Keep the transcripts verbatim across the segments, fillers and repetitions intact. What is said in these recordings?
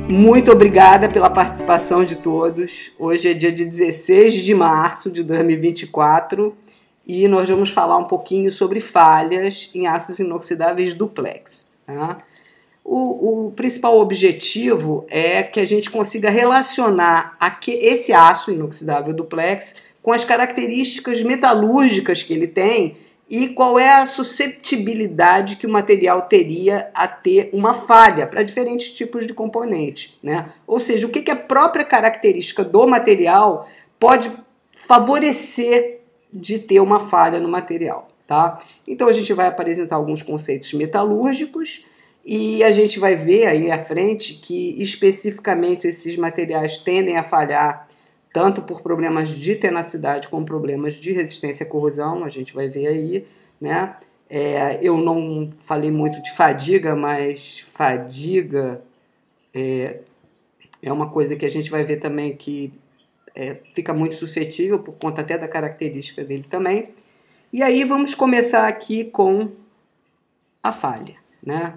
Muito obrigada pela participação de todos. Hoje é dia de dezesseis de março de dois mil e vinte e quatro e nós vamos falar um pouquinho sobre falhas em aços inoxidáveis duplex. Tá? O, o principal objetivo é que a gente consiga relacionar aqui, esse aço inoxidável duplex com as características metalúrgicas que ele tem e qual é a susceptibilidade que o material teria a ter uma falha para diferentes tipos de componentes, né? Ou seja, o que, que a própria característica do material pode favorecer de ter uma falha no material, tá? Então a gente vai apresentar alguns conceitos metalúrgicos e a gente vai ver aí à frente que especificamente esses materiais tendem a falhar tanto por problemas de tenacidade como problemas de resistência à corrosão, a gente vai ver aí, né? É, eu não falei muito de fadiga, mas fadiga é, é uma coisa que a gente vai ver também que é, fica muito suscetível por conta até da característica dele também. E aí vamos começar aqui com a falha, né?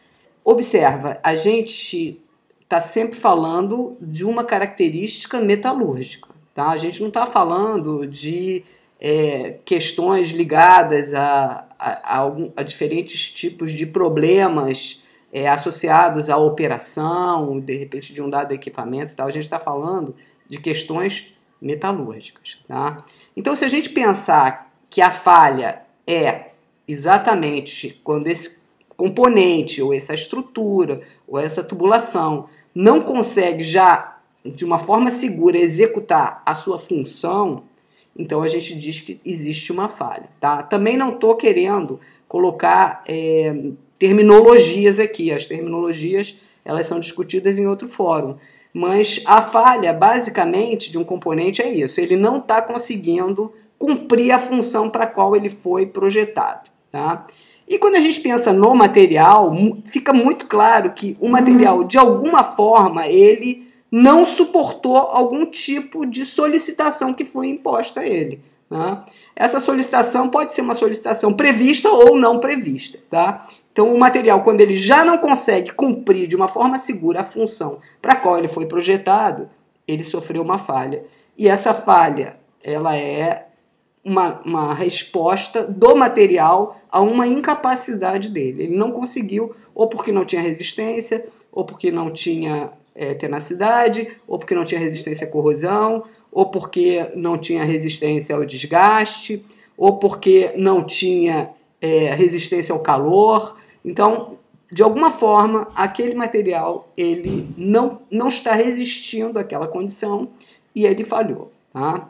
Observa, a gente está sempre falando de uma característica metalúrgica, tá? A gente não está falando de é, questões ligadas a, a, a, algum, a diferentes tipos de problemas é, associados à operação, de repente de um dado equipamento e tal. A gente está falando de questões metalúrgicas, tá? Então, se a gente pensar que a falha é exatamente quando esse componente, ou essa estrutura, ou essa tubulação não consegue já, de uma forma segura, executar a sua função, então a gente diz que existe uma falha, tá? Também não estou querendo colocar é, terminologias aqui, as terminologias elas são discutidas em outro fórum, mas a falha, basicamente, de um componente é isso, ele não está conseguindo cumprir a função para a qual ele foi projetado, tá? E quando a gente pensa no material, fica muito claro que o material, de alguma forma, ele não suportou algum tipo de solicitação que foi imposta a ele, né? Essa solicitação pode ser uma solicitação prevista ou não prevista, tá? Então, o material, quando ele já não consegue cumprir de uma forma segura a função para a qual ele foi projetado, ele sofreu uma falha. E essa falha, ela é Uma, uma resposta do material a uma incapacidade dele. Ele não conseguiu, ou porque não tinha resistência, ou porque não tinha é, tenacidade, ou porque não tinha resistência à corrosão, ou porque não tinha resistência ao desgaste, ou porque não tinha é, resistência ao calor. Então, de alguma forma, aquele material ele não, não está resistindo àquela condição e ele falhou, tá?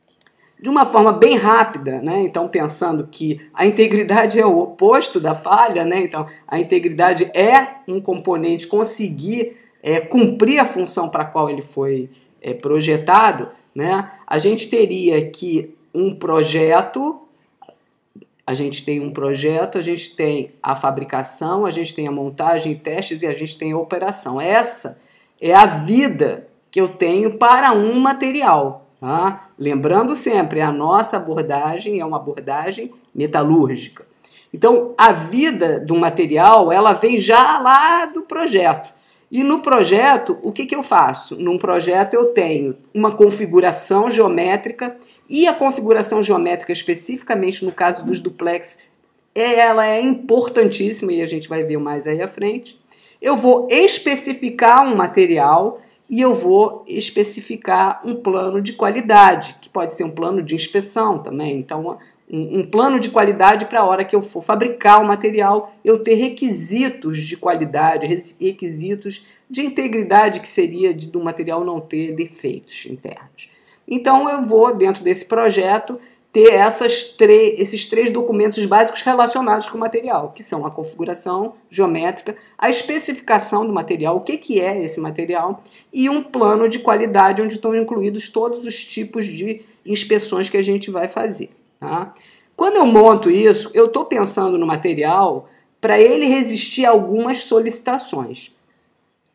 De uma forma bem rápida, né? Então pensando que a integridade é o oposto da falha, né? Então a integridade é um componente conseguir é, cumprir a função para a qual ele foi é, projetado, né? A gente teria que um projeto, a gente tem um projeto, a gente tem a fabricação, a gente tem a montagem, testes e a gente tem a operação. Essa é a vida que eu tenho para um material. Ah, lembrando sempre, a nossa abordagem é uma abordagem metalúrgica. Então, a vida do material, ela vem já lá do projeto. E no projeto, o que, que eu faço? Num projeto eu tenho uma configuração geométrica e a configuração geométrica, especificamente no caso dos duplex, ela é importantíssima e a gente vai ver mais aí à frente. Eu vou especificar um material e eu vou especificar um plano de qualidade, que pode ser um plano de inspeção também. Então, um, um plano de qualidade para a hora que eu for fabricar o material, eu ter requisitos de qualidade, requisitos de integridade, que seria de, do material não ter defeitos internos. Então, eu vou, dentro desse projeto, ter essas esses três documentos básicos relacionados com o material, que são a configuração geométrica, a especificação do material, o que, que é esse material, e um plano de qualidade onde estão incluídos todos os tipos de inspeções que a gente vai fazer. Tá? Quando eu monto isso, eu estou pensando no material para ele resistir a algumas solicitações.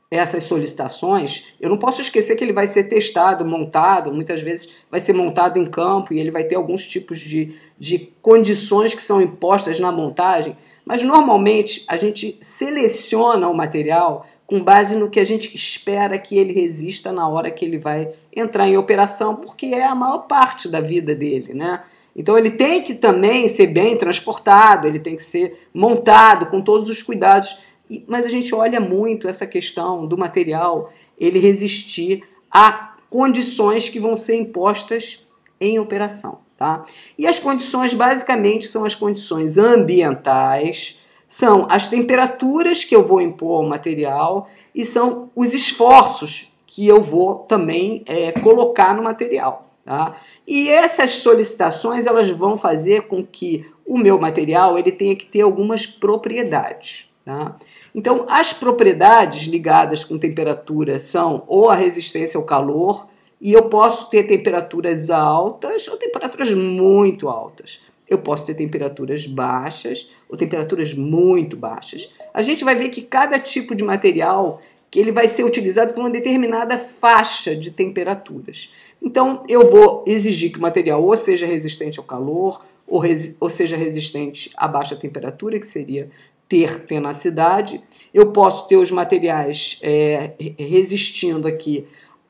essas solicitações, eu não posso esquecer que ele vai ser testado, montado, muitas vezes vai ser montado em campo e ele vai ter alguns tipos de, de condições que são impostas na montagem, mas normalmente a gente seleciona o material com base no que a gente espera que ele resista na hora que ele vai entrar em operação, porque é a maior parte da vida dele, né? Então ele tem que também ser bem transportado, ele tem que ser montado com todos os cuidados. Mas a gente olha muito essa questão do material, ele resistir a condições que vão ser impostas em operação, tá? E as condições basicamente são as condições ambientais, são as temperaturas que eu vou impor ao material e são os esforços que eu vou também é, colocar no material. Tá? E essas solicitações elas vão fazer com que o meu material ele tenha que ter algumas propriedades. Tá? Então, as propriedades ligadas com temperatura são ou a resistência ao calor, e eu posso ter temperaturas altas ou temperaturas muito altas. Eu posso ter temperaturas baixas ou temperaturas muito baixas. A gente vai ver que cada tipo de material que ele vai ser utilizado por uma determinada faixa de temperaturas. Então, eu vou exigir que o material ou seja resistente ao calor, ou, resi- ou seja resistente a baixa temperatura, que seria ter tenacidade. Eu posso ter os materiais é, resistindo aqui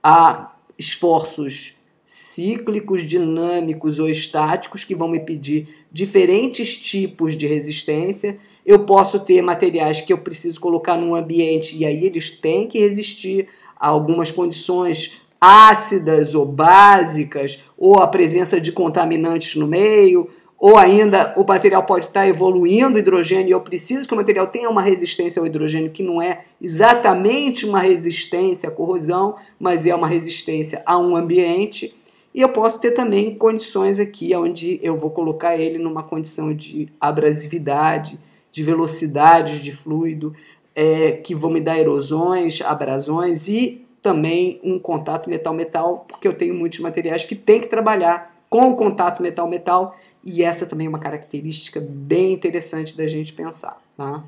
a esforços cíclicos, dinâmicos ou estáticos, que vão me pedir diferentes tipos de resistência. Eu posso ter materiais que eu preciso colocar num ambiente e aí eles têm que resistir a algumas condições ácidas ou básicas, ou a presença de contaminantes no meio, ou ainda o material pode estar evoluindo o hidrogênio e eu preciso que o material tenha uma resistência ao hidrogênio que não é exatamente uma resistência à corrosão, mas é uma resistência a um ambiente. E eu posso ter também condições aqui onde eu vou colocar ele numa condição de abrasividade, de velocidade de fluido, é, que vão me dar erosões, abrasões e também um contato metal-metal, porque eu tenho muitos materiais que tem que trabalhar com o contato metal-metal, e essa também é uma característica bem interessante da gente pensar, tá?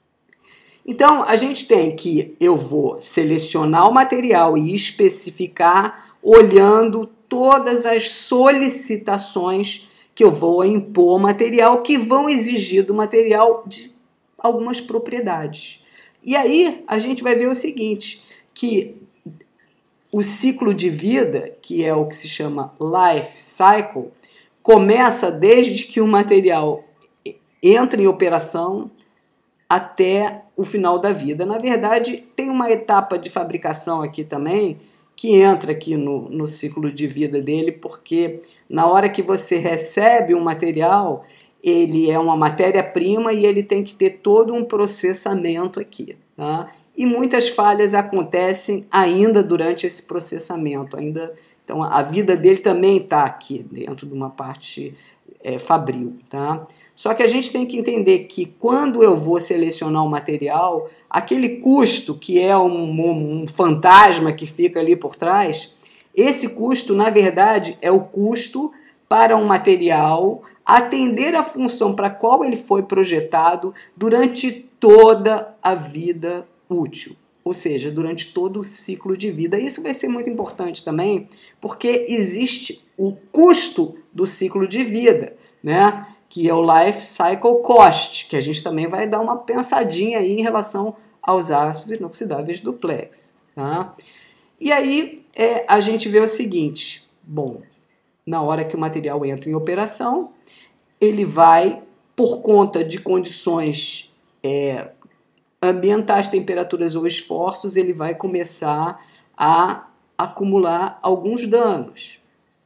Então, a gente tem que, eu vou selecionar o material e especificar olhando todas as solicitações que eu vou impor ao material, que vão exigir do material de algumas propriedades. E aí, a gente vai ver o seguinte, que o ciclo de vida, que é o que se chama life cycle, começa desde que o material entra em operação até o final da vida. Na verdade, tem uma etapa de fabricação aqui também, que entra aqui no, no ciclo de vida dele, porque na hora que você recebe um material, ele é uma matéria-prima e ele tem que ter todo um processamento aqui, tá? E muitas falhas acontecem ainda durante esse processamento. Ainda, então, a vida dele também está aqui, dentro de uma parte é, fabril. Tá? Só que a gente tem que entender que quando eu vou selecionar o material, aquele custo que é um, um, um fantasma que fica ali por trás, esse custo, na verdade, é o custo para um material atender a função para a qual ele foi projetado durante toda a vida útil, ou seja, durante todo o ciclo de vida. Isso vai ser muito importante também, porque existe o custo do ciclo de vida, né? Que é o Life Cycle Cost, que a gente também vai dar uma pensadinha aí em relação aos aços inoxidáveis duplex. Tá? E aí é, a gente vê o seguinte, bom, na hora que o material entra em operação, ele vai, por conta de condições é, ambientais, temperaturas ou esforços, ele vai começar a acumular alguns danos.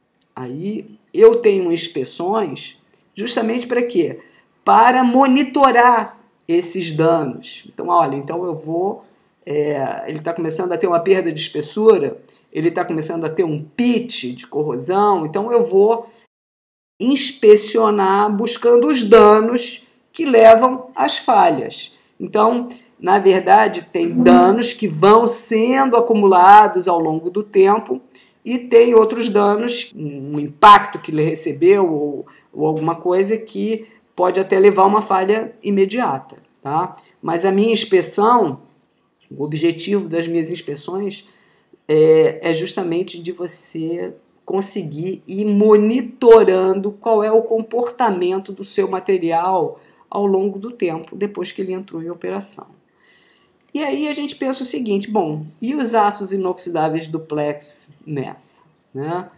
Aí eu tenho inspeções justamente para quê? Para monitorar esses danos. Então, olha, então eu vou... É, ele está começando a ter uma perda de espessura, ele está começando a ter um pitch de corrosão, então eu vou inspecionar buscando os danos que levam às falhas. Então, na verdade, tem danos que vão sendo acumulados ao longo do tempo e tem outros danos, um impacto que ele recebeu ou, ou alguma coisa que pode até levar a uma falha imediata. Tá? Mas a minha inspeção, O objetivo das minhas inspeções é, é justamente de você conseguir ir monitorando qual é o comportamento do seu material ao longo do tempo, depois que ele entrou em operação. E aí a gente pensa o seguinte, bom, e os aços inoxidáveis duplex nessa, né?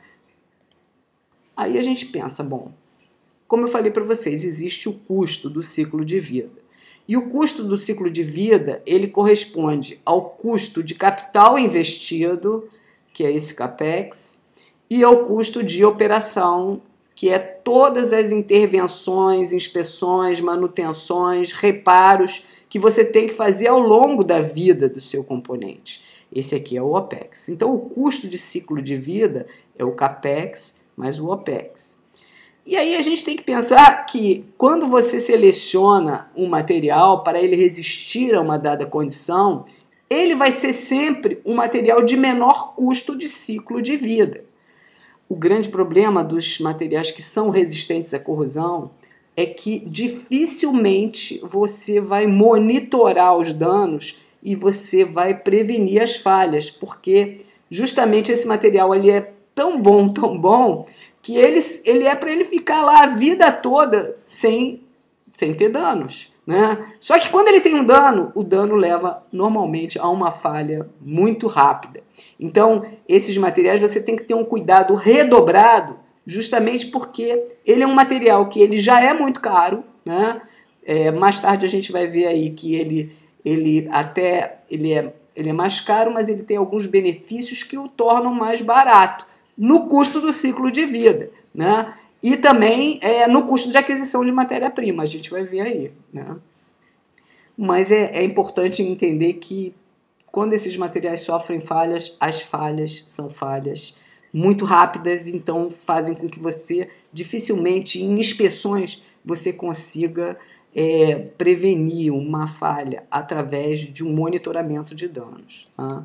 Aí a gente pensa, bom, como eu falei para vocês, existe o custo do ciclo de vida. E o custo do ciclo de vida, ele corresponde ao custo de capital investido, que é esse CAPEX, e ao custo de operação, que é todas as intervenções, inspeções, manutenções, reparos que você tem que fazer ao longo da vida do seu componente. Esse aqui é o OPEX. Então, o custo de ciclo de vida é o CAPEX mais o OPEX. E aí a gente tem que pensar que quando você seleciona um material para ele resistir a uma dada condição, ele vai ser sempre um material de menor custo de ciclo de vida. O grande problema dos materiais que são resistentes à corrosão é que dificilmente você vai monitorar os danos e você vai prevenir as falhas, porque justamente esse material ele é tão bom, tão bom, que ele, ele é para ele ficar lá a vida toda sem, sem ter danos, né? Só que quando ele tem um dano, o dano leva normalmente a uma falha muito rápida. Então, esses materiais você tem que ter um cuidado redobrado, justamente porque ele é um material que ele já é muito caro, né? É, mais tarde a gente vai ver aí que ele, ele até ele é, ele é mais caro, mas ele tem alguns benefícios que o tornam mais barato no custo do ciclo de vida, né? E também é, no custo de aquisição de matéria-prima, a gente vai ver aí, né? Mas é, é importante entender que quando esses materiais sofrem falhas, as falhas são falhas muito rápidas, então fazem com que você, dificilmente em inspeções, você consiga é, prevenir uma falha através de um monitoramento de danos, tá?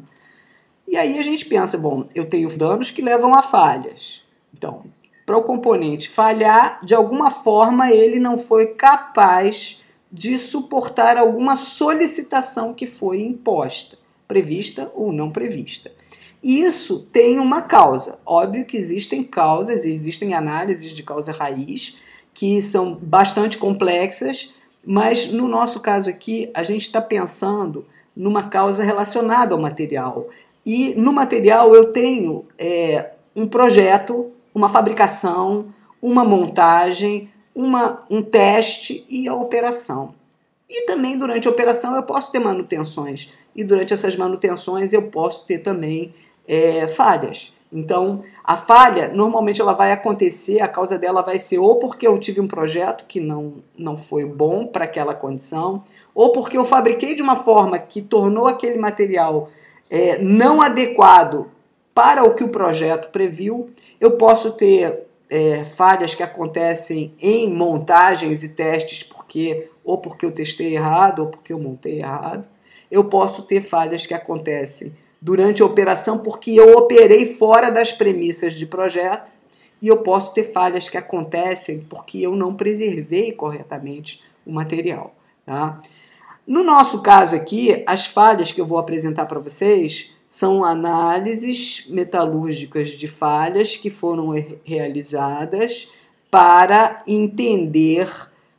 E aí a gente pensa, bom, eu tenho danos que levam a falhas. Então, para o componente falhar, de alguma forma ele não foi capaz de suportar alguma solicitação que foi imposta, prevista ou não prevista. E isso tem uma causa. Óbvio que existem causas, existem análises de causa raiz que são bastante complexas, mas no nosso caso aqui a gente está pensando numa causa relacionada ao material. E no material eu tenho é, um projeto, uma fabricação, uma montagem, uma, um teste e a operação. E também durante a operação eu posso ter manutenções. E durante essas manutenções eu posso ter também é, falhas. Então, a falha, normalmente ela vai acontecer, a causa dela vai ser ou porque eu tive um projeto que não, não foi bom para aquela condição, ou porque eu fabriquei de uma forma que tornou aquele material É, não adequado para o que o projeto previu. Eu posso ter é, falhas que acontecem em montagens e testes, porque ou porque eu testei errado ou porque eu montei errado. Eu posso ter falhas que acontecem durante a operação porque eu operei fora das premissas de projeto, e eu posso ter falhas que acontecem porque eu não preservei corretamente o material, tá? No nosso caso aqui, as falhas que eu vou apresentar para vocês são análises metalúrgicas de falhas que foram realizadas para entender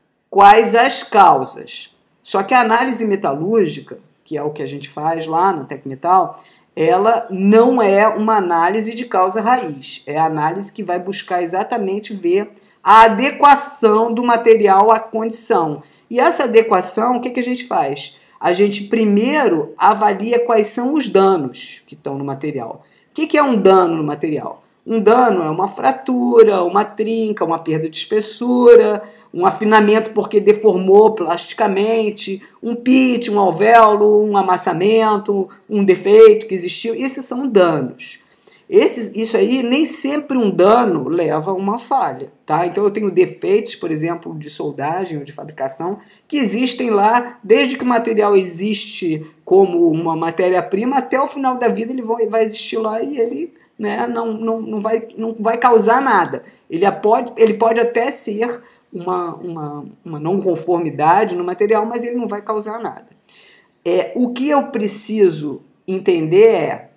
quais as causas. Só que a análise metalúrgica, que é o que a gente faz lá no Tecmetal, ela não é uma análise de causa raiz. É a análise que vai buscar exatamente ver a adequação do material à condição. E essa adequação, o que, que a gente faz? A gente primeiro avalia quais são os danos que estão no material. O que, que é um dano no material? Um dano é uma fratura, uma trinca, uma perda de espessura, um afinamento porque deformou plasticamente, um pit, um alvéolo, um amassamento, um defeito que existiu. Esses são danos. Esses, isso aí, nem sempre um dano leva a uma falha, tá? Então eu tenho defeitos, por exemplo, de soldagem ou de fabricação, que existem lá desde que o material existe como uma matéria-prima até o final da vida ele vai existir lá e ele, né, não, não, não, vai, não vai causar nada. Ele pode, ele pode até ser uma, uma, uma não conformidade no material, mas ele não vai causar nada. é, o que eu preciso entender é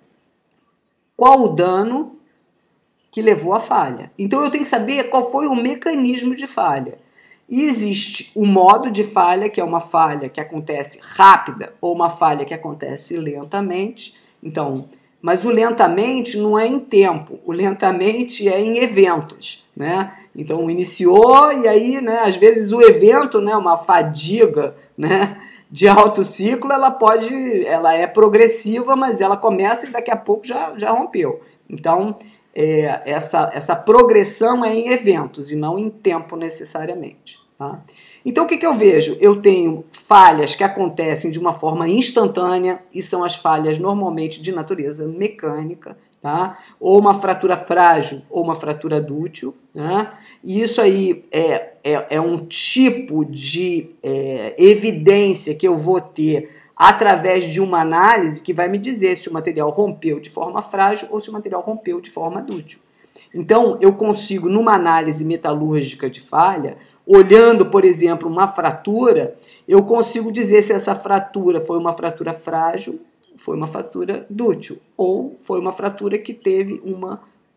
qual o dano que levou à falha. Então eu tenho que saber qual foi o mecanismo de falha. E existe o modo de falha, que é uma falha que acontece rápida ou uma falha que acontece lentamente. Então, mas o lentamente não é em tempo, o lentamente é em eventos, né? Então iniciou e aí, né, às vezes o evento, né, uma fadiga, né, de alto ciclo, ela pode, ela é progressiva, mas ela começa e daqui a pouco já, já rompeu. Então, é, essa, essa progressão é em eventos e não em tempo necessariamente. Tá? Então, o que, que eu vejo? Eu tenho falhas que acontecem de uma forma instantânea e são as falhas normalmente de natureza mecânica, tá? Ou uma fratura frágil ou uma fratura dútil. Né? E isso aí é, é, é um tipo de é, evidência que eu vou ter através de uma análise que vai me dizer se o material rompeu de forma frágil ou se o material rompeu de forma dútil. Então, eu consigo, numa análise metalúrgica de falha, olhando, por exemplo, uma fratura, eu consigo dizer se essa fratura foi uma fratura frágil, foi uma fratura dútil, ou foi uma fratura que teve uma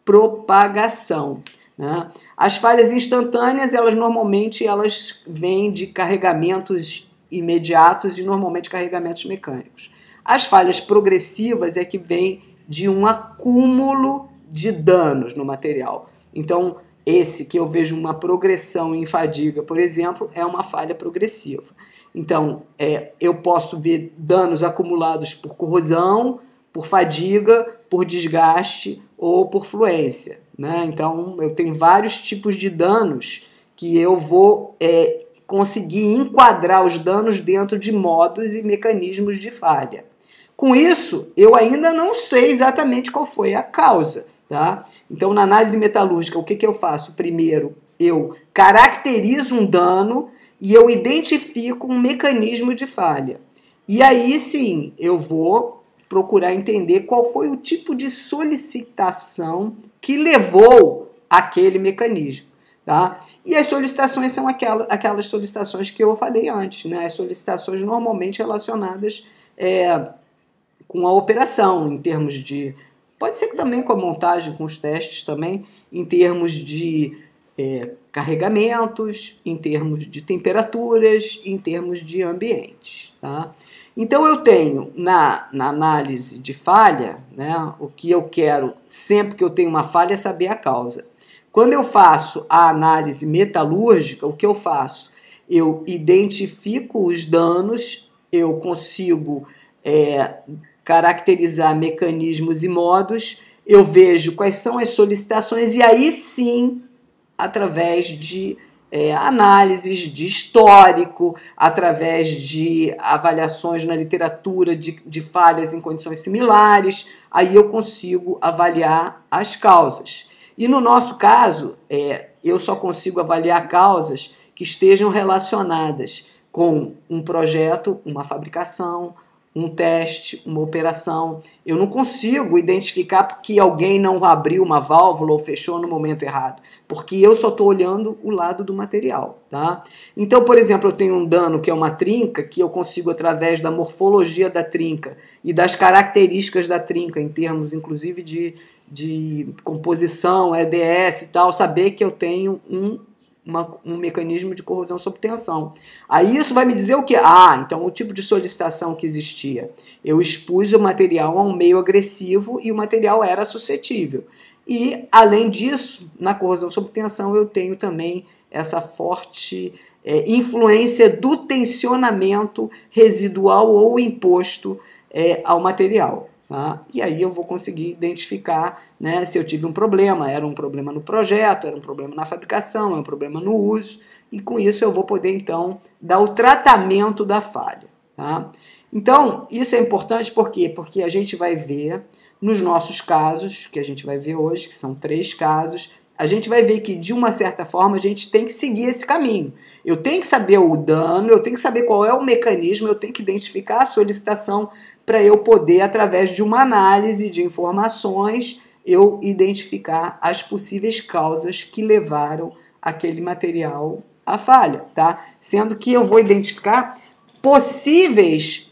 propagação. Né? As falhas instantâneas, elas normalmente elas vêm de carregamentos imediatos e normalmente carregamentos mecânicos. As falhas progressivas é que vêm de um acúmulo de danos no material. Então, esse que eu vejo uma progressão em fadiga, por exemplo, é uma falha progressiva. Então, é, eu posso ver danos acumulados por corrosão, por fadiga, por desgaste ou por fluência. Né? Então, eu tenho vários tipos de danos que eu vou é, conseguir enquadrar os danos dentro de modos e mecanismos de falha. Com isso, eu ainda não sei exatamente qual foi a causa. Tá? Então, na análise metalúrgica, o que, que eu faço? Primeiro, eu caracterizo um dano e eu identifico um mecanismo de falha. E aí, sim, eu vou procurar entender qual foi o tipo de solicitação que levou aquele mecanismo. Tá? E as solicitações são aquelas, aquelas solicitações que eu falei antes, né? As solicitações normalmente relacionadas é, com a operação, em termos de... Pode ser que também com a montagem, com os testes também, em termos de é, carregamentos, em termos de temperaturas, em termos de ambientes. Tá? Então eu tenho na, na análise de falha, né, o que eu quero sempre que eu tenho uma falha é saber a causa. Quando eu faço a análise metalúrgica, o que eu faço? Eu identifico os danos, eu consigo... É, caracterizar mecanismos e modos, eu vejo quais são as solicitações e aí sim, através de é, análises de histórico, através de avaliações na literatura de, de falhas em condições similares, aí eu consigo avaliar as causas. E no nosso caso, é, eu só consigo avaliar causas que estejam relacionadas com um projeto, uma fabricação, um teste, uma operação. Eu não consigo identificar porque alguém não abriu uma válvula ou fechou no momento errado, porque eu só estou olhando o lado do material. Tá? Então, por exemplo, eu tenho um dano que é uma trinca, que eu consigo, através da morfologia da trinca e das características da trinca, em termos, inclusive, de, de composição, E D S e tal, saber que eu tenho um Uma, um mecanismo de corrosão sob tensão. Aí isso vai me dizer o quê? Ah, então o tipo de solicitação que existia. Eu expus o material a um meio agressivo e o material era suscetível. E, além disso, na corrosão sob tensão eu tenho também essa forte é, influência do tensionamento residual ou imposto é, ao material. Tá? E aí eu vou conseguir identificar, né, se eu tive um problema, era um problema no projeto, era um problema na fabricação, é um problema no uso, e com isso eu vou poder então dar o tratamento da falha. Tá? Então, isso é importante por quê? Porque a gente vai ver nos nossos casos, que a gente vai ver hoje, que são três casos, a gente vai ver que, de uma certa forma, a gente tem que seguir esse caminho. Eu tenho que saber o dano, eu tenho que saber qual é o mecanismo, eu tenho que identificar a solicitação para eu poder, através de uma análise de informações, eu identificar as possíveis causas que levaram aquele material à falha, tá? Sendo que eu vou identificar possíveis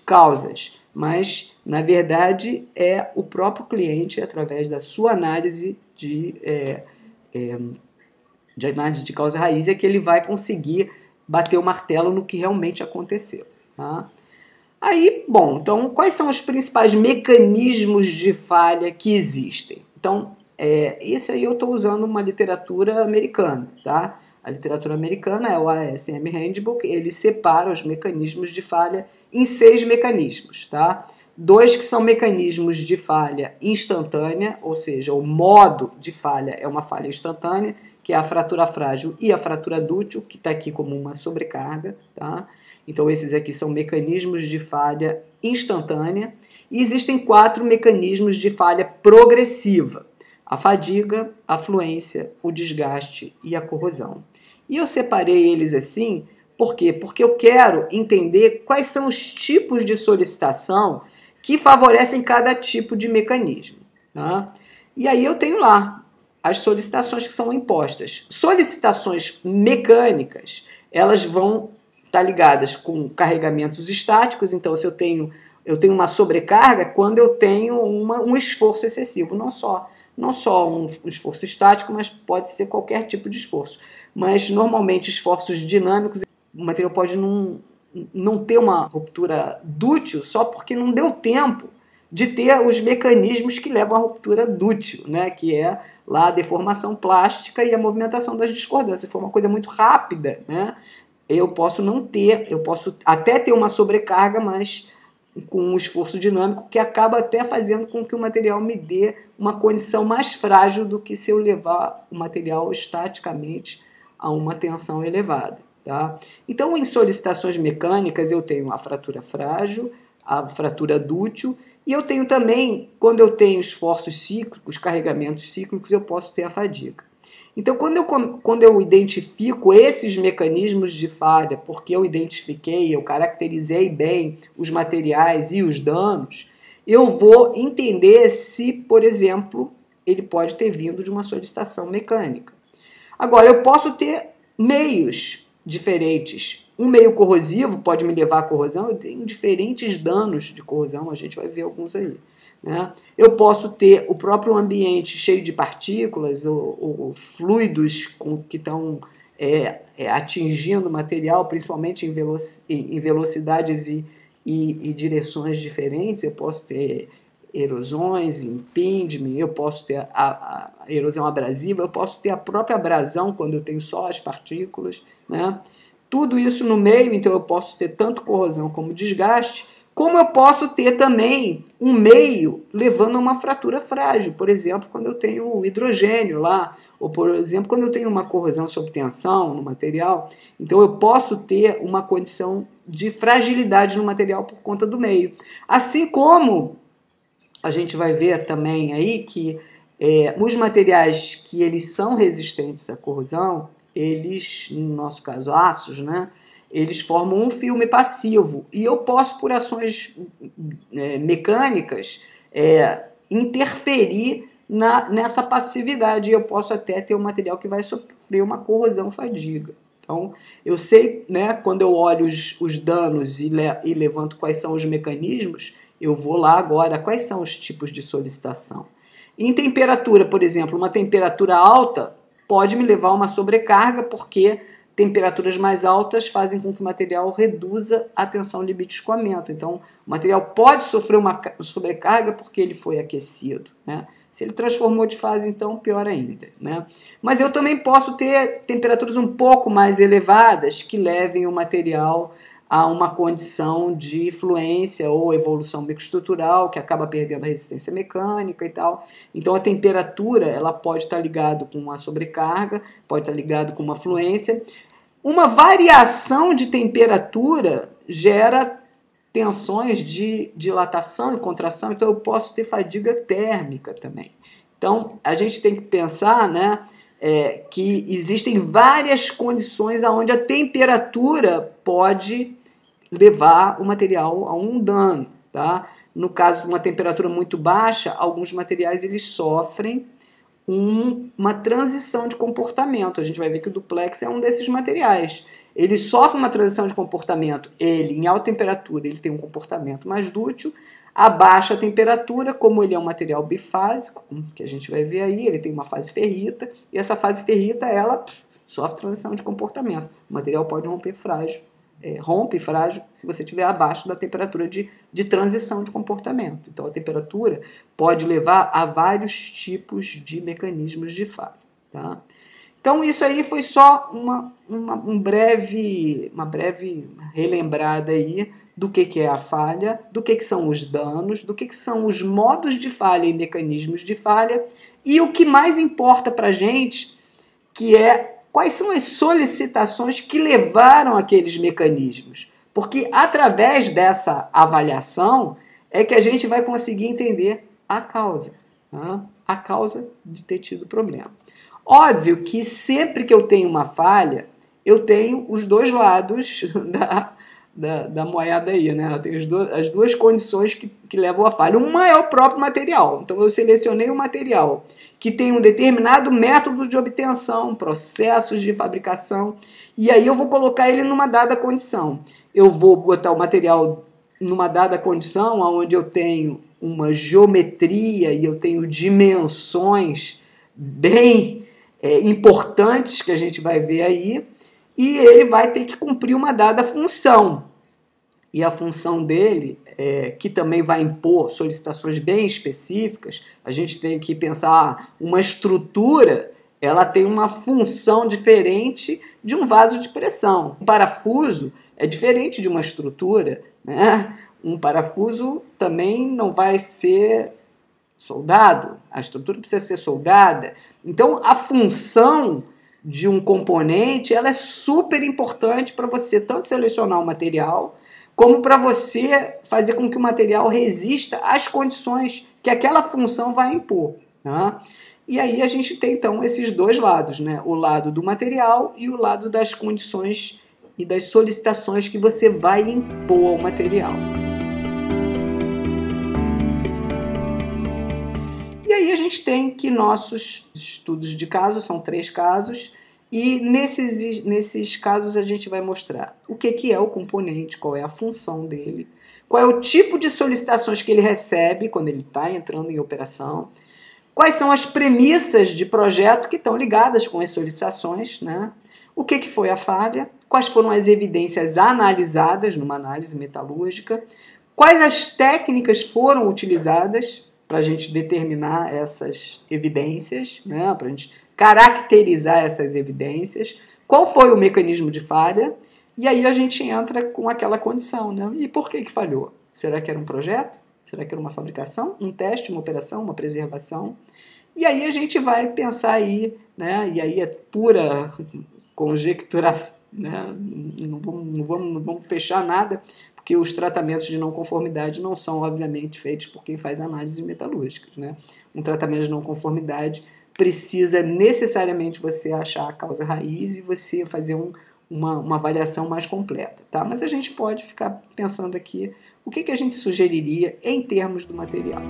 causas, mas na verdade é o próprio cliente, através da sua análise de, é, é, de análise de causa raiz, é que ele vai conseguir bater o martelo no que realmente aconteceu. Tá? Aí, bom, então quais são os principais mecanismos de falha que existem? Então, é, esse aí eu estou usando uma literatura americana, tá? A literatura americana é o A S M Handbook, ele separa os mecanismos de falha em seis mecanismos, tá? Dois que são mecanismos de falha instantânea, ou seja, o modo de falha é uma falha instantânea, que é a fratura frágil e a fratura dúctil, que está aqui como uma sobrecarga, tá? Então esses aqui são mecanismos de falha instantânea. E existem quatro mecanismos de falha progressiva: a fadiga, a fluência, o desgaste e a corrosão. E eu separei eles assim, por quê? Porque eu quero entender quais são os tipos de solicitação que favorecem cada tipo de mecanismo. Tá? E aí eu tenho lá as solicitações que são impostas. Solicitações mecânicas, elas vão estar ligadas com carregamentos estáticos. Então, se eu tenho, eu tenho uma sobrecarga quando eu tenho uma, um esforço excessivo, não só Não só um esforço estático, mas pode ser qualquer tipo de esforço. Mas, normalmente, esforços dinâmicos, o material pode não, não ter uma ruptura dútil só porque não deu tempo de ter os mecanismos que levam à ruptura dútil, né? Que é lá a deformação plástica e a movimentação das discordâncias. Se for uma coisa muito rápida, né? Eu posso não ter, eu posso até ter uma sobrecarga, mas com um esforço dinâmico que acaba até fazendo com que o material me dê uma condição mais frágil do que se eu levar o material estaticamente a uma tensão elevada. Tá? Então, em solicitações mecânicas, eu tenho a fratura frágil, a fratura dútil, e eu tenho também, quando eu tenho esforços cíclicos, carregamentos cíclicos, eu posso ter a fadiga. Então, quando eu, quando eu identifico esses mecanismos de falha, porque eu identifiquei, eu caracterizei bem os materiais e os danos, eu vou entender se, por exemplo, ele pode ter vindo de uma solicitação mecânica. Agora, eu posso ter meios diferentes. Um meio corrosivo pode me levar à corrosão, eu tenho diferentes danos de corrosão, a gente vai ver alguns aí. Né? Eu posso ter o próprio ambiente cheio de partículas ou, ou fluidos com, que estão é, é, atingindo o material, principalmente em, veloc em velocidades e, e, e direções diferentes. Eu posso ter erosões, impingement, eu posso ter a, a, a erosão abrasiva, eu posso ter a própria abrasão quando eu tenho só as partículas. Né? Tudo isso no meio, então eu posso ter tanto corrosão como desgaste, como eu posso ter também um meio levando a uma fratura frágil, por exemplo, quando eu tenho o hidrogênio lá, ou por exemplo, quando eu tenho uma corrosão sob tensão no material, então eu posso ter uma condição de fragilidade no material por conta do meio. Assim como a gente vai ver também aí que é, os materiais que eles são resistentes à corrosão, eles, no nosso caso aços, né? Eles formam um filme passivo e eu posso, por ações é, mecânicas, é, interferir na, nessa passividade. Eu posso até ter um material que vai sofrer uma corrosão fadiga. Então, eu sei, né, quando eu olho os, os danos e, le, e levanto quais são os mecanismos, eu vou lá agora, quais são os tipos de solicitação. Em temperatura, por exemplo, uma temperatura alta pode me levar a uma sobrecarga, porque temperaturas mais altas fazem com que o material reduza a tensão limite de escoamento. Então, o material pode sofrer uma sobrecarga porque ele foi aquecido. Né? Se ele transformou de fase, então, pior ainda. Né? Mas eu também posso ter temperaturas um pouco mais elevadas que levem o material a uma condição de fluência ou evolução microestrutural, que acaba perdendo a resistência mecânica e tal. Então, a temperatura ela pode estar ligada com uma sobrecarga, pode estar ligada com uma fluência. Uma variação de temperatura gera tensões de dilatação e contração, então eu posso ter fadiga térmica também. Então, a gente tem que pensar, né, é, que existem várias condições onde a temperatura pode levar o material a um dano. Tá? No caso de uma temperatura muito baixa, alguns materiais eles sofrem um, uma transição de comportamento. A gente vai ver que o duplex é um desses materiais. Ele sofre uma transição de comportamento. Ele, em alta temperatura, ele tem um comportamento mais dútil. A baixa temperatura, como ele é um material bifásico, que a gente vai ver aí, ele tem uma fase ferrita, e essa fase ferrita, ela pff, sofre transição de comportamento. O material pode romper frágil, é, rompe frágil se você estiver abaixo da temperatura de, de transição de comportamento. Então, a temperatura pode levar a vários tipos de mecanismos de falha. Tá? Então, isso aí foi só uma, uma, um breve, uma breve relembrada aí do que, que é a falha, do que, que são os danos, do que, que são os modos de falha e mecanismos de falha, e o que mais importa para a gente, que é quais são as solicitações que levaram aqueles mecanismos. Porque através dessa avaliação é que a gente vai conseguir entender a causa, tá? A causa de ter tido problema. Óbvio que sempre que eu tenho uma falha, eu tenho os dois lados da, da, da moeda aí, né? Eu tenho as duas, as duas condições que, que levam à falha. Uma é o próprio material. Então, eu selecionei um material que tem um determinado método de obtenção, processos de fabricação, e aí eu vou colocar ele numa dada condição. Eu vou botar o material numa dada condição, onde eu tenho uma geometria e eu tenho dimensões bem é, importantes que a gente vai ver aí, e ele vai ter que cumprir uma dada função. E a função dele, é, que também vai impor solicitações bem específicas, a gente tem que pensar, uma estrutura, ela tem uma função diferente de um vaso de pressão. Um parafuso é diferente de uma estrutura, né? Um parafuso também não vai ser soldado, a estrutura precisa ser soldada. Então, a função de um componente, ela é super importante para você tanto selecionar o material, como para você fazer com que o material resista às condições que aquela função vai impor. Né? E aí a gente tem, então, esses dois lados, né? O lado do material e o lado das condições e das solicitações que você vai impor ao material. E aí a gente tem que nossos estudos de caso, são três casos, e nesses, nesses casos a gente vai mostrar o que, que é o componente, qual é a função dele, qual é o tipo de solicitações que ele recebe quando ele está entrando em operação, quais são as premissas de projeto que estão ligadas com as solicitações, né? O que, que foi a falha, quais foram as evidências analisadas numa análise metalúrgica, quais as técnicas foram utilizadas para a gente determinar essas evidências, né? Para a gente caracterizar essas evidências, qual foi o mecanismo de falha, e aí a gente entra com aquela condição, né? E por que que falhou? Será que era um projeto? Será que era uma fabricação? Um teste, uma operação, uma preservação? E aí a gente vai pensar aí, né? E aí é pura conjectura, né? Não vamos, não vamos, não vamos fechar nada, porque os tratamentos de não conformidade não são, obviamente, feitos por quem faz análises metalúrgicas, né? Um tratamento de não conformidade precisa necessariamente você achar a causa raiz e você fazer um, uma, uma avaliação mais completa, tá? Mas a gente pode ficar pensando aqui o que, que a gente sugeriria em termos do material.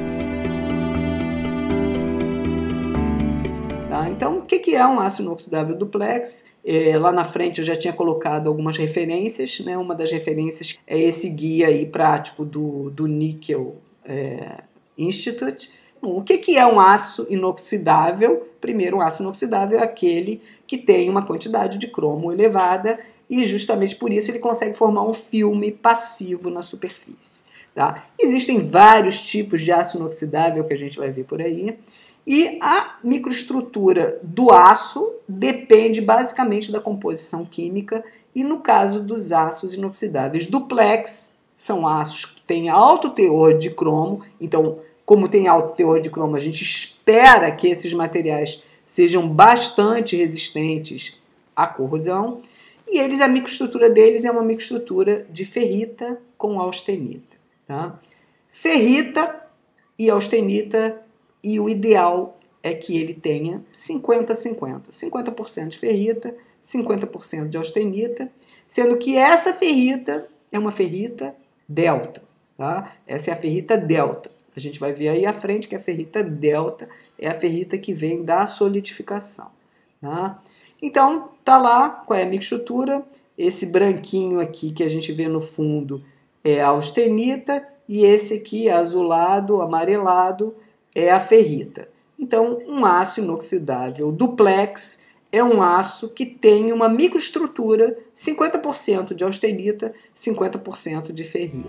Tá? Então, o que, que é um aço inoxidável duplex? É, lá na frente eu já tinha colocado algumas referências, né? Uma das referências é esse guia aí prático do, do Nickel é, Institute. Bom, o que, que é um aço inoxidável? Primeiro, um aço inoxidável é aquele que tem uma quantidade de cromo elevada e justamente por isso ele consegue formar um filme passivo na superfície. Tá? Existem vários tipos de aço inoxidável que a gente vai ver por aí. E a microestrutura do aço depende basicamente da composição química e no caso dos aços inoxidáveis duplex, são aços que têm alto teor de cromo, então, como tem alto teor de cromo, a gente espera que esses materiais sejam bastante resistentes à corrosão e eles, a microestrutura deles é uma microestrutura de ferrita com austenita. Tá? Ferrita e austenita. E o ideal é que ele tenha cinquenta a cinquenta. cinquenta por cento de ferrita, cinquenta por cento de austenita, sendo que essa ferrita é uma ferrita delta. Tá? Essa é a ferrita delta. A gente vai ver aí à frente que a ferrita delta é a ferrita que vem da solidificação. Tá? Então, tá lá, qual é a mixtura? Esse branquinho aqui que a gente vê no fundo é a austenita e esse aqui, azulado, amarelado, é a ferrita. Então, um aço inoxidável duplex é um aço que tem uma microestrutura, cinquenta por cento de austenita, cinquenta por cento de ferrita.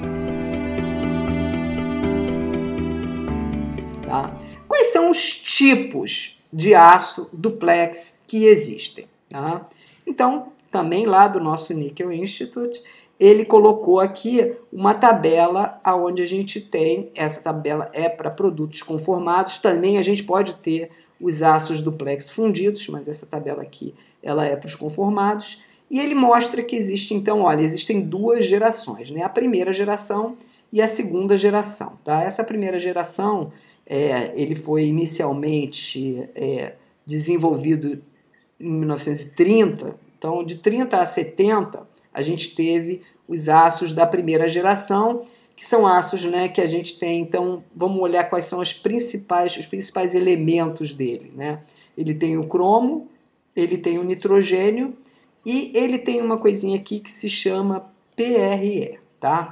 Tá? Quais são os tipos de aço duplex que existem? Tá? Então, também lá do nosso Nickel Institute, ele colocou aqui uma tabela onde a gente tem, essa tabela é para produtos conformados, também a gente pode ter os aços duplex fundidos, mas essa tabela aqui ela é para os conformados, e ele mostra que existe, então, olha, existem duas gerações, né? A primeira geração e a segunda geração. Tá? Essa primeira geração, é, ele foi inicialmente é, desenvolvido em mil novecentos e trinta, então de trinta a setenta, a gente teve os aços da primeira geração, que são aços, né, que a gente tem. Então, vamos olhar quais são as principais, os principais elementos dele. Né? Ele tem o cromo, ele tem o nitrogênio e ele tem uma coisinha aqui que se chama P R E. Tá?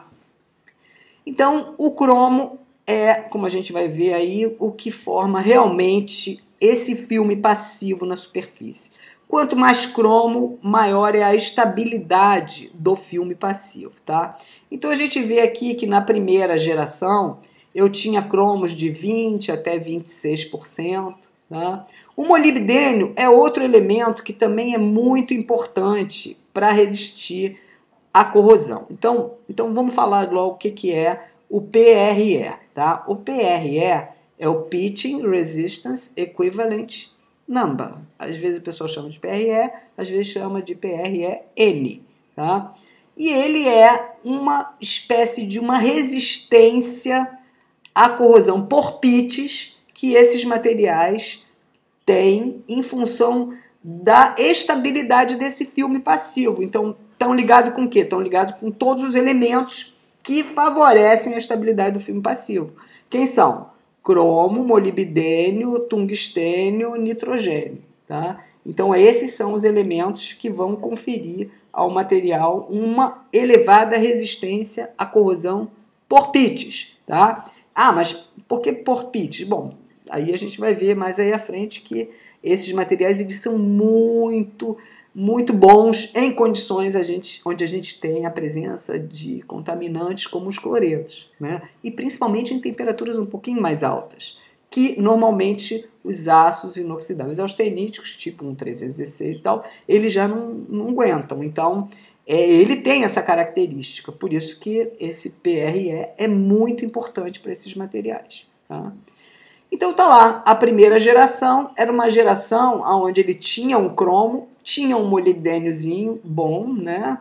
Então, o cromo é, como a gente vai ver aí, o que forma realmente esse filme passivo na superfície. Quanto mais cromo, maior é a estabilidade do filme passivo, tá? Então a gente vê aqui que na primeira geração eu tinha cromos de vinte até vinte e seis por cento, tá? O molibdênio é outro elemento que também é muito importante para resistir à corrosão. Então, então vamos falar logo o que, que é o P R E, tá? O P R E é o Pitching Resistance Equivalent Number. Às vezes o pessoal chama de P R E, às vezes chama de P R E N, tá? E ele é uma espécie de uma resistência à corrosão por pitches que esses materiais têm em função da estabilidade desse filme passivo. Então, estão ligados com o quê? Estão ligados com todos os elementos que favorecem a estabilidade do filme passivo. Quem são? Cromo, molibdênio, tungstênio, nitrogênio. Tá? Então, esses são os elementos que vão conferir ao material uma elevada resistência à corrosão por pitches. Tá? Ah, mas por que por pitches? Bom, aí a gente vai ver mais aí à frente que esses materiais eles são muito, muito bons em condições a gente, onde a gente tem a presença de contaminantes como os cloretos, né? E principalmente em temperaturas um pouquinho mais altas, que normalmente os aços inoxidáveis austeníticos, tipo um trezentos e dezesseis e tal, eles já não, não aguentam. Então, é, ele tem essa característica, por isso que esse P R E é muito importante para esses materiais. Tá? Então tá lá, a primeira geração era uma geração onde ele tinha um cromo, tinha um molibdêniozinho bom, né?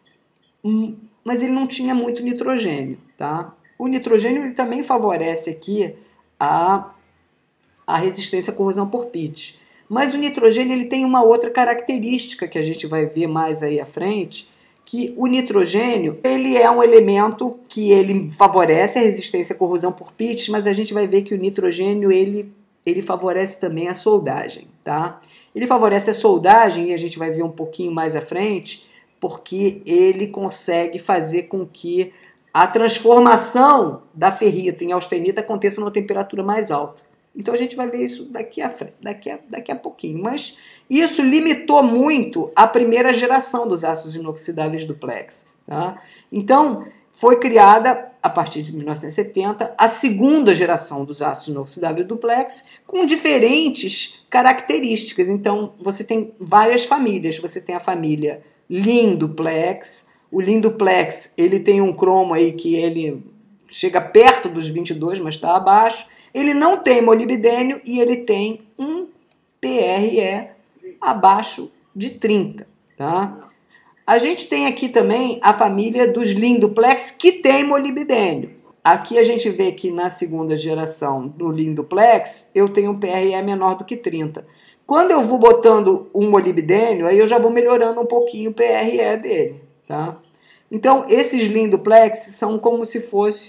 Mas ele não tinha muito nitrogênio, tá? O nitrogênio ele também favorece aqui a, a resistência à corrosão por pitch. Mas o nitrogênio ele tem uma outra característica que a gente vai ver mais aí à frente, que o nitrogênio ele é um elemento que ele favorece a resistência à corrosão por pitch, mas a gente vai ver que o nitrogênio ele, ele favorece também a soldagem, tá? Ele favorece a soldagem, e a gente vai ver um pouquinho mais à frente, porque ele consegue fazer com que a transformação da ferrita em austenita aconteça numa temperatura mais alta. Então a gente vai ver isso daqui a, daqui a, daqui a pouquinho. Mas isso limitou muito a primeira geração dos aços inoxidáveis duplex. Tá? Então foi criada, a partir de mil novecentos e setenta, a segunda geração dos aços inoxidáveis duplex com diferentes características. Então você tem várias famílias. Você tem a família Lean Duplex. O Lean Duplex ele tem um cromo aí que ele chega perto dos vinte e dois, mas está abaixo. Ele não tem molibdênio e ele tem um P R E abaixo de trinta. Tá? A gente tem aqui também a família dos Lean Duplex que tem molibdênio. Aqui a gente vê que na segunda geração do Lean Duplex eu tenho um P R E menor do que trinta. Quando eu vou botando um molibdênio, aí eu já vou melhorando um pouquinho o P R E dele. Tá? Então, esses Lean Duplex são como se fosse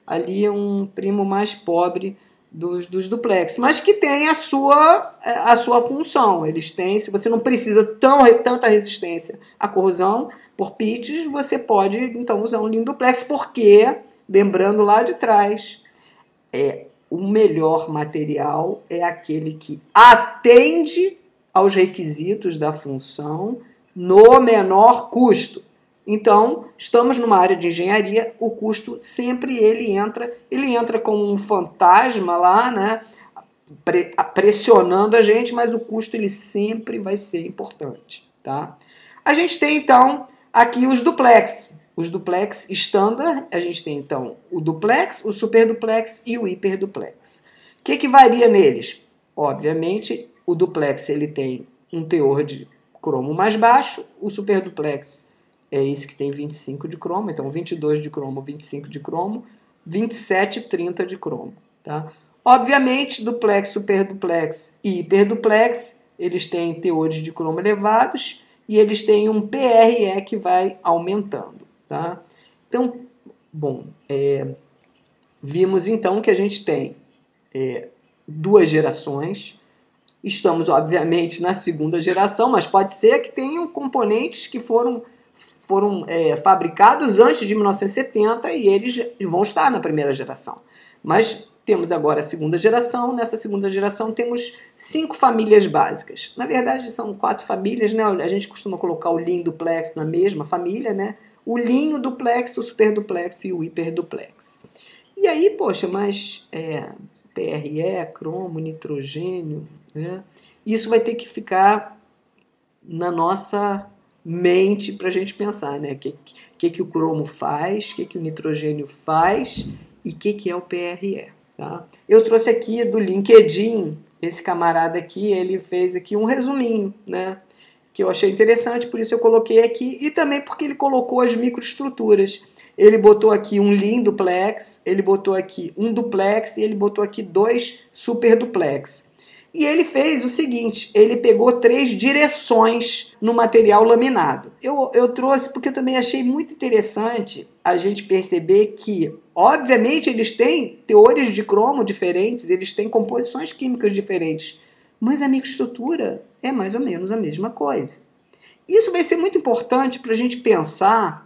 ali um primo mais pobre dos, dos duplex, mas que tem a sua, a sua função. Eles têm, se você não precisa tão, tanta resistência à corrosão por pitch, você pode então usar um linho duplex, porque, lembrando lá de trás, é, o melhor material é aquele que atende aos requisitos da função no menor custo. Então, estamos numa área de engenharia, o custo sempre ele entra, ele entra como um fantasma lá, né, pressionando a gente, mas o custo ele sempre vai ser importante, tá? A gente tem então aqui os duplex, os duplex standard, a gente tem então o duplex, o super duplex e o hiper duplex. O que que varia neles? Obviamente, o duplex ele tem um teor de cromo mais baixo, o super duplex é esse que tem vinte e cinco de cromo, então vinte e dois de cromo, vinte e cinco de cromo, vinte e sete, trinta de cromo, tá? Obviamente, duplex, superduplex e hiperduplex, eles têm teores de cromo elevados e eles têm um P R E que vai aumentando, tá? Então, bom, é, vimos então que a gente tem é, duas gerações. Estamos, obviamente, na segunda geração, mas pode ser que tenham componentes que foram foram é, fabricados antes de mil novecentos e setenta e eles vão estar na primeira geração. Mas temos agora a segunda geração. Nessa segunda geração temos cinco famílias básicas. Na verdade, são quatro famílias, né? A gente costuma colocar o linho duplex na mesma família, né? O linho duplex, o superduplex e o hiperduplex. E aí, poxa, mas é, P R E, cromo, nitrogênio, né? Isso vai ter que ficar na nossa mente para a gente pensar, né? O que, que, que o cromo faz, o que, que o nitrogênio faz e o que, que é o P R E. Tá? Eu trouxe aqui do LinkedIn, esse camarada aqui, ele fez aqui um resuminho, né? Que eu achei interessante, por isso eu coloquei aqui, e também porque ele colocou as microestruturas. Ele botou aqui um lean duplex, ele botou aqui um duplex e ele botou aqui dois super duplex. E ele fez o seguinte, ele pegou três direções no material laminado. Eu, eu trouxe porque eu também achei muito interessante a gente perceber que, obviamente, eles têm teores de cromo diferentes, eles têm composições químicas diferentes, mas a microestrutura é mais ou menos a mesma coisa. Isso vai ser muito importante para a gente pensar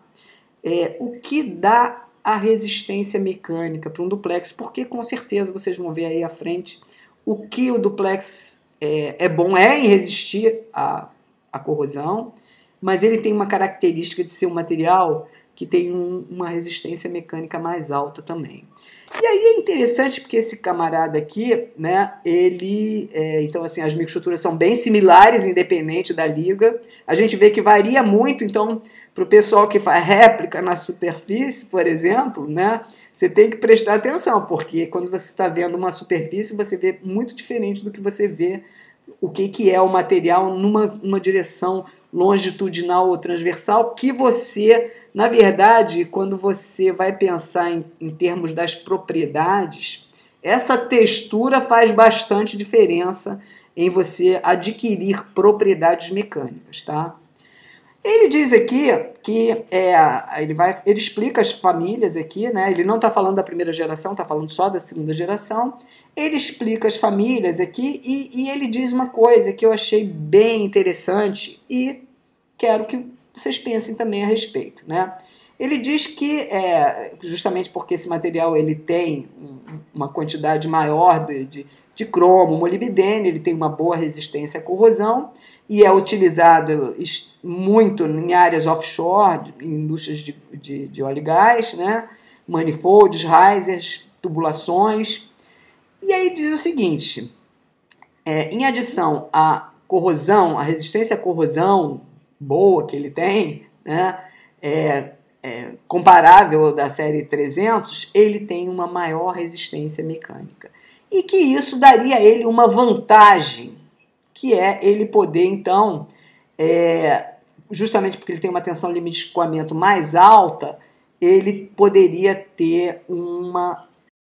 é, o que dá a resistência mecânica para um duplex, porque com certeza vocês vão ver aí à frente o que o duplex é, é bom é em resistir à, à corrosão, mas ele tem uma característica de ser um material que tem um, uma resistência mecânica mais alta também. E aí é interessante porque esse camarada aqui, né, ele, é, então assim, as microestruturas são bem similares, independente da liga. A gente vê que varia muito, então, para o pessoal que faz réplica na superfície, por exemplo, né, você tem que prestar atenção, porque quando você está vendo uma superfície, você vê muito diferente do que você vê o que, que é o material numa, numa direção longitudinal ou transversal, que você, na verdade, quando você vai pensar em, em termos das propriedades, essa textura faz bastante diferença em você adquirir propriedades mecânicas, tá? Ele diz aqui que é, ele, vai, ele explica as famílias aqui, né? Ele não está falando da primeira geração, está falando só da segunda geração. Ele explica as famílias aqui e, e ele diz uma coisa que eu achei bem interessante e quero que vocês pensem também a respeito, né? Ele diz que, é, justamente porque esse material ele tem uma quantidade maior de, de, de cromo, molibdênio, ele tem uma boa resistência à corrosão e é utilizado muito em áreas offshore, em indústrias de, de, de óleo e gás, né? Manifolds, risers, tubulações. E aí diz o seguinte, é, em adição à corrosão, a resistência à corrosão boa que ele tem, né? É, é, comparável da série trezentos, ele tem uma maior resistência mecânica. E que isso daria a ele uma vantagem, que é ele poder, então, é, justamente porque ele tem uma tensão limite de escoamento mais alta, ele poderia ter uma,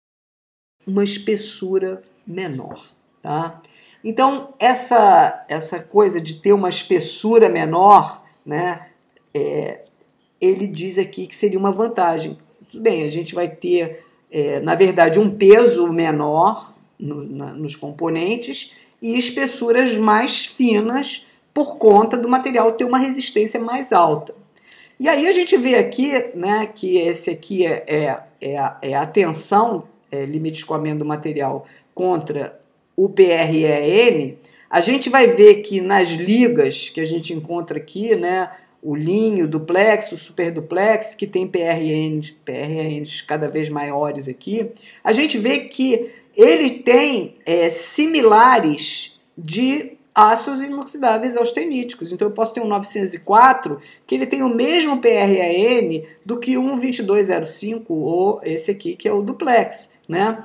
uma espessura menor, tá? Então, essa, essa coisa de ter uma espessura menor, né, é, ele diz aqui que seria uma vantagem. Tudo bem, a gente vai ter é, na verdade, um peso menor no, na, nos componentes e espessuras mais finas por conta do material ter uma resistência mais alta. E aí a gente vê aqui, né, que esse aqui é, é, é, a, é a tensão, é, limite de escoamento do material contra o P R E N. A gente vai ver que nas ligas que a gente encontra aqui, né, o linho, o duplex, o superduplex, que tem P R E Ns, P R E Ns cada vez maiores aqui, a gente vê que ele tem é, similares de ácidos inoxidáveis austeníticos. Então eu posso ter um novecentos e quatro que ele tem o mesmo P R E N do que um vinte e dois zero cinco ou esse aqui que é o duplex, né?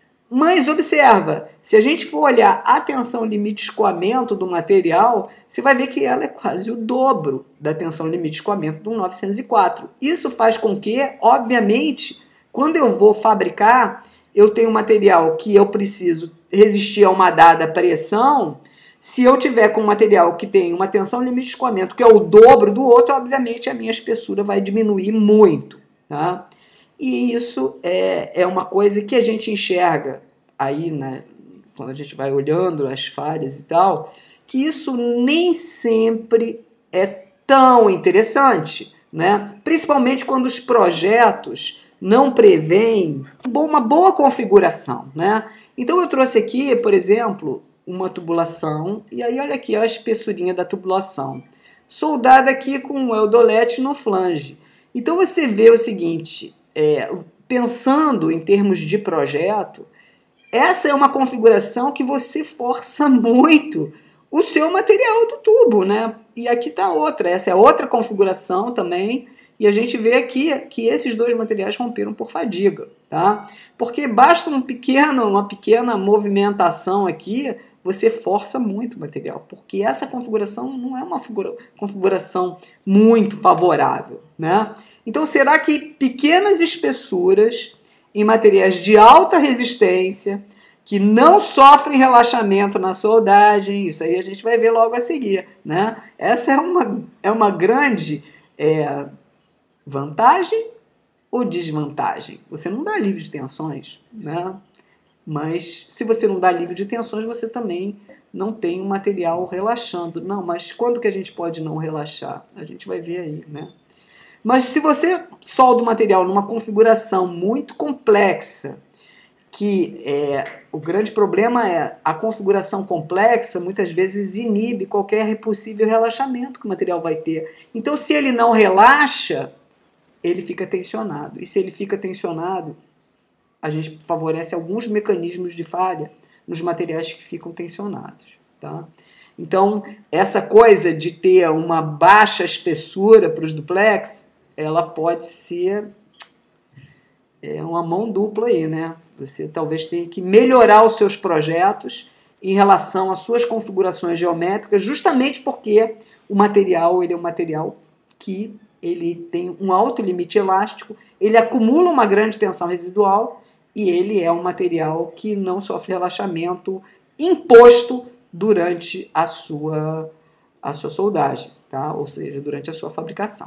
Mas observa, se a gente for olhar a tensão limite de escoamento do material, você vai ver que ela é quase o dobro da tensão limite de escoamento do novecentos e quatro. Isso faz com que, obviamente, quando eu vou fabricar, eu tenho um material que eu preciso resistir a uma dada pressão. Se eu tiver com um material que tem uma tensão limite de escoamento que é o dobro do outro, obviamente a minha espessura vai diminuir muito, tá? E isso é, é uma coisa que a gente enxerga aí, né, quando a gente vai olhando as falhas e tal, que isso nem sempre é tão interessante, né? Principalmente quando os projetos não prevêem uma boa configuração, né? Então eu trouxe aqui, por exemplo, uma tubulação, e aí olha aqui a espessurinha da tubulação, soldada aqui com um eldolete no flange. Então você vê o seguinte, é, pensando em termos de projeto, essa é uma configuração que você força muito o seu material do tubo, né? E aqui está outra, essa é outra configuração também, e a gente vê aqui que esses dois materiais romperam por fadiga, tá? Porque basta um pequeno, uma pequena movimentação aqui, você força muito o material, porque essa configuração não é uma configuração muito favorável, né? Então, será que pequenas espessuras em materiais de alta resistência, que não sofrem relaxamento na soldagem, isso aí a gente vai ver logo a seguir, né? Essa é uma, é uma grande é, vantagem ou desvantagem? Você não dá alívio de tensões, né? Mas se você não dá alívio de tensões, você também não tem um material relaxando. Não, mas quando que a gente pode não relaxar? A gente vai ver aí, né? Mas se você solda o material numa configuração muito complexa, que é, o grande problema é a configuração complexa muitas vezes inibe qualquer possível relaxamento que o material vai ter. Então, se ele não relaxa, ele fica tensionado. E se ele fica tensionado, a gente favorece alguns mecanismos de falha nos materiais que ficam tensionados, tá? Então, essa coisa de ter uma baixa espessura para os duplex, ela pode ser é, uma mão dupla aí, né? Você talvez tenha que melhorar os seus projetos em relação às suas configurações geométricas, justamente porque o material ele é um material que ele tem um alto limite elástico, ele acumula uma grande tensão residual e ele é um material que não sofre relaxamento imposto durante a sua, a sua soldagem, tá? Ou seja, durante a sua fabricação.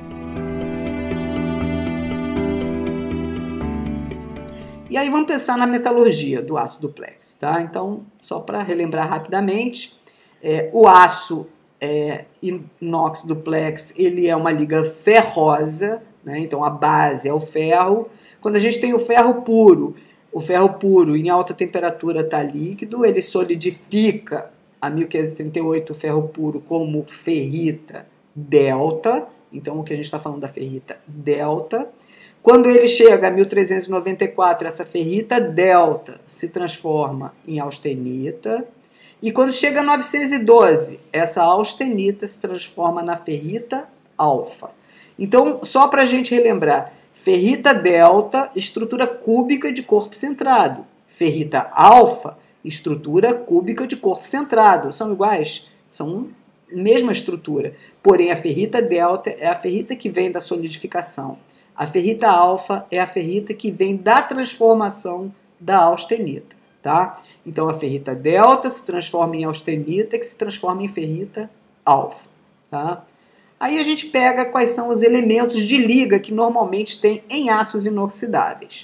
E aí vamos pensar na metalurgia do aço duplex, tá? Então, só para relembrar rapidamente, é, o aço é, inox duplex, ele é uma liga ferrosa, né? Então a base é o ferro. Quando a gente tem o ferro puro, o ferro puro em alta temperatura está líquido, ele solidifica a mil quinhentos e trinta e oito o ferro puro como ferrita delta, então o que a gente está falando da ferrita delta. Quando ele chega a mil trezentos e noventa e quatro, essa ferrita delta se transforma em austenita. E quando chega a novecentos e doze, essa austenita se transforma na ferrita alfa. Então, só para a gente relembrar, ferrita delta, estrutura cúbica de corpo centrado. Ferrita alfa, estrutura cúbica de corpo centrado. São iguais? São a mesma estrutura. Porém, a ferrita delta é a ferrita que vem da solidificação. A ferrita alfa é a ferrita que vem da transformação da austenita, tá? Então, a ferrita delta se transforma em austenita, que se transforma em ferrita alfa, tá? Aí a gente pega quais são os elementos de liga que normalmente tem em aços inoxidáveis.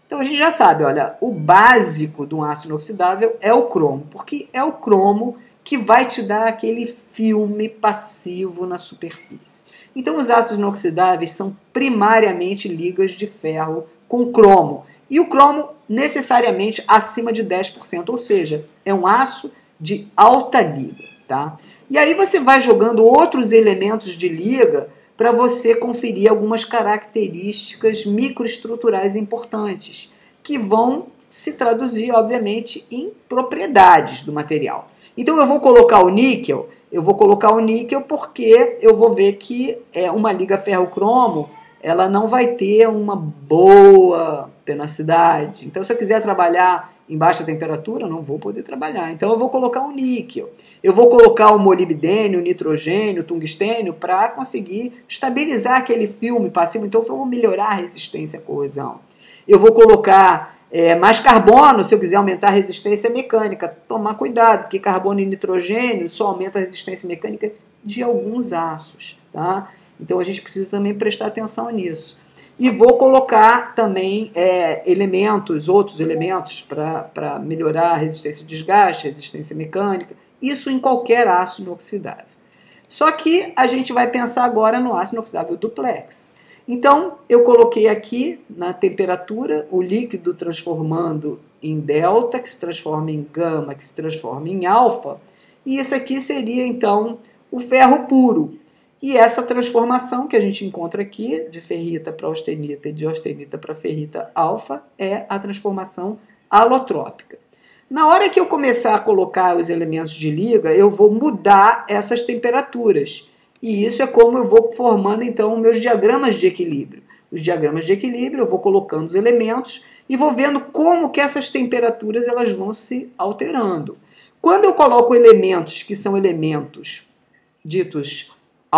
Então a gente já sabe, olha, o básico de um aço inoxidável é o cromo, porque é o cromo que vai te dar aquele filme passivo na superfície. Então os aços inoxidáveis são primariamente ligas de ferro com cromo. E o cromo necessariamente acima de dez por cento, ou seja, é um aço de alta liga. Tá? E aí você vai jogando outros elementos de liga para você conferir algumas características microestruturais importantes, que vão se traduzir, obviamente, em propriedades do material. Então eu vou colocar o níquel, eu vou colocar o níquel porque eu vou ver que é uma liga ferro-cromo, ela não vai ter uma boa tenacidade. Então se eu quiser trabalhar em baixa temperatura, não vou poder trabalhar. Então eu vou colocar o níquel. Eu vou colocar o molibdênio, o nitrogênio, o tungstênio para conseguir estabilizar aquele filme passivo. Então eu vou melhorar a resistência à corrosão. Eu vou colocar é, mais carbono se eu quiser aumentar a resistência mecânica. Tomar cuidado, porque carbono e nitrogênio só aumenta a resistência mecânica de alguns aços. Tá? Então a gente precisa também prestar atenção nisso. E vou colocar também é, elementos, outros elementos para melhorar a resistência de desgaste, resistência mecânica, isso em qualquer aço inoxidável. Só que a gente vai pensar agora no aço inoxidável duplex. Então, eu coloquei aqui na temperatura o líquido transformando em delta, que se transforma em gama, que se transforma em alfa, e isso aqui seria então o ferro puro. E essa transformação que a gente encontra aqui, de ferrita para austenita e de austenita para ferrita alfa, é a transformação alotrópica. Na hora que eu começar a colocar os elementos de liga, eu vou mudar essas temperaturas. E isso é como eu vou formando, então, meus diagramas de equilíbrio. Os diagramas de equilíbrio, eu vou colocando os elementos e vou vendo como que essas temperaturas elas vão se alterando. Quando eu coloco elementos que são elementos ditos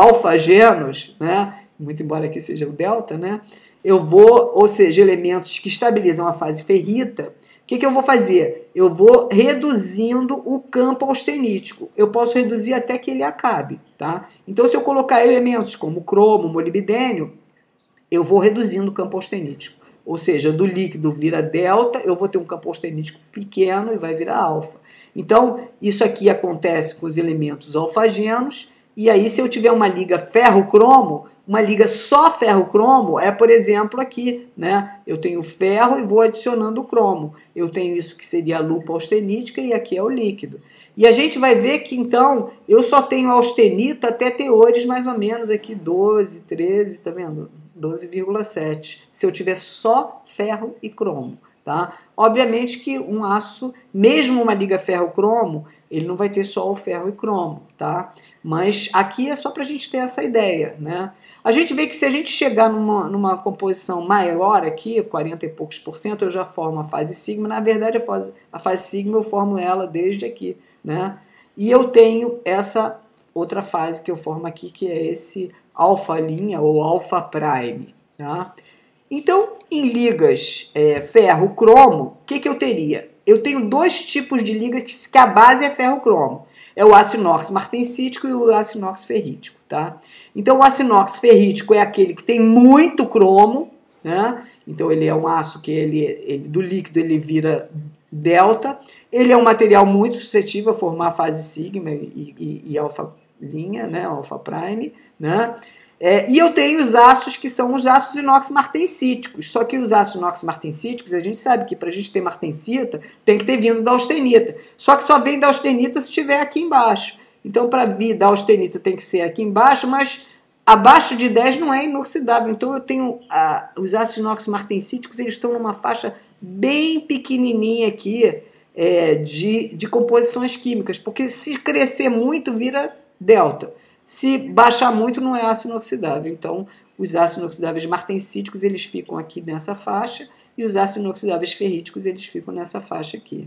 alfagenos, né? Muito embora aqui seja o delta, né? Eu vou, ou seja, elementos que estabilizam a fase ferrita, o que, que eu vou fazer? Eu vou reduzindo o campo austenítico. Eu posso reduzir até que ele acabe, tá? Então, se eu colocar elementos como cromo, molibdênio, eu vou reduzindo o campo austenítico. Ou seja, do líquido vira delta, eu vou ter um campo austenítico pequeno e vai virar alfa. Então, isso aqui acontece com os elementos alfagenos. E aí, se eu tiver uma liga ferro-cromo, uma liga só ferro-cromo é, por exemplo, aqui, né? Eu tenho ferro e vou adicionando o cromo. Eu tenho isso que seria a lupa austenítica e aqui é o líquido. E a gente vai ver que, então, eu só tenho austenita até teores mais ou menos aqui doze, treze, tá vendo? doze vírgula sete, se eu tiver só ferro e cromo. Tá? Obviamente que um aço, mesmo uma liga ferro-cromo, ele não vai ter só o ferro e cromo, tá? Mas aqui é só para a gente ter essa ideia, né? A gente vê que se a gente chegar numa, numa composição maior aqui, quarenta e poucos por cento, eu já formo a fase sigma. Na verdade, a fase, a fase sigma eu formo ela desde aqui, né? E eu tenho essa outra fase que eu formo aqui, que é esse alfa linha ou alfa prime, tá? Então, em ligas é, ferro-cromo, o que, que eu teria? Eu tenho dois tipos de ligas que a base é ferro-cromo. É o aço inox martensítico e o aço inox ferrítico, tá? Então, o aço inox ferrítico é aquele que tem muito cromo, né? Então, ele é um aço que ele, ele, do líquido ele vira delta. Ele é um material muito suscetível a formar a fase sigma e, e, e alfa linha, né? Alfa prime, né? É, e eu tenho os aços que são os aços inox martensíticos. Só que os aços inox martensíticos, a gente sabe que para a gente ter martensita, tem que ter vindo da austenita. Só que só vem da austenita se estiver aqui embaixo. Então, para vir da austenita tem que ser aqui embaixo, mas abaixo de dez não é inoxidável. Então, eu tenho ah, os aços inox martensíticos, eles estão numa faixa bem pequenininha aqui é, de, de composições químicas. Porque se crescer muito, vira delta. Se baixar muito, não é ácido inoxidável. Então, os ácidos inoxidáveis martensíticos, eles ficam aqui nessa faixa, e os ácidos inoxidáveis ferríticos, eles ficam nessa faixa aqui.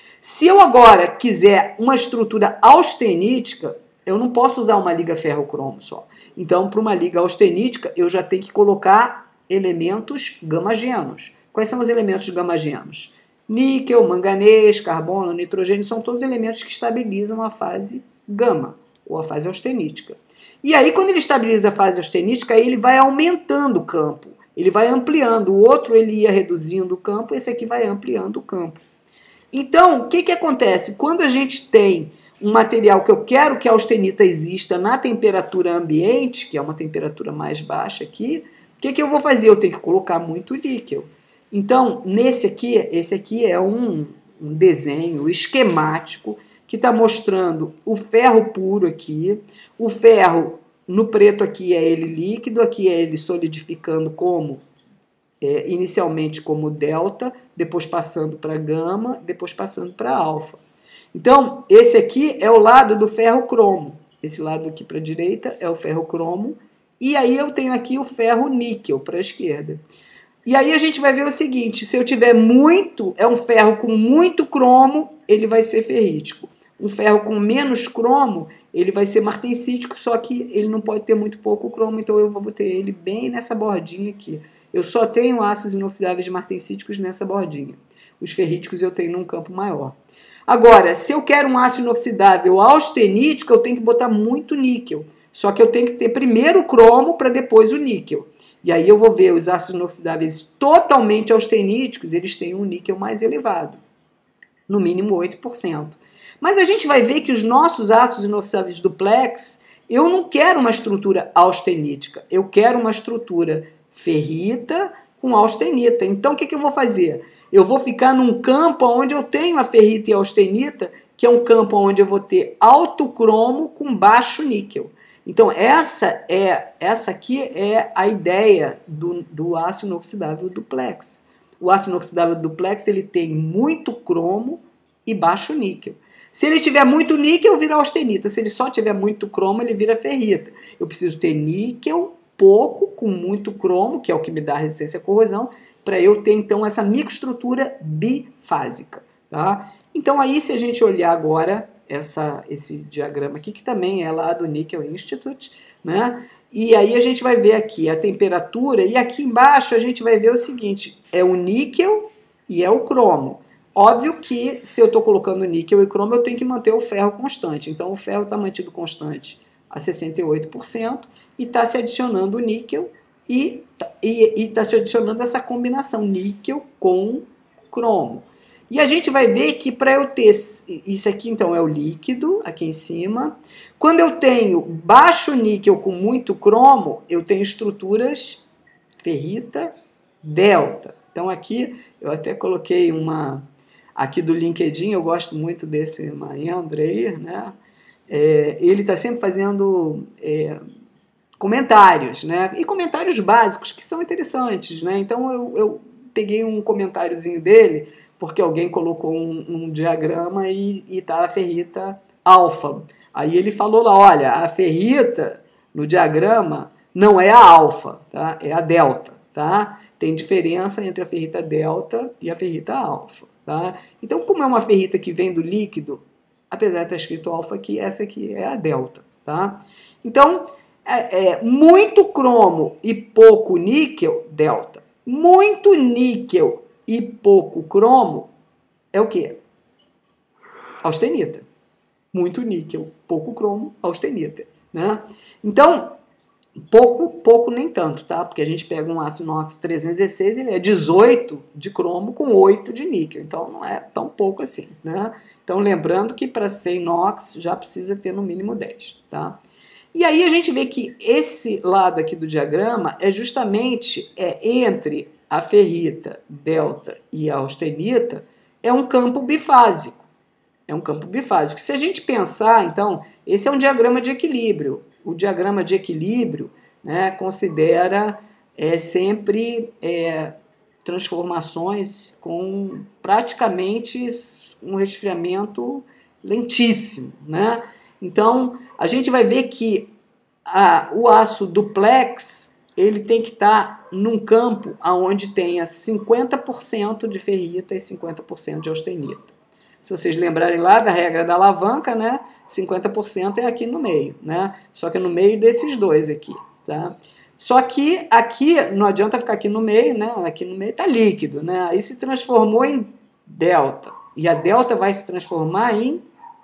Se eu agora quiser uma estrutura austenítica, eu não posso usar uma liga ferro-cromo só. Então, para uma liga austenítica, eu já tenho que colocar elementos gamagenos. Quais são os elementos gamagenos? Níquel, manganês, carbono, nitrogênio, são todos elementos que estabilizam a fase gama, ou a fase austenítica. E aí, quando ele estabiliza a fase austenítica, aí ele vai aumentando o campo. Ele vai ampliando. O outro ele ia reduzindo o campo, esse aqui vai ampliando o campo. Então, o que, que acontece? Quando a gente tem um material que eu quero que a austenita exista na temperatura ambiente, que é uma temperatura mais baixa aqui, o que, que eu vou fazer? Eu tenho que colocar muito níquel. Então, nesse aqui, esse aqui é um, um desenho esquemático que está mostrando o ferro puro aqui. O ferro, no preto aqui, é ele líquido, aqui é ele solidificando como, é, inicialmente como delta, depois passando para gama, depois passando para alfa. Então, esse aqui é o lado do ferro cromo. Esse lado aqui para a direita é o ferro cromo. E aí eu tenho aqui o ferro níquel para a esquerda. E aí a gente vai ver o seguinte, se eu tiver muito, é um ferro com muito cromo, ele vai ser ferrítico. Um ferro com menos cromo, ele vai ser martensítico, só que ele não pode ter muito pouco cromo, então eu vou ter ele bem nessa bordinha aqui. Eu só tenho ácidos inoxidáveis martensíticos nessa bordinha. Os ferríticos eu tenho num campo maior. Agora, se eu quero um ácido inoxidável austenítico, eu tenho que botar muito níquel. Só que eu tenho que ter primeiro o cromo para depois o níquel. E aí eu vou ver os ácidos inoxidáveis totalmente austeníticos, eles têm um níquel mais elevado, no mínimo oito por cento. Mas a gente vai ver que os nossos ácidos inoxidáveis duplex, eu não quero uma estrutura austenítica, eu quero uma estrutura ferrita com austenita. Então o que, que eu vou fazer? Eu vou ficar num campo onde eu tenho a ferrita e a austenita, que é um campo onde eu vou ter alto cromo com baixo níquel. Então, essa é essa aqui é a ideia do, do ácido inoxidável duplex. O ácido inoxidável duplex ele tem muito cromo e baixo níquel. Se ele tiver muito níquel, vira austenita. Se ele só tiver muito cromo, ele vira ferrita. Eu preciso ter níquel, pouco, com muito cromo, que é o que me dá resistência à corrosão, para eu ter, então, essa microestrutura bifásica. Tá? Então, aí, se a gente olhar agora Essa, esse diagrama aqui, que também é lá do Nickel Institute, né? E aí a gente vai ver aqui a temperatura, e aqui embaixo a gente vai ver o seguinte, é o níquel e é o cromo. Óbvio que se eu estou colocando níquel e cromo, eu tenho que manter o ferro constante. Então o ferro está mantido constante a sessenta e oito por cento e está se adicionando o níquel e está se adicionando essa combinação níquel com cromo. E a gente vai ver que para eu ter, isso aqui então é o líquido, aqui em cima, quando eu tenho baixo níquel com muito cromo, eu tenho estruturas ferrita, delta. Então aqui eu até coloquei uma, aqui do LinkedIn, eu gosto muito desse Mahendra aí, né? É, ele está sempre fazendo é, comentários, né? E comentários básicos que são interessantes, né? Então eu, eu peguei um comentáriozinho dele, porque alguém colocou um, um diagrama e está a ferrita alfa. Aí ele falou lá, olha, a ferrita no diagrama não é a alfa, tá? É a delta. Tá? Tem diferença entre a ferrita delta e a ferrita alfa. Tá? Então, como é uma ferrita que vem do líquido, apesar de estar escrito alfa aqui, essa aqui é a delta. Tá? Então, é, é muito cromo e pouco níquel, delta. Muito níquel e pouco cromo é o quê? Austenita. Muito níquel, pouco cromo, austenita. Né? Então, pouco, pouco nem tanto, tá? Porque a gente pega um aço inox trezentos e dezesseis, ele é dezoito de cromo com oito de níquel. Então, não é tão pouco assim. Né? Então, lembrando que para ser inox já precisa ter no mínimo dez. Tá? E aí a gente vê que esse lado aqui do diagrama é justamente é, entre a ferrita, delta e a austenita, é um campo bifásico. É um campo bifásico. Se a gente pensar, então, esse é um diagrama de equilíbrio. O diagrama de equilíbrio, né, considera é, sempre é, transformações com praticamente um resfriamento lentíssimo. Né? Então, a gente vai ver que a, o aço duplex ele tem que estar num campo onde tenha cinquenta por cento de ferrita e cinquenta por cento de austenita. Se vocês lembrarem lá da regra da alavanca, né, cinquenta por cento é aqui no meio, né? Só que é no meio desses dois aqui, tá? Só que aqui, não adianta ficar aqui no meio, né? Aqui no meio está líquido, né? Aí se transformou em delta. E a delta vai se transformar em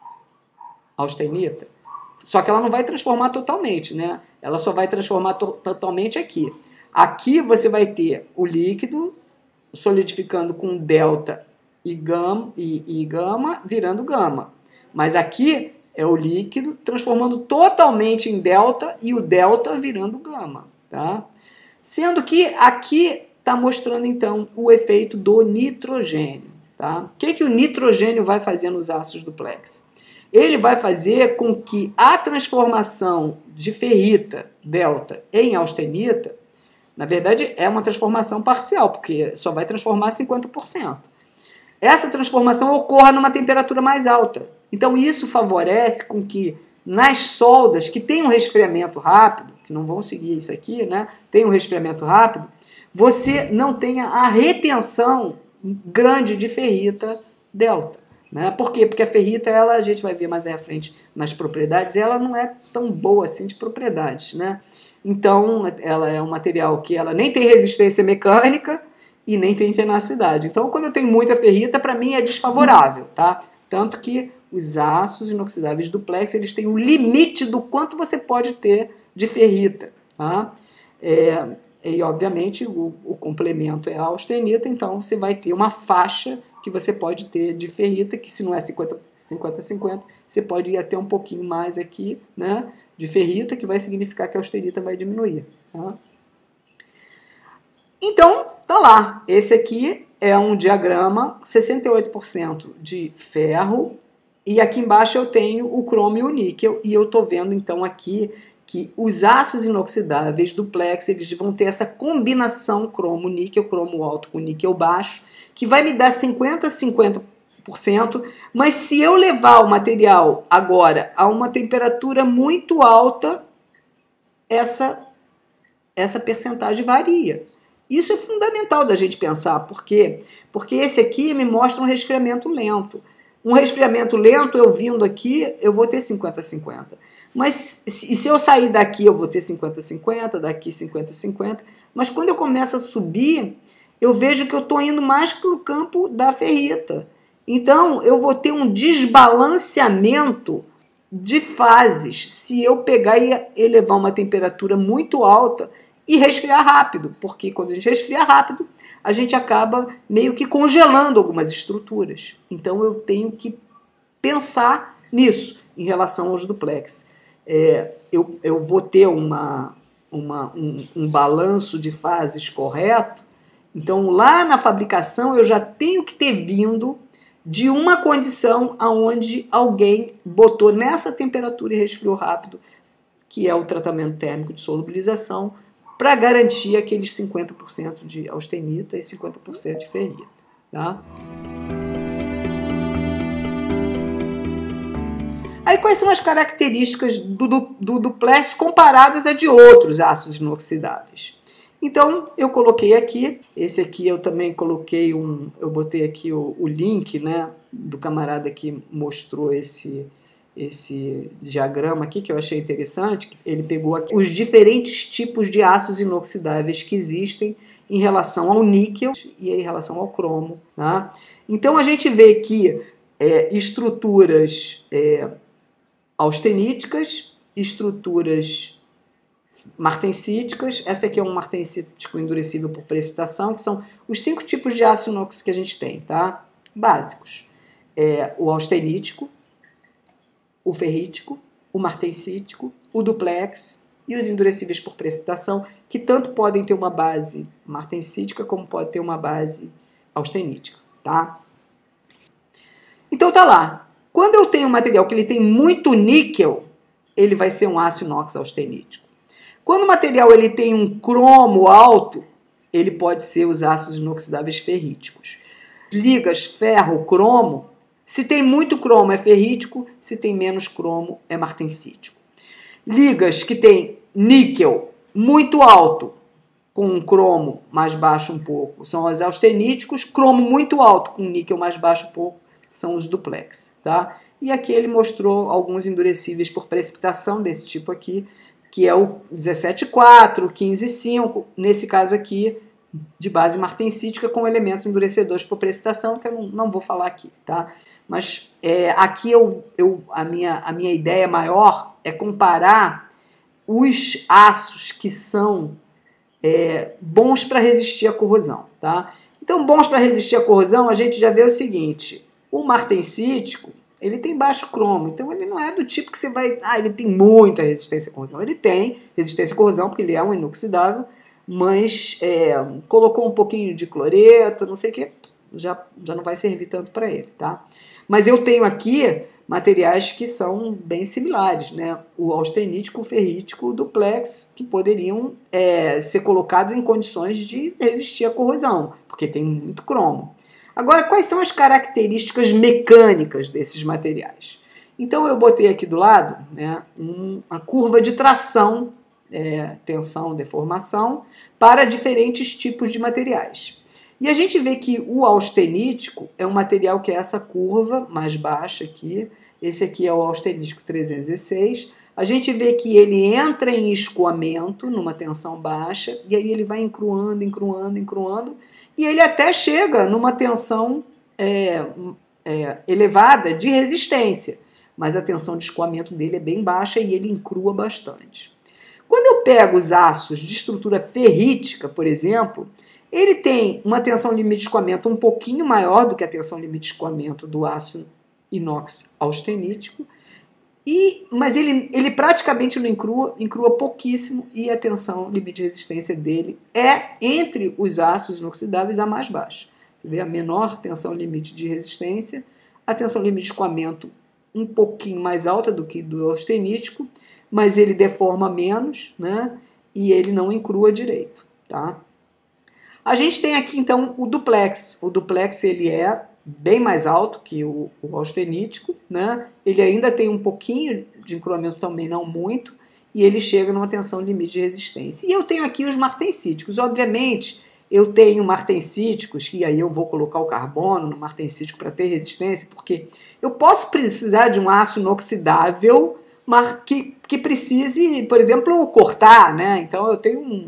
austenita. Só que ela não vai transformar totalmente, né? Ela só vai transformar to totalmente aqui. Aqui você vai ter o líquido solidificando com delta e gama, e, e gama virando gama. Mas aqui é o líquido transformando totalmente em delta e o delta virando gama. Tá? Sendo que aqui está mostrando então o efeito do nitrogênio. Tá? O que, que o nitrogênio vai fazer nos ácidos duplex? Ele vai fazer com que a transformação de ferrita, delta, em austenita, na verdade é uma transformação parcial, porque só vai transformar cinquenta por cento. Essa transformação ocorra numa temperatura mais alta. Então isso favorece com que nas soldas que tem um resfriamento rápido, que não vão seguir isso aqui, né? Tem um resfriamento rápido, você não tenha a retenção grande de ferrita delta. Né? Por quê? Porque a ferrita, ela, a gente vai ver mais à frente nas propriedades, ela não é tão boa assim de propriedades. Né? Então, ela é um material que ela nem tem resistência mecânica e nem tem tenacidade. Então, quando eu tenho muita ferrita, para mim é desfavorável. Tá? Tanto que os aços inoxidáveis duplex, eles têm um limite do quanto você pode ter de ferrita. Tá? É, e, obviamente, o, o complemento é a austenita, então você vai ter uma faixa que você pode ter de ferrita, que se não é cinquenta a cinquenta, você pode ir até um pouquinho mais aqui, né, de ferrita, que vai significar que a austenita vai diminuir. Tá? Então, tá lá. Esse aqui é um diagrama, sessenta e oito por cento de ferro, e aqui embaixo eu tenho o cromo e o níquel, e eu tô vendo então aqui que os aços inoxidáveis duplex, eles vão ter essa combinação cromo-níquel, cromo alto com níquel baixo, que vai me dar cinquenta a cinquenta por cento, mas se eu levar o material agora a uma temperatura muito alta, essa, essa percentagem varia. Isso é fundamental da gente pensar. Por quê? Porque esse aqui me mostra um resfriamento lento. Um resfriamento lento, eu vindo aqui, eu vou ter cinquenta a cinquenta. Mas se, se eu sair daqui, eu vou ter cinquenta a cinquenta, daqui cinquenta a cinquenta. Mas quando eu começo a subir, eu vejo que eu estou indo mais para o campo da ferrita. Então, eu vou ter um desbalanceamento de fases se eu pegar e elevar uma temperatura muito alta e resfriar rápido, porque quando a gente resfria rápido, a gente acaba meio que congelando algumas estruturas. Então eu tenho que pensar nisso em relação aos duplex. É, eu, eu vou ter uma, uma, um, um balanço de fases correto, então lá na fabricação eu já tenho que ter vindo de uma condição onde alguém botou nessa temperatura e resfriou rápido, que é o tratamento térmico de solubilização, para garantir aqueles cinquenta por cento de austenita e cinquenta por cento de ferrita. Tá? Aí quais são as características do, do, do duplex comparadas a de outros ácidos inoxidáveis? Então, eu coloquei aqui, esse aqui eu também coloquei um, eu botei aqui o, o link, né, do camarada que mostrou esse... esse diagrama aqui que eu achei interessante, ele pegou aqui os diferentes tipos de ácidos inoxidáveis que existem em relação ao níquel e em relação ao cromo. Tá? Então a gente vê que é, estruturas é, austeníticas, estruturas martensíticas, essa aqui é um martensítico endurecível por precipitação, que são os cinco tipos de ácido inox que a gente tem, tá? Básicos. É, o austenítico, o ferrítico, o martensítico, o duplex e os endurecíveis por precipitação, que tanto podem ter uma base martensítica como pode ter uma base austenítica, tá? Então tá lá. Quando eu tenho um material que ele tem muito níquel, ele vai ser um ácido inox austenítico. Quando o material ele tem um cromo alto, ele pode ser os ácidos inoxidáveis ferríticos. Ligas ferro-cromo, se tem muito cromo é ferrítico, se tem menos cromo é martensítico. Ligas que tem níquel muito alto, com um cromo mais baixo um pouco, são os austeníticos, cromo muito alto com níquel mais baixo um pouco, são os duplex. Tá? E aqui ele mostrou alguns endurecíveis por precipitação desse tipo aqui, que é o dezessete quatro, quinze cinco, nesse caso aqui, de base martensítica com elementos endurecedores por precipitação, que eu não, não vou falar aqui, tá? Mas é, aqui eu, eu, a, minha, a minha ideia maior é comparar os aços que são é, bons para resistir à corrosão, tá? Então, bons para resistir à corrosão, a gente já vê o seguinte, o martensítico, ele tem baixo cromo, então ele não é do tipo que você vai... Ah, ele tem muita resistência à corrosão. Ele tem resistência à corrosão, porque ele é um inoxidável, mas é, colocou um pouquinho de cloreto, não sei o que, já, já não vai servir tanto para ele, tá? Mas eu tenho aqui materiais que são bem similares, né? O austenítico, o ferrítico, o duplex, que poderiam é, ser colocados em condições de resistir à corrosão, porque tem muito cromo. Agora, quais são as características mecânicas desses materiais? Então, eu botei aqui do lado, né, uma curva de tração, é, tensão, deformação, para diferentes tipos de materiais. E a gente vê que o austenítico é um material que é essa curva mais baixa aqui. Esse aqui é o austenítico trezentos e seis. A gente vê que ele entra em escoamento, numa tensão baixa, e aí ele vai encruando, encruando, encruando, e ele até chega numa tensão é, é, elevada de resistência, mas a tensão de escoamento dele é bem baixa e ele encrua bastante. Quando eu pego os aços de estrutura ferrítica, por exemplo, ele tem uma tensão limite de escoamento um pouquinho maior do que a tensão limite de escoamento do aço inox austenítico, e, mas ele, ele praticamente não encrua, encrua pouquíssimo, e a tensão limite de resistência dele é, entre os aços inoxidáveis, a mais baixa. Você vê a menor tensão limite de resistência, a tensão limite de escoamento um pouquinho mais alta do que do austenítico, mas ele deforma menos, né? E ele não encrua direito, tá? A gente tem aqui, então, o duplex. O duplex, ele é bem mais alto que o, o austenítico, né? Ele ainda tem um pouquinho de encruamento, também não muito, e ele chega numa tensão limite de resistência. E eu tenho aqui os martensíticos. Obviamente, eu tenho martensíticos, e aí eu vou colocar o carbono no martensítico para ter resistência, porque eu posso precisar de um aço inoxidável que, que precise, por exemplo, cortar, né? Então eu tenho um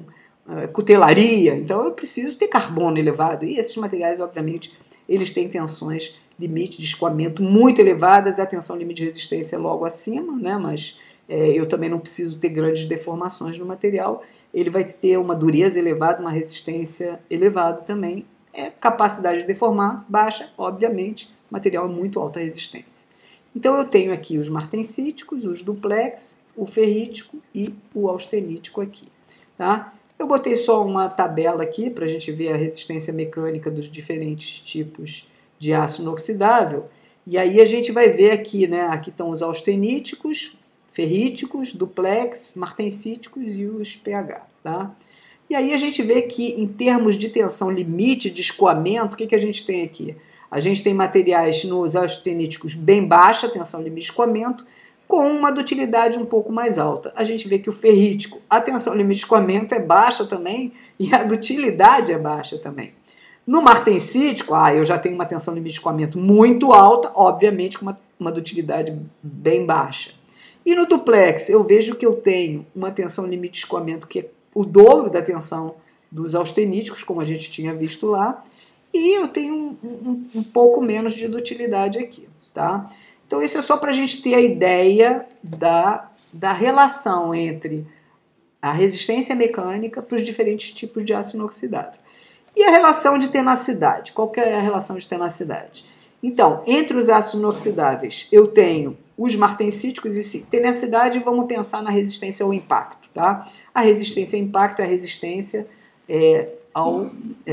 cutelaria, então eu preciso ter carbono elevado, e esses materiais, obviamente, eles têm tensões limite de escoamento muito elevadas, a tensão limite de resistência é logo acima, né? Mas é, eu também não preciso ter grandes deformações no material, ele vai ter uma dureza elevada, uma resistência elevada também, é capacidade de deformar baixa, obviamente, material é muito alta resistência. Então eu tenho aqui os martensíticos, os duplex, o ferrítico e o austenítico aqui, tá? Eu botei só uma tabela aqui para a gente ver a resistência mecânica dos diferentes tipos de aço inoxidável. E aí a gente vai ver aqui, né? Aqui estão os austeníticos, ferríticos, duplex, martensíticos e os pH, tá? E aí a gente vê que em termos de tensão limite de escoamento, o que, que a gente tem aqui? A gente tem materiais nos austeníticos bem baixa, tensão limite de escoamento, com uma dutilidade um pouco mais alta. A gente vê que o ferrítico, a tensão limite de escoamento é baixa também e a dutilidade é baixa também. No martensítico, ah, eu já tenho uma tensão limite de escoamento muito alta, obviamente com uma, uma dutilidade bem baixa. E no duplex, eu vejo que eu tenho uma tensão limite de escoamento que é o dobro da tensão dos austeníticos, como a gente tinha visto lá, e eu tenho um, um, um pouco menos de dutilidade aqui, tá? Então, isso é só para a gente ter a ideia da, da relação entre a resistência mecânica para os diferentes tipos de aço inoxidável. E a relação de tenacidade. Qual que é a relação de tenacidade? Então, entre os aços inoxidáveis, eu tenho os martensíticos e tenacidade, vamos pensar na resistência ao impacto, tá? A resistência ao impacto é a resistência é, ao,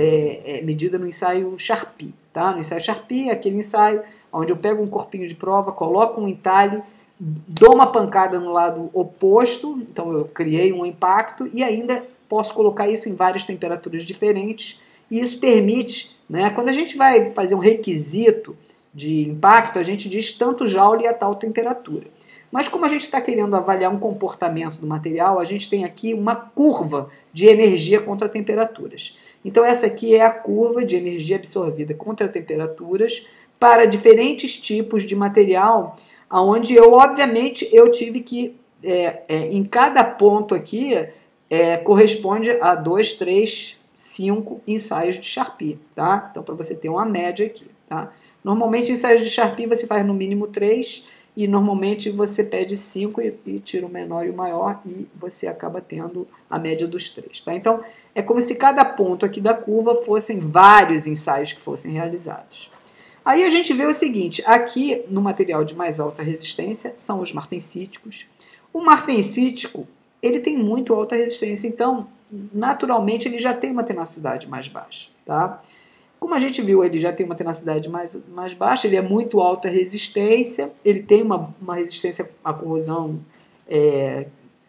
é, é, medida no ensaio Charpy, tá? No ensaio Charpy é aquele ensaio onde eu pego um corpinho de prova, coloco um entalhe, dou uma pancada no lado oposto, então eu criei um impacto e ainda posso colocar isso em várias temperaturas diferentes, e isso permite, né, quando a gente vai fazer um requisito de impacto, a gente diz tanto joule a tal temperatura. Mas como a gente está querendo avaliar um comportamento do material, a gente tem aqui uma curva de energia contra temperaturas. Então essa aqui é a curva de energia absorvida contra temperaturas para diferentes tipos de material, onde eu, obviamente, eu tive que, é, é, em cada ponto aqui, é, corresponde a dois, três, cinco ensaios de Charpy, tá? Então, para você ter uma média aqui, tá? Normalmente, ensaios de Charpy você faz no mínimo três, e normalmente você pede cinco e, e tira o menor e o maior e você acaba tendo a média dos três. Tá? Então, é como se cada ponto aqui da curva fossem vários ensaios que fossem realizados. Aí a gente vê o seguinte, aqui no material de mais alta resistência são os martensíticos. O martensítico, ele tem muito alta resistência, então, naturalmente, ele já tem uma tenacidade mais baixa, tá? Como a gente viu, ele já tem uma tenacidade mais, mais baixa, ele é muito alta resistência, ele tem uma, uma resistência à corrosão é,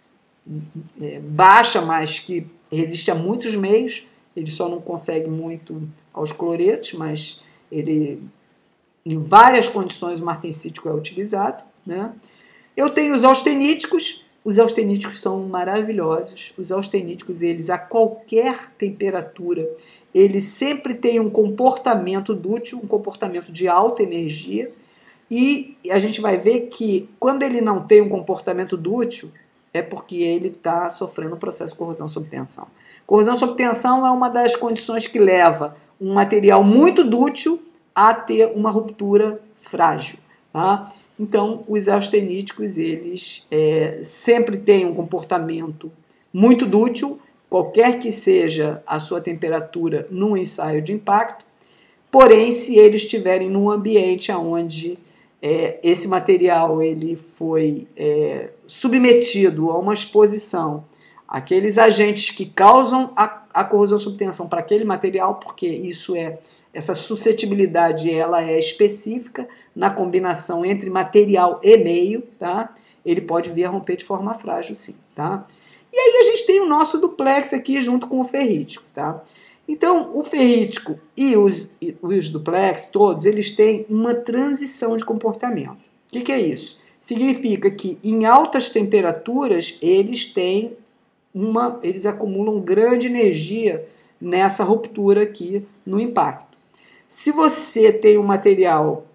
é, baixa, mas que resiste a muitos meios, ele só não consegue muito aos cloretos, mas ele... Em várias condições o martensítico é utilizado, né? Eu tenho os austeníticos. Os austeníticos são maravilhosos. Os austeníticos, eles a qualquer temperatura, eles sempre têm um comportamento dútil, um comportamento de alta energia. E a gente vai ver que quando ele não tem um comportamento dútil, é porque ele está sofrendo um processo de corrosão sob tensão. Corrosão sob tensão é uma das condições que leva um material muito dútil a ter uma ruptura frágil. Tá? Então, os austeníticos, eles é, sempre têm um comportamento muito dútil, qualquer que seja a sua temperatura num ensaio de impacto, porém, se eles estiverem num ambiente onde é, esse material ele foi é, submetido a uma exposição, aqueles agentes que causam a, a corrosão sob tensão para aquele material, porque isso é essa suscetibilidade ela é específica na combinação entre material e meio, tá? Ele pode vir a romper de forma frágil, sim, tá? E aí a gente tem o nosso duplex aqui junto com o ferrítico, tá? Então, o ferrítico e os, e os duplex, todos, eles têm uma transição de comportamento. O que, que é isso? Significa que em altas temperaturas eles têm uma, eles acumulam grande energia nessa ruptura aqui no impacto. Se você tem um material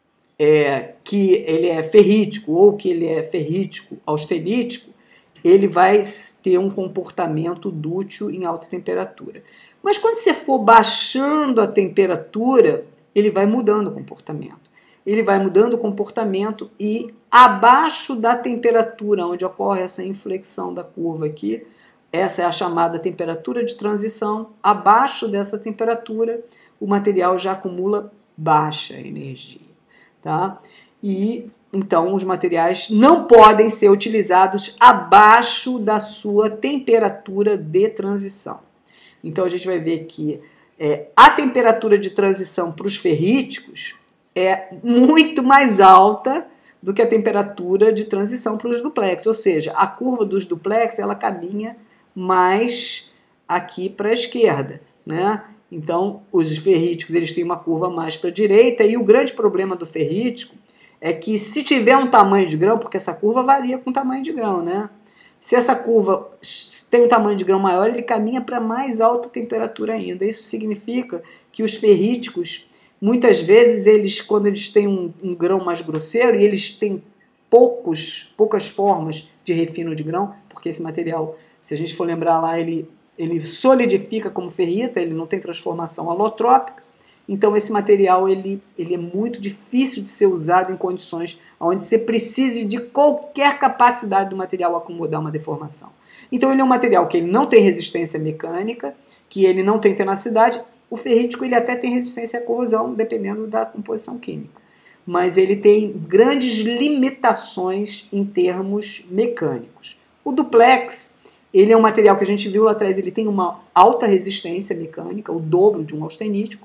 é, que ele é ferrítico ou que ele é ferrítico austenítico, ele vai ter um comportamento dútil em alta temperatura. Mas quando você for baixando a temperatura, ele vai mudando o comportamento. Ele vai mudando o comportamento e abaixo da temperatura onde ocorre essa inflexão da curva aqui, essa é a chamada temperatura de transição. Abaixo dessa temperatura, o material já acumula baixa energia, tá? E então os materiais não podem ser utilizados abaixo da sua temperatura de transição. Então a gente vai ver que é, a temperatura de transição para os ferríticos é muito mais alta do que a temperatura de transição para os duplex, ou seja, a curva dos duplex ela caminha mais aqui para a esquerda, né? Então, os ferríticos eles têm uma curva mais para a direita e o grande problema do ferrítico é que se tiver um tamanho de grão, porque essa curva varia com o tamanho de grão, né? Se essa curva tem um tamanho de grão maior, ele caminha para mais alta temperatura ainda. Isso significa que os ferríticos, muitas vezes, eles, quando eles têm um, um grão mais grosseiro e eles têm poucos, poucas formas de refino de grão, porque esse material, se a gente for lembrar lá, ele, ele solidifica como ferrita, ele não tem transformação alotrópica, então esse material ele, ele é muito difícil de ser usado em condições onde você precise de qualquer capacidade do material acomodar uma deformação. Então ele é um material que ele não tem resistência mecânica, que ele não tem tenacidade, o ferrítico ele até tem resistência à corrosão, dependendo da composição química, mas ele tem grandes limitações em termos mecânicos. O duplex, ele é um material que a gente viu lá atrás, ele tem uma alta resistência mecânica, o dobro de um austenítico,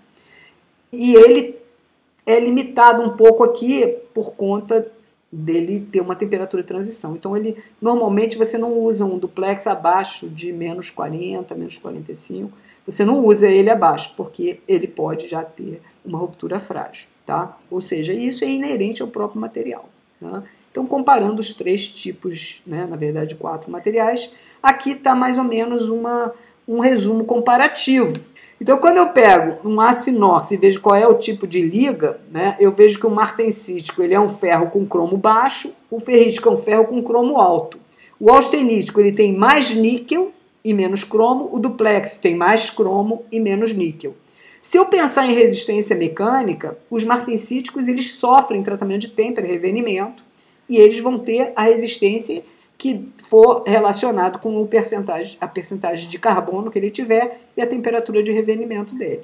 e ele é limitado um pouco aqui por conta dele ter uma temperatura de transição. Então, ele normalmente você não usa um duplex abaixo de menos quarenta, menos quarenta e cinco, você não usa ele abaixo, porque ele pode já ter uma ruptura frágil, tá? Ou seja, isso é inerente ao próprio material. Tá? Então, comparando os três tipos, né, na verdade, quatro materiais, aqui está mais ou menos uma, um resumo comparativo. Então, quando eu pego um aço inox e vejo qual é o tipo de liga, né, eu vejo que o martensítico ele é um ferro com cromo baixo, o ferrítico é um ferro com cromo alto. O austenítico ele tem mais níquel e menos cromo, o duplex tem mais cromo e menos níquel. Se eu pensar em resistência mecânica, os martensíticos eles sofrem tratamento de têmpera e revenimento, e eles vão ter a resistência que for relacionado com o percentagem, a percentagem de carbono que ele tiver e a temperatura de revenimento dele.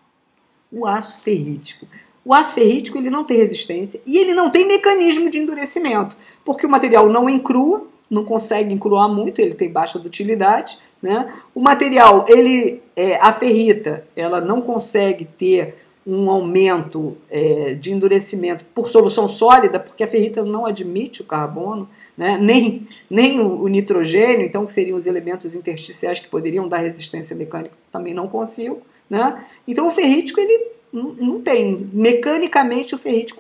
O aço ferrítico. O aço ferrítico ele não tem resistência e ele não tem mecanismo de endurecimento, porque o material não encrua, não consegue encruar muito, ele tem baixa dutilidade, né? O material, ele, é, a ferrita, ela não consegue ter um aumento é, de endurecimento por solução sólida, porque a ferrita não admite o carbono, né? nem, nem o, o nitrogênio, então que seriam os elementos intersticiais que poderiam dar resistência mecânica, também não consigo, né? Então o ferrítico ele não, não tem, mecanicamente o ferrítico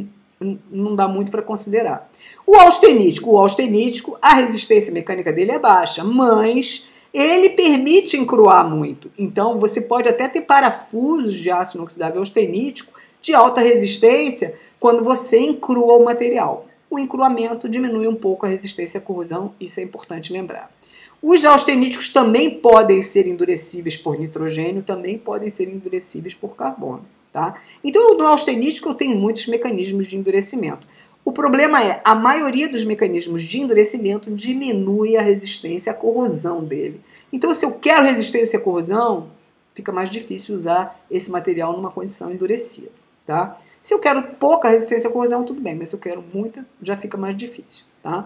não dá muito para considerar. O austenítico, o austenítico, a resistência mecânica dele é baixa, mas ele permite encruar muito. Então, você pode até ter parafusos de aço inoxidável austenítico de alta resistência quando você encrua o material. O encruamento diminui um pouco a resistência à corrosão, isso é importante lembrar. Os austeníticos também podem ser endurecíveis por nitrogênio, também podem ser endurecíveis por carbono. Tá? Então, no austenítico eu tenho muitos mecanismos de endurecimento. O problema é, a maioria dos mecanismos de endurecimento diminui a resistência à corrosão dele. Então, se eu quero resistência à corrosão, fica mais difícil usar esse material numa condição endurecida. Tá? Se eu quero pouca resistência à corrosão, tudo bem, mas se eu quero muita, já fica mais difícil. Tá?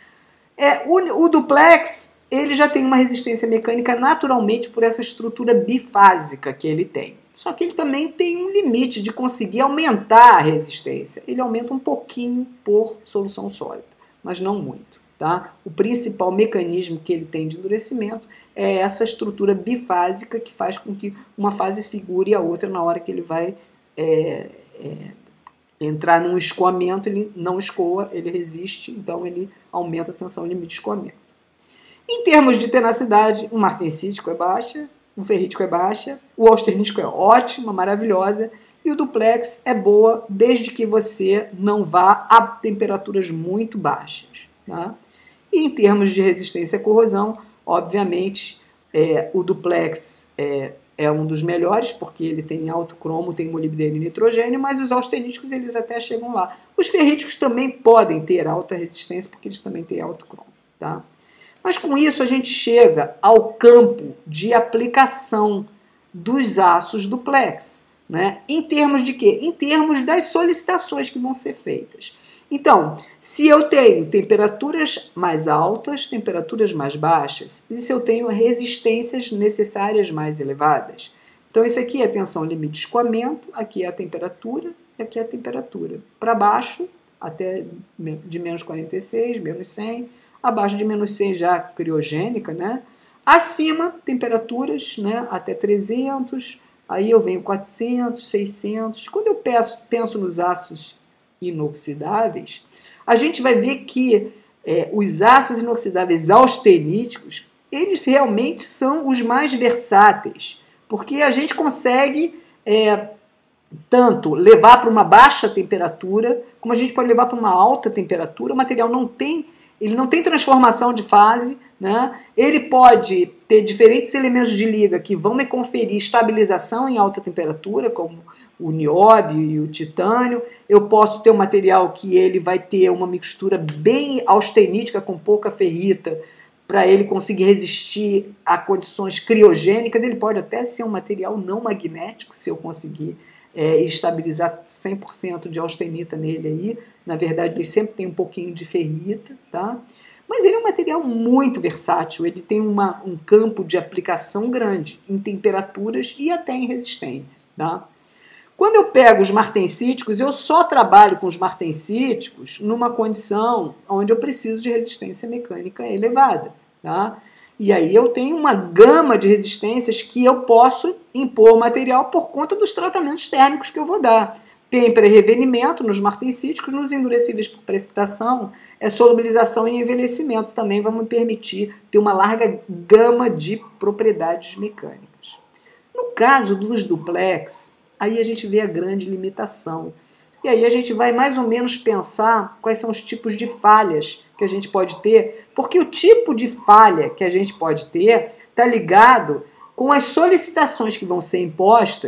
É, o, o duplex, ele já tem uma resistência mecânica naturalmente por essa estrutura bifásica que ele tem. Só que ele também tem um limite de conseguir aumentar a resistência. Ele aumenta um pouquinho por solução sólida, mas não muito. Tá? O principal mecanismo que ele tem de endurecimento é essa estrutura bifásica que faz com que uma fase segure a outra na hora que ele vai é, é, entrar num escoamento. Ele não escoa, ele resiste, então ele aumenta a tensão limite de escoamento. Em termos de tenacidade, o martensítico é baixa, o ferrítico é baixa, o austenítico é ótima, maravilhosa, e o duplex é boa desde que você não vá a temperaturas muito baixas. Tá? E em termos de resistência à corrosão, obviamente, é, o duplex é, é um dos melhores, porque ele tem alto cromo, tem molibdênio e nitrogênio, mas os austeníticos eles até chegam lá. Os ferríticos também podem ter alta resistência, porque eles também têm alto cromo. Tá? Mas com isso a gente chega ao campo de aplicação dos aços duplex, né? Em termos de quê? Em termos das solicitações que vão ser feitas. Então, se eu tenho temperaturas mais altas, temperaturas mais baixas, e se eu tenho resistências necessárias mais elevadas. Então, isso aqui é a tensão limite de escoamento, aqui é a temperatura, e aqui é a temperatura. Para baixo, até de menos quarenta e seis, menos cem, abaixo de menos cem já criogênica, né? Acima, temperaturas, né, até trezentos, aí eu venho quatrocentos, seiscentos. Quando eu penso, penso nos aços inoxidáveis, a gente vai ver que é, os aços inoxidáveis austeníticos, eles realmente são os mais versáteis, porque a gente consegue é, tanto levar para uma baixa temperatura, como a gente pode levar para uma alta temperatura. O material não tem Ele não tem transformação de fase, né? Ele pode ter diferentes elementos de liga que vão me conferir estabilização em alta temperatura, como o nióbio e o titânio. Eu posso ter um material que ele vai ter uma mixtura bem austenítica, com pouca ferrita, para ele conseguir resistir a condições criogênicas. Ele pode até ser um material não magnético, se eu conseguir É, estabilizar cem por cento de austenita nele aí. Na verdade, ele sempre tem um pouquinho de ferrita, tá? Mas ele é um material muito versátil, ele tem uma, um campo de aplicação grande em temperaturas e até em resistência, tá? Quando eu pego os martensíticos, eu só trabalho com os martensíticos numa condição onde eu preciso de resistência mecânica elevada, tá? E aí eu tenho uma gama de resistências que eu posso impor ao material por conta dos tratamentos térmicos que eu vou dar. Tem pré-revenimento nos martensíticos, nos endurecíveis por precipitação, é solubilização e envelhecimento também vão me permitir ter uma larga gama de propriedades mecânicas. No caso dos duplex, aí a gente vê a grande limitação. E aí a gente vai mais ou menos pensar quais são os tipos de falhas que a gente pode ter, porque o tipo de falha que a gente pode ter está ligado com as solicitações que vão ser impostas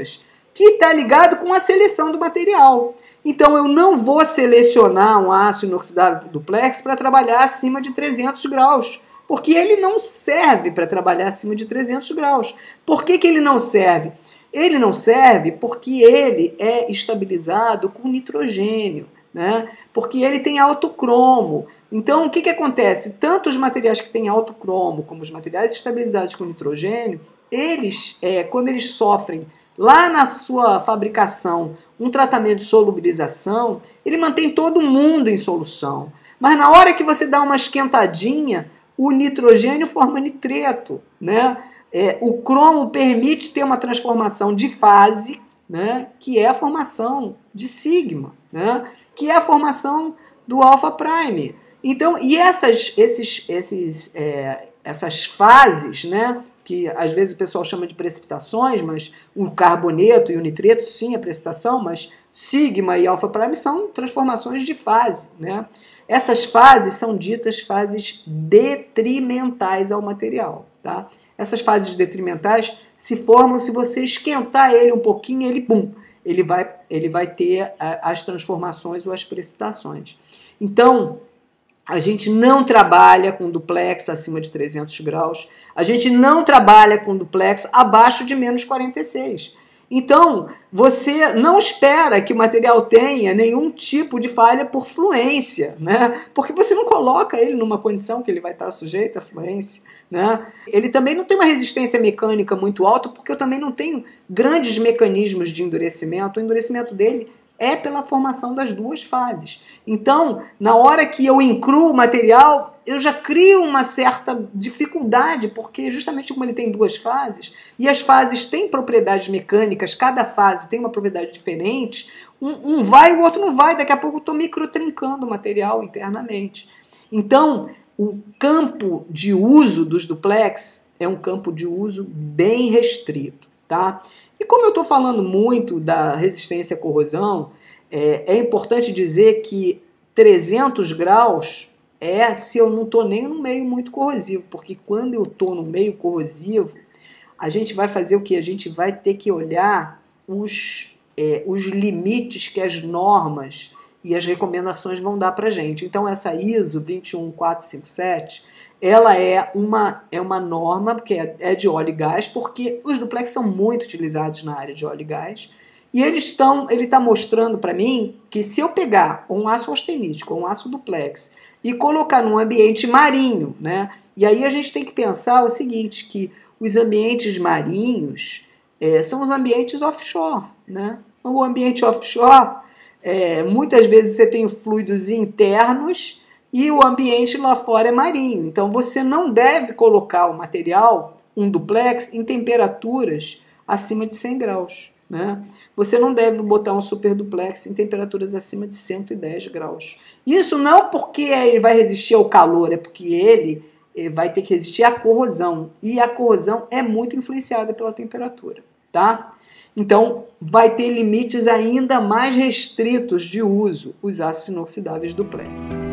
que está ligado com a seleção do material. Então eu não vou selecionar um aço inoxidável duplex para trabalhar acima de trezentos graus, porque ele não serve para trabalhar acima de trezentos graus. Por que que ele não serve? Ele não serve porque ele é estabilizado com nitrogênio, né? Porque ele tem alto cromo. Então o que que acontece? Tanto os materiais que têm alto cromo como os materiais estabilizados com nitrogênio, eles, é, quando eles sofrem lá na sua fabricação um tratamento de solubilização, ele mantém todo mundo em solução. Mas na hora que você dá uma esquentadinha, o nitrogênio forma nitreto, né? É, o cromo permite ter uma transformação de fase, né? Que é a formação de sigma, né? Que é a formação do alfa prime. Então, e essas, esses, esses, é, essas fases, né? Que às vezes o pessoal chama de precipitações, mas o carboneto e o nitreto sim é precipitação, mas sigma e alfa prime são transformações de fase, né? Essas fases são ditas fases detrimentais ao material, tá? Essas fases detrimentais se formam se você esquentar ele um pouquinho, ele pum, ele vai, ele vai ter as transformações ou as precipitações. Então, a gente não trabalha com duplex acima de trezentos graus. A gente não trabalha com duplex abaixo de menos quarenta e seis. Então, você não espera que o material tenha nenhum tipo de falha por fluência, né? Porque você não coloca ele numa condição que ele vai estar sujeito à fluência, né? Ele também não tem uma resistência mecânica muito alta, porque eu também não tenho grandes mecanismos de endurecimento. O endurecimento dele é pela formação das duas fases. Então, na hora que eu incruo o material, eu já crio uma certa dificuldade, porque justamente como ele tem duas fases, e as fases têm propriedades mecânicas, cada fase tem uma propriedade diferente, um, um vai e o outro não vai, daqui a pouco eu estou microtrincando o material internamente. Então, o campo de uso dos duplex é um campo de uso bem restrito, tá? E como eu estou falando muito da resistência à corrosão, é, é importante dizer que trezentos graus é se eu não estou nem no meio muito corrosivo, porque quando eu estou no meio corrosivo, a gente vai fazer o quê? A gente vai ter que olhar os, é, os limites que as normas e as recomendações vão dar para a gente. Então essa I S O vinte e um mil quatrocentos e cinquenta e sete, ela é uma, é uma norma que é, é de óleo e gás, porque os duplex são muito utilizados na área de óleo e gás, e eles estão, ele está mostrando para mim que se eu pegar um aço austenítico, um aço duplex, e colocar num ambiente marinho, né? E aí a gente tem que pensar o seguinte, que os ambientes marinhos é, são os ambientes offshore, né? O ambiente offshore, é, muitas vezes você tem fluidos internos e o ambiente lá fora é marinho. Então você não deve colocar o material, um duplex, em temperaturas acima de cem graus. Né? Você não deve botar um super duplex em temperaturas acima de cento e dez graus. Isso não porque ele vai resistir ao calor, é porque ele vai ter que resistir à corrosão. E a corrosão é muito influenciada pela temperatura. Tá? Então, vai ter limites ainda mais restritos de uso, os aços inoxidáveis duplex.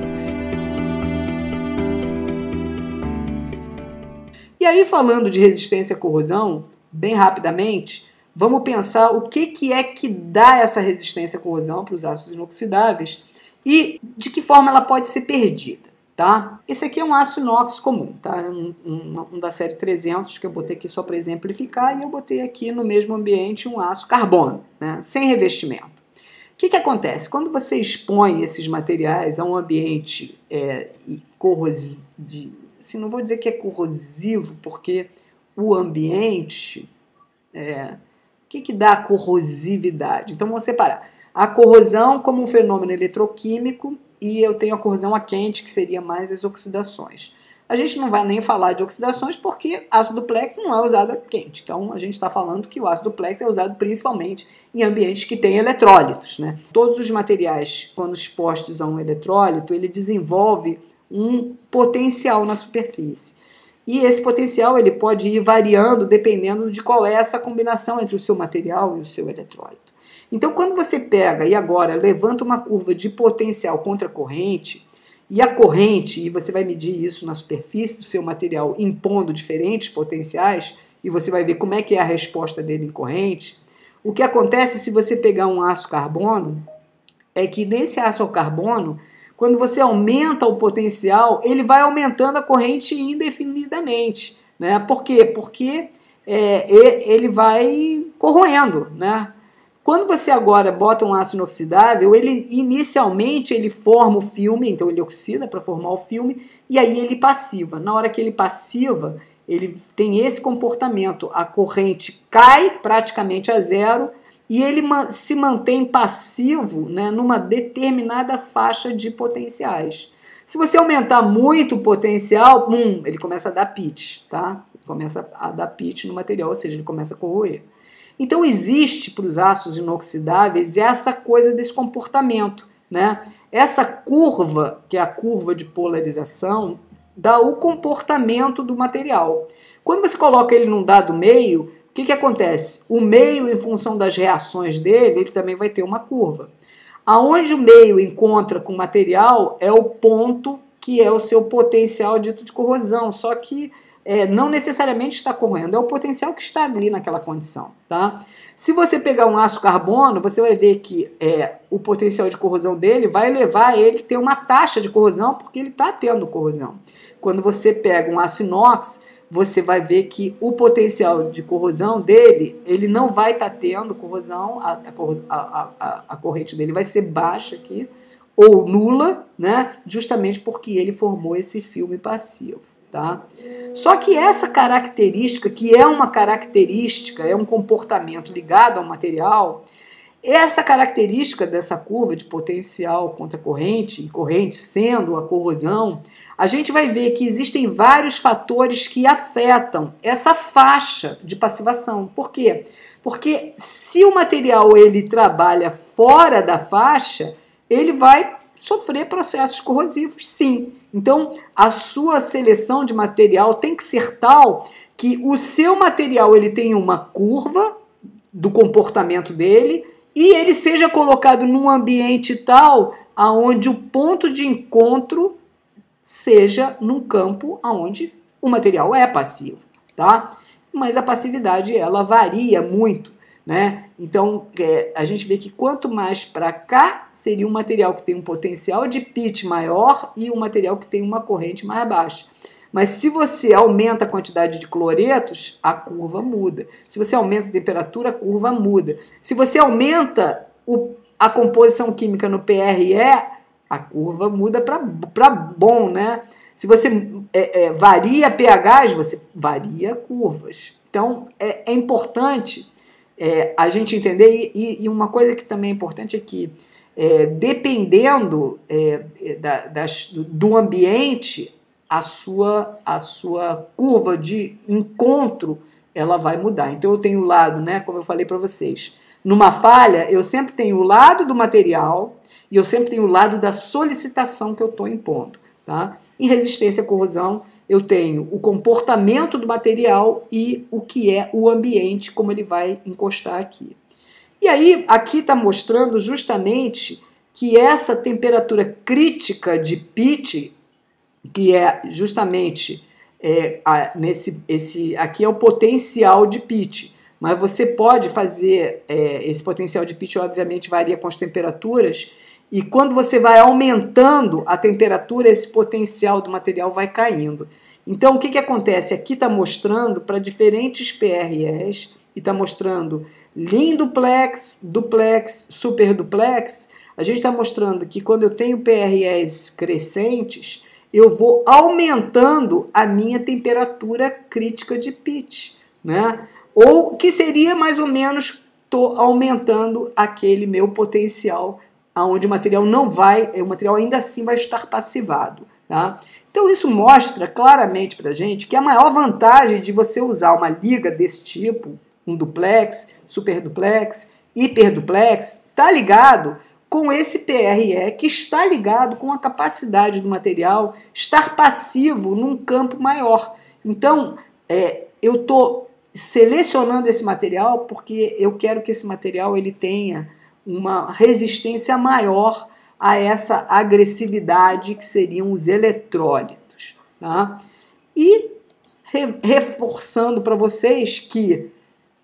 E aí, falando de resistência à corrosão, bem rapidamente, vamos pensar o que, que é que dá essa resistência à corrosão para os aços inoxidáveis e de que forma ela pode ser perdida. Tá? Esse aqui é um aço inox comum, tá? um, um, um da série trezentos, que eu botei aqui só para exemplificar, e eu botei aqui no mesmo ambiente um aço carbono, né? Sem revestimento. O que, que acontece? Quando você expõe esses materiais a um ambiente é, corrosivo, assim, não vou dizer que é corrosivo, porque o ambiente... É, o que, que dá a corrosividade? Então vamos separar a corrosão como um fenômeno eletroquímico e eu tenho a corrosão a quente, que seria mais as oxidações. A gente não vai nem falar de oxidações porque ácido duplex não é usado a quente. Então a gente está falando que o ácido duplex é usado principalmente em ambientes que têm eletrólitos. Né? Todos os materiais, quando expostos a um eletrólito, ele desenvolve um potencial na superfície. E esse potencial ele pode ir variando dependendo de qual é essa combinação entre o seu material e o seu eletrólito. Então, quando você pega e agora levanta uma curva de potencial contra a corrente, e a corrente, e você vai medir isso na superfície do seu material impondo diferentes potenciais, e você vai ver como é que é a resposta dele em corrente, o que acontece se você pegar um aço carbono é que nesse aço carbono, quando você aumenta o potencial, ele vai aumentando a corrente indefinidamente, né? Por quê? Porque é, ele vai corroendo, né? Quando você agora bota um aço inoxidável, ele inicialmente ele forma o filme, então ele oxida para formar o filme, e aí ele passiva. Na hora que ele passiva, ele tem esse comportamento, a corrente cai praticamente a zero e ele se mantém passivo, né, numa determinada faixa de potenciais. Se você aumentar muito o potencial, hum, ele começa a dar pitch, tá? Ele começa a dar pitch no material, ou seja, ele começa a corroer. Então existe para os aços inoxidáveis essa coisa desse comportamento, né? Essa curva, que é a curva de polarização, dá o comportamento do material. Quando você coloca ele num dado meio, o que, que acontece? O meio, em função das reações dele, ele também vai ter uma curva. Aonde o meio encontra com o material é o ponto que é o seu potencial dito de corrosão, só que é, não necessariamente está corroendo, é o potencial que está ali naquela condição, tá? Se você pegar um aço carbono, você vai ver que é, o potencial de corrosão dele vai levar ele a ter uma taxa de corrosão, porque ele está tendo corrosão. Quando você pega um aço inox, você vai ver que o potencial de corrosão dele, ele não vai estar tá tendo corrosão, a, a, a, a corrente dele vai ser baixa aqui, ou nula, né? Justamente porque ele formou esse filme passivo. Tá? Só que essa característica, que é uma característica, é um comportamento ligado ao material, essa característica dessa curva de potencial contra corrente, e corrente sendo a corrosão, a gente vai ver que existem vários fatores que afetam essa faixa de passivação. Por quê? Porque se o material ele trabalha fora da faixa, ele vai sofrer processos corrosivos, sim. Então, a sua seleção de material tem que ser tal que o seu material ele tenha uma curva do comportamento dele e ele seja colocado num ambiente tal aonde o ponto de encontro seja num campo onde o material é passivo, tá? Mas a passividade ela varia muito, né? Então, é, a gente vê que quanto mais para cá, seria um material que tem um potencial de pitch maior e um material que tem uma corrente mais baixa. Mas se você aumenta a quantidade de cloretos, a curva muda. Se você aumenta a temperatura, a curva muda. Se você aumenta o, a composição química no P R E, a curva muda para bom, né? Se você é, é, varia pHs, você varia curvas. Então, é, é importante... É, a gente entender, e, e uma coisa que também é importante é que, é, dependendo é, da, das, do ambiente, a sua, a sua curva de encontro ela vai mudar. Então eu tenho o lado, né, como eu falei para vocês, numa falha eu sempre tenho o lado do material e eu sempre tenho o lado da solicitação que eu estou impondo. Tá? Em resistência à corrosão, eu tenho o comportamento do material e o que é o ambiente, como ele vai encostar aqui. E aí, aqui está mostrando justamente que essa temperatura crítica de pitch, que é justamente é, a, nesse, esse, aqui é o potencial de pitch, mas você pode fazer, é, esse potencial de pitch obviamente varia com as temperaturas, e quando você vai aumentando a temperatura, esse potencial do material vai caindo. Então, o que, que acontece? Aqui está mostrando para diferentes P R Es, e está mostrando Lean Duplex, Duplex, Super Duplex. A gente está mostrando que quando eu tenho P R Es crescentes, eu vou aumentando a minha temperatura crítica de pitch, né? Ou que seria mais ou menos, estou aumentando aquele meu potencial onde o material não vai, o material ainda assim vai estar passivado. Tá? Então isso mostra claramente para a gente que a maior vantagem de você usar uma liga desse tipo, um duplex, super duplex, hiper duplex, está ligado com esse P R E que está ligado com a capacidade do material estar passivo num campo maior. Então é, eu estou selecionando esse material porque eu quero que esse material ele tenha uma resistência maior a essa agressividade que seriam os eletrólitos. Tá? E re reforçando para vocês que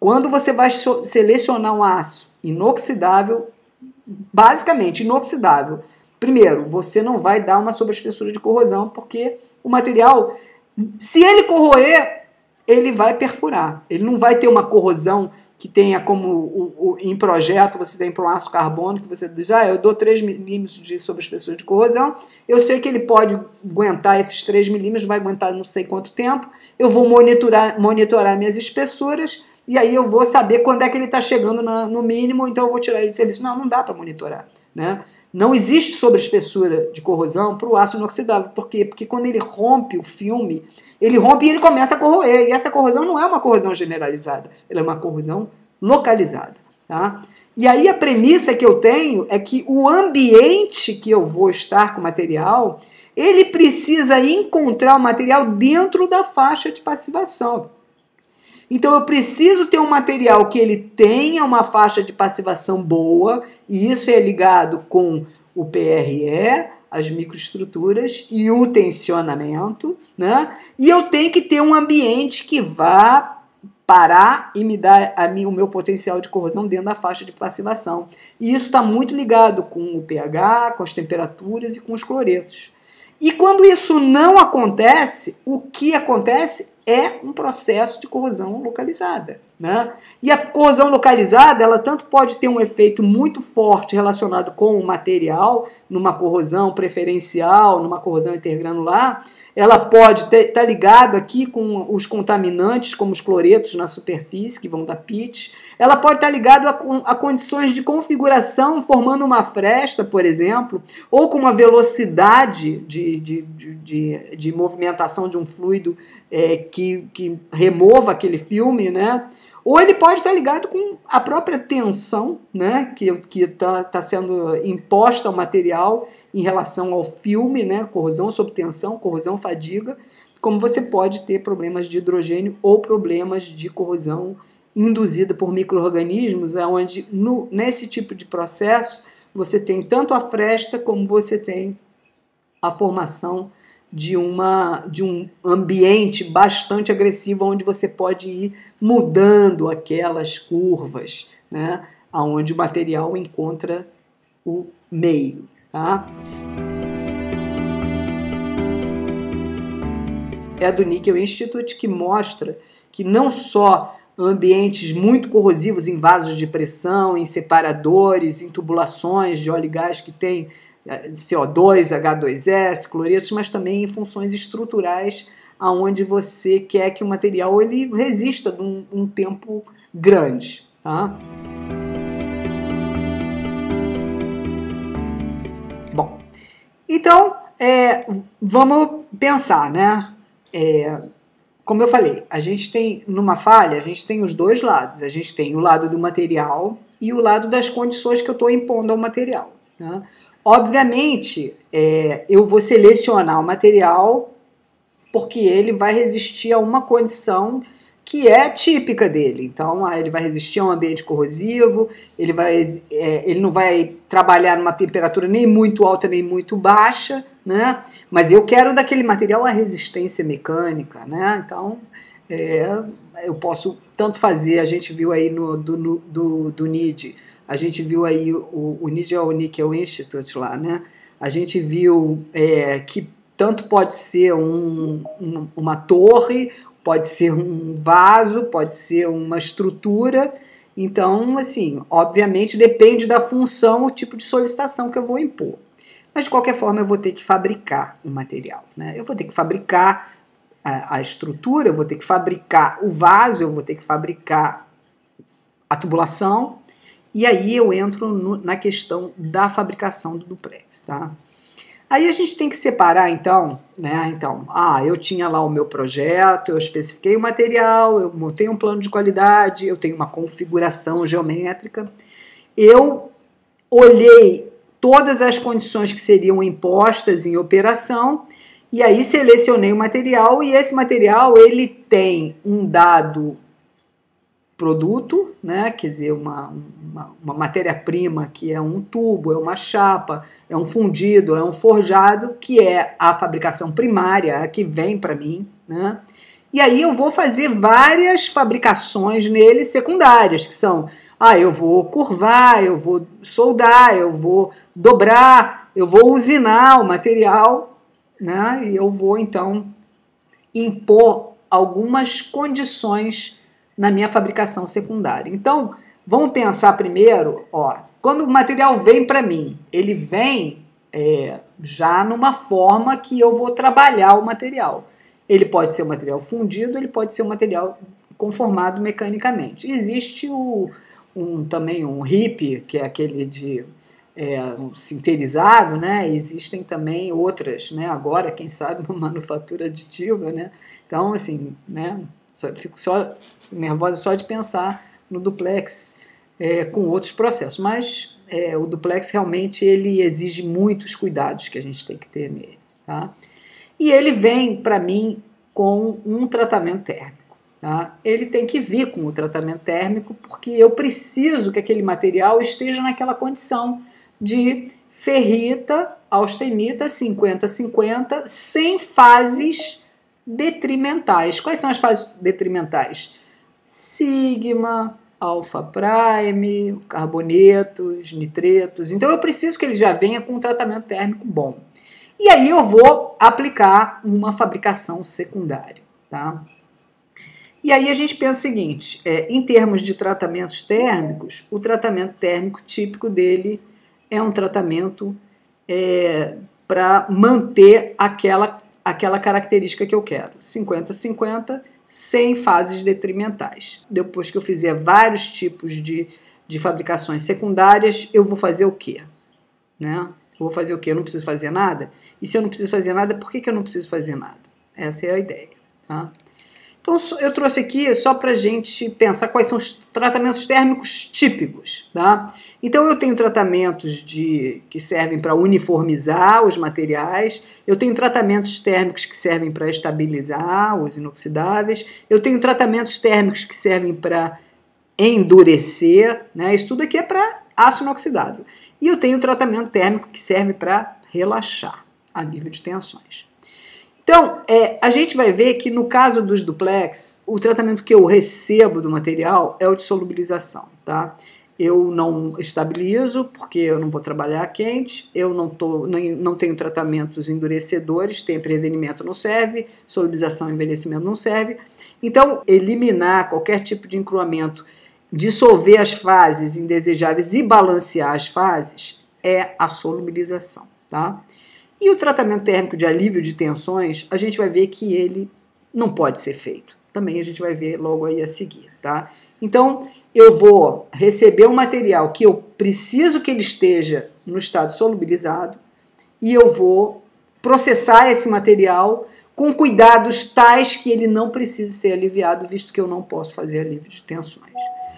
Quando você vai selecionar um aço inoxidável, basicamente inoxidável, primeiro, você não vai dar uma sobreespessura de corrosão, porque o material, se ele corroer, ele vai perfurar. Ele não vai ter uma corrosão que tenha como o, o, em projeto, você tem para um aço carbônico, você diz, ah, eu dou três milímetros de sobreespessura de corrosão, eu sei que ele pode aguentar esses três milímetros, vai aguentar não sei quanto tempo, eu vou monitorar, monitorar minhas espessuras, e aí eu vou saber quando é que ele está chegando na, no mínimo, então eu vou tirar ele de serviço. Não, não dá para monitorar, né? Não existe sobreespessura de corrosão para o aço inoxidável. Por quê? Porque quando ele rompe o filme, ele rompe e ele começa a corroer. E essa corrosão não é uma corrosão generalizada, ela é uma corrosão localizada. Tá? E aí a premissa que eu tenho é que o ambiente que eu vou estar com o material, ele precisa encontrar o material dentro da faixa de passivação. Então eu preciso ter um material que ele tenha uma faixa de passivação boa, e isso é ligado com o P R E, as microestruturas e o tensionamento, né? E eu tenho que ter um ambiente que vá parar e me dar a mim, o meu potencial de corrosão dentro da faixa de passivação. E isso está muito ligado com o pH, com as temperaturas e com os cloretos. E quando isso não acontece, o que acontece é um processo de corrosão localizada, né? E a corrosão localizada, ela tanto pode ter um efeito muito forte relacionado com o material, numa corrosão preferencial, numa corrosão intergranular, ela pode estar tá ligado aqui com os contaminantes, como os cloretos na superfície, que vão dar pitch, ela pode estar tá ligado a, a condições de configuração, formando uma fresta, por exemplo, ou com uma velocidade de, de, de, de, de movimentação de um fluido é, Que, que remova aquele filme, né? Ou ele pode estar ligado com a própria tensão, né? Que está tá sendo imposta ao material em relação ao filme, né? Corrosão sob tensão, corrosão fadiga, como você pode ter problemas de hidrogênio ou problemas de corrosão induzida por micro-organismos, onde no, nesse tipo de processo você tem tanto a fresta como você tem a formação de, uma, de um ambiente bastante agressivo, onde você pode ir mudando aquelas curvas, né, onde o material encontra o meio. Tá? É do Nickel Institute, que mostra que não só ambientes muito corrosivos em vasos de pressão, em separadores, em tubulações de óleo e gás que tem C O dois, H dois S, cloretos, mas também em funções estruturais, aonde você quer que o material ele resista de um, um tempo grande. Tá? Bom, então é, vamos pensar, né? É, como eu falei, a gente tem, numa falha, a gente tem os dois lados. A gente tem o lado do material e o lado das condições que eu estou impondo ao material. Né? Obviamente, é, eu vou selecionar o material porque ele vai resistir a uma condição que é típica dele. Então, ele vai resistir a um ambiente corrosivo, ele, vai, é, ele não vai trabalhar numa temperatura nem muito alta nem muito baixa, né? Mas eu quero daquele material a resistência mecânica, né? Então, é, eu posso tanto fazer, a gente viu aí no, do, no, do, do N I D, a gente viu aí, o, o N I D é o Nickel Institute lá, né? A gente viu é, que tanto pode ser um, um, uma torre, pode ser um vaso, pode ser uma estrutura. Então, assim, obviamente depende da função, o tipo de solicitação que eu vou impor. Mas, de qualquer forma, eu vou ter que fabricar o material, né? Eu vou ter que fabricar a, a estrutura, eu vou ter que fabricar o vaso, eu vou ter que fabricar a tubulação, e aí eu entro no, na questão da fabricação do duplex, tá? Aí a gente tem que separar, então, né? Então, ah, eu tinha lá o meu projeto, eu especifiquei o material, eu montei um plano de qualidade, eu tenho uma configuração geométrica, eu olhei todas as condições que seriam impostas em operação, e aí selecionei o material, e esse material ele tem um dado produto, né? Quer dizer, uma, uma, uma matéria-prima que é um tubo, é uma chapa, é um fundido, é um forjado, que é a fabricação primária, a que vem para mim, né? E aí eu vou fazer várias fabricações nele secundárias, que são, ah, eu vou curvar, eu vou soldar, eu vou dobrar, eu vou usinar o material, né? E eu vou, então, impor algumas condições na minha fabricação secundária. Então, vamos pensar primeiro, ó, quando o material vem para mim, ele vem é, já numa forma que eu vou trabalhar o material. Ele pode ser um material fundido, ele pode ser um material conformado mecanicamente. Existe o, um, também um R I P, que é aquele de é, um sinterizado, né? Existem também outras, né? Agora, quem sabe, uma manufatura aditiva, né? Então, assim, né? Só, fico só nervosa só de pensar no duplex é, com outros processos, mas é, o duplex realmente ele exige muitos cuidados que a gente tem que ter nele, tá? E ele vem para mim com um tratamento térmico, tá? Ele tem que vir com o tratamento térmico porque eu preciso que aquele material esteja naquela condição de ferrita, austenita, cinquenta cinquenta, sem fases detrimentais. Quais são as fases detrimentais? Sigma, alfa prime, carbonetos, nitretos. Então eu preciso que ele já venha com um tratamento térmico bom. E aí eu vou aplicar uma fabricação secundária, tá? E aí a gente pensa o seguinte, é, em termos de tratamentos térmicos, o tratamento térmico típico dele é um tratamento é, para manter aquela, aquela característica que eu quero, cinquenta cinquenta, sem fases detrimentais. Depois que eu fizer vários tipos de, de fabricações secundárias, eu vou fazer o quê? Né? Eu vou fazer o quê? Eu não preciso fazer nada? E se eu não preciso fazer nada, por que, que eu não preciso fazer nada? Essa é a ideia. Tá? Então, eu trouxe aqui só para a gente pensar quais são os tratamentos térmicos típicos. Tá? Então, eu tenho tratamentos de, que servem para uniformizar os materiais, eu tenho tratamentos térmicos que servem para estabilizar os inoxidáveis, eu tenho tratamentos térmicos que servem para endurecer, né? Isso tudo aqui é para aço inoxidável. E eu tenho tratamento térmico que serve para relaxar a nível de tensões. Então, é, a gente vai ver que no caso dos duplex, o tratamento que eu recebo do material é o de solubilização, tá? Eu não estabilizo, porque eu não vou trabalhar quente, eu não, tô, não, não tenho tratamentos endurecedores, tem prevenimento não serve, solubilização e envelhecimento não serve. Então, eliminar qualquer tipo de encruamento, dissolver as fases indesejáveis e balancear as fases é a solubilização, tá? E o tratamento térmico de alívio de tensões, a gente vai ver que ele não pode ser feito. Também a gente vai ver logo aí a seguir, tá? Então, eu vou receber um material que eu preciso que ele esteja no estado solubilizado e eu vou processar esse material com cuidados tais que ele não precise ser aliviado, visto que eu não posso fazer alívio de tensões.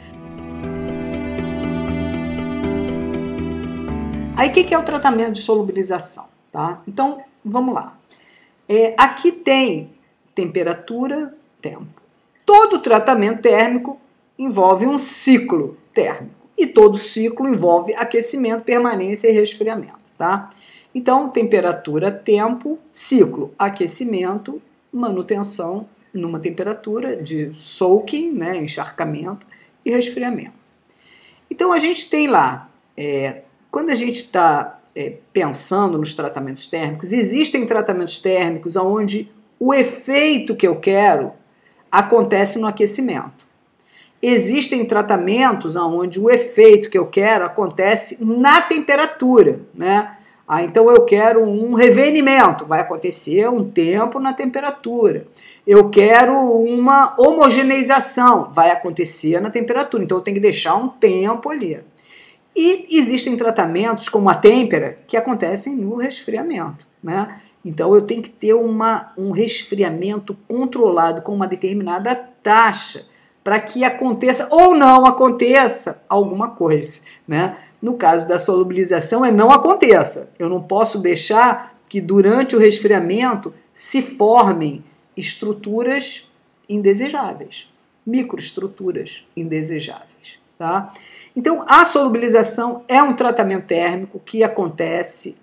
Aí, o que é o tratamento de solubilização? Tá? Então, vamos lá. É, aqui tem temperatura, tempo. Todo tratamento térmico envolve um ciclo térmico. E todo ciclo envolve aquecimento, permanência e resfriamento. Tá? Então, temperatura, tempo, ciclo, aquecimento, manutenção numa temperatura de soaking, né, encharcamento e resfriamento. Então, a gente tem lá, é, quando a gente está é, pensando nos tratamentos térmicos, existem tratamentos térmicos onde o efeito que eu quero acontece no aquecimento. Existem tratamentos onde o efeito que eu quero acontece na temperatura, né? Ah, então eu quero um revenimento, vai acontecer um tempo na temperatura. Eu quero uma homogeneização, vai acontecer na temperatura, então eu tenho que deixar um tempo ali. E existem tratamentos como a têmpera que acontecem no resfriamento, né? Então eu tenho que ter uma, um resfriamento controlado com uma determinada taxa para que aconteça ou não aconteça alguma coisa, né? No caso da solubilização é não aconteça. Eu não posso deixar que durante o resfriamento se formem estruturas indesejáveis, microestruturas indesejáveis, tá? Então a solubilização é um tratamento térmico que acontece a,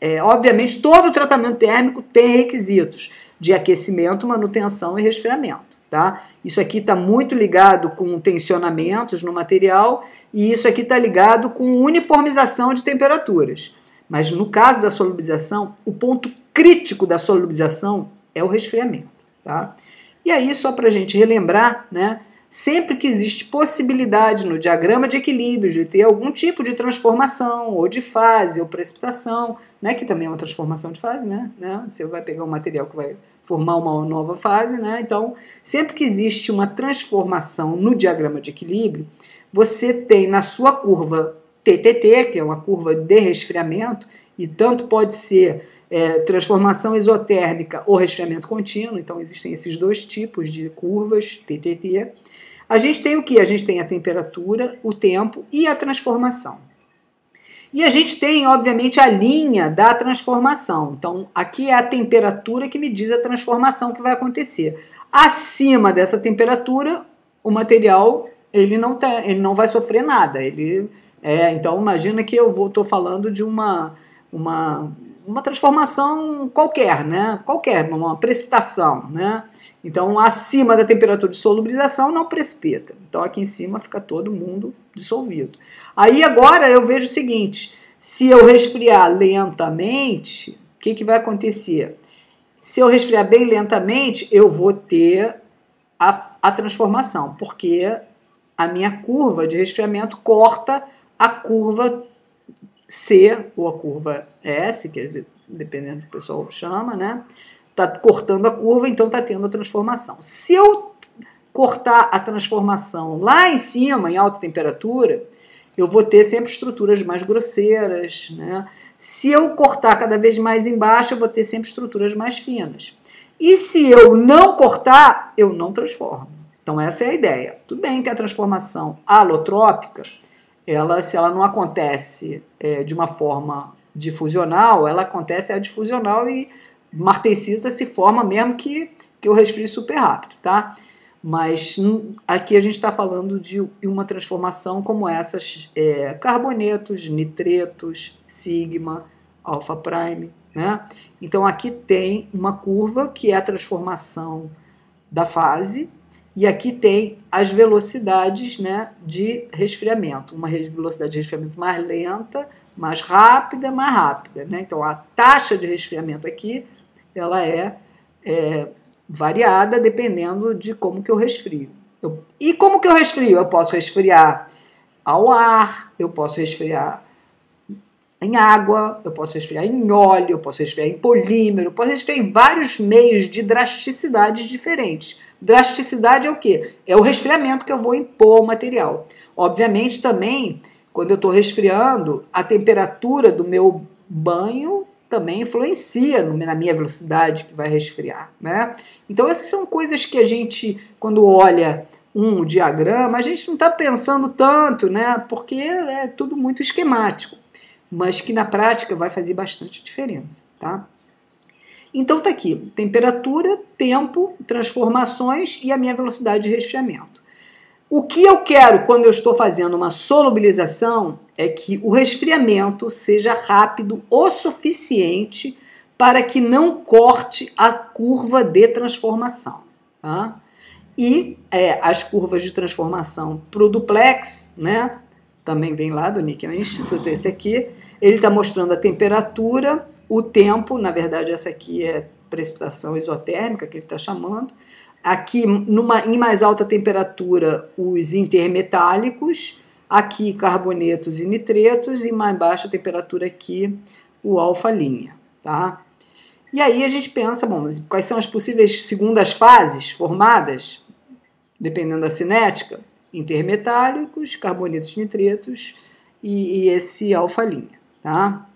É, obviamente, todo tratamento térmico tem requisitos de aquecimento, manutenção e resfriamento. Tá? Isso aqui está muito ligado com tensionamentos no material e isso aqui está ligado com uniformização de temperaturas. Mas no caso da solubilização, o ponto crítico da solubilização é o resfriamento. Tá? E aí, só para a gente relembrar, né, sempre que existe possibilidade no diagrama de equilíbrio de ter algum tipo de transformação, ou de fase, ou precipitação, né, que também é uma transformação de fase, né, né, você vai pegar um material que vai formar uma nova fase, né, então sempre que existe uma transformação no diagrama de equilíbrio, você tem na sua curva T T T, que é uma curva de resfriamento, e tanto pode ser é, transformação isotérmica ou resfriamento contínuo, então existem esses dois tipos de curvas, T T T. A gente tem o que? A gente tem a temperatura, o tempo e a transformação. E a gente tem, obviamente, a linha da transformação. Então, aqui é a temperatura que me diz a transformação que vai acontecer. Acima dessa temperatura, o material ele não, tá, ele não vai sofrer nada. Ele, é, então, imagina que eu estou falando de uma, uma, uma transformação qualquer, né? Qualquer, uma precipitação, né? Então, acima da temperatura de solubilização, não precipita. Então, aqui em cima fica todo mundo dissolvido. Aí, agora, eu vejo o seguinte, se eu resfriar lentamente, o que, que vai acontecer? Se eu resfriar bem lentamente, eu vou ter a, a transformação, porque a minha curva de resfriamento corta a curva C, ou a curva S, que é, dependendo do que o pessoal chama, né? Está cortando a curva, então está tendo a transformação. Se eu cortar a transformação lá em cima, em alta temperatura, eu vou ter sempre estruturas mais grosseiras, né? Se eu cortar cada vez mais embaixo, eu vou ter sempre estruturas mais finas. E se eu não cortar, eu não transformo. Então essa é a ideia. Tudo bem que a transformação alotrópica, ela, se ela não acontece é, de uma forma difusional, ela acontece adifusional e martensita se forma mesmo que, que eu resfrie super rápido, tá? Mas aqui a gente está falando de uma transformação como essas, é, carbonetos, nitretos, sigma, alfa prime, né? Então aqui tem uma curva que é a transformação da fase e aqui tem as velocidades, né, de resfriamento. Uma velocidade de resfriamento mais lenta, mais rápida, mais rápida, né? Então a taxa de resfriamento aqui ela é, é variada dependendo de como que eu resfrio. Eu, e como que eu resfrio? Eu posso resfriar ao ar, eu posso resfriar em água, eu posso resfriar em óleo, eu posso resfriar em polímero, eu posso resfriar em vários meios de drasticidades diferentes. Drasticidade é o quê? É o resfriamento que eu vou impor ao material. Obviamente também, quando eu estou resfriando, a temperatura do meu banho também influencia na minha velocidade que vai resfriar, né? Então essas são coisas que a gente, quando olha um diagrama, a gente não está pensando tanto, né? Porque é tudo muito esquemático, mas que na prática vai fazer bastante diferença, tá? Então tá aqui, temperatura, tempo, transformações e a minha velocidade de resfriamento. O que eu quero quando eu estou fazendo uma solubilização é que o resfriamento seja rápido o suficiente para que não corte a curva de transformação. Tá? E é, as curvas de transformação para o duplex, né, também vem lá do Nickel Institute, esse aqui, ele está mostrando a temperatura, o tempo, na verdade essa aqui é precipitação isotérmica que ele está chamando, aqui numa, em mais alta temperatura os intermetálicos, aqui carbonetos e nitretos e mais baixa temperatura aqui o alfa-linha, tá? E aí a gente pensa, bom, quais são as possíveis segundas fases formadas, dependendo da cinética? Intermetálicos, carbonetos, nitretos e, e esse alfa-linha, tá?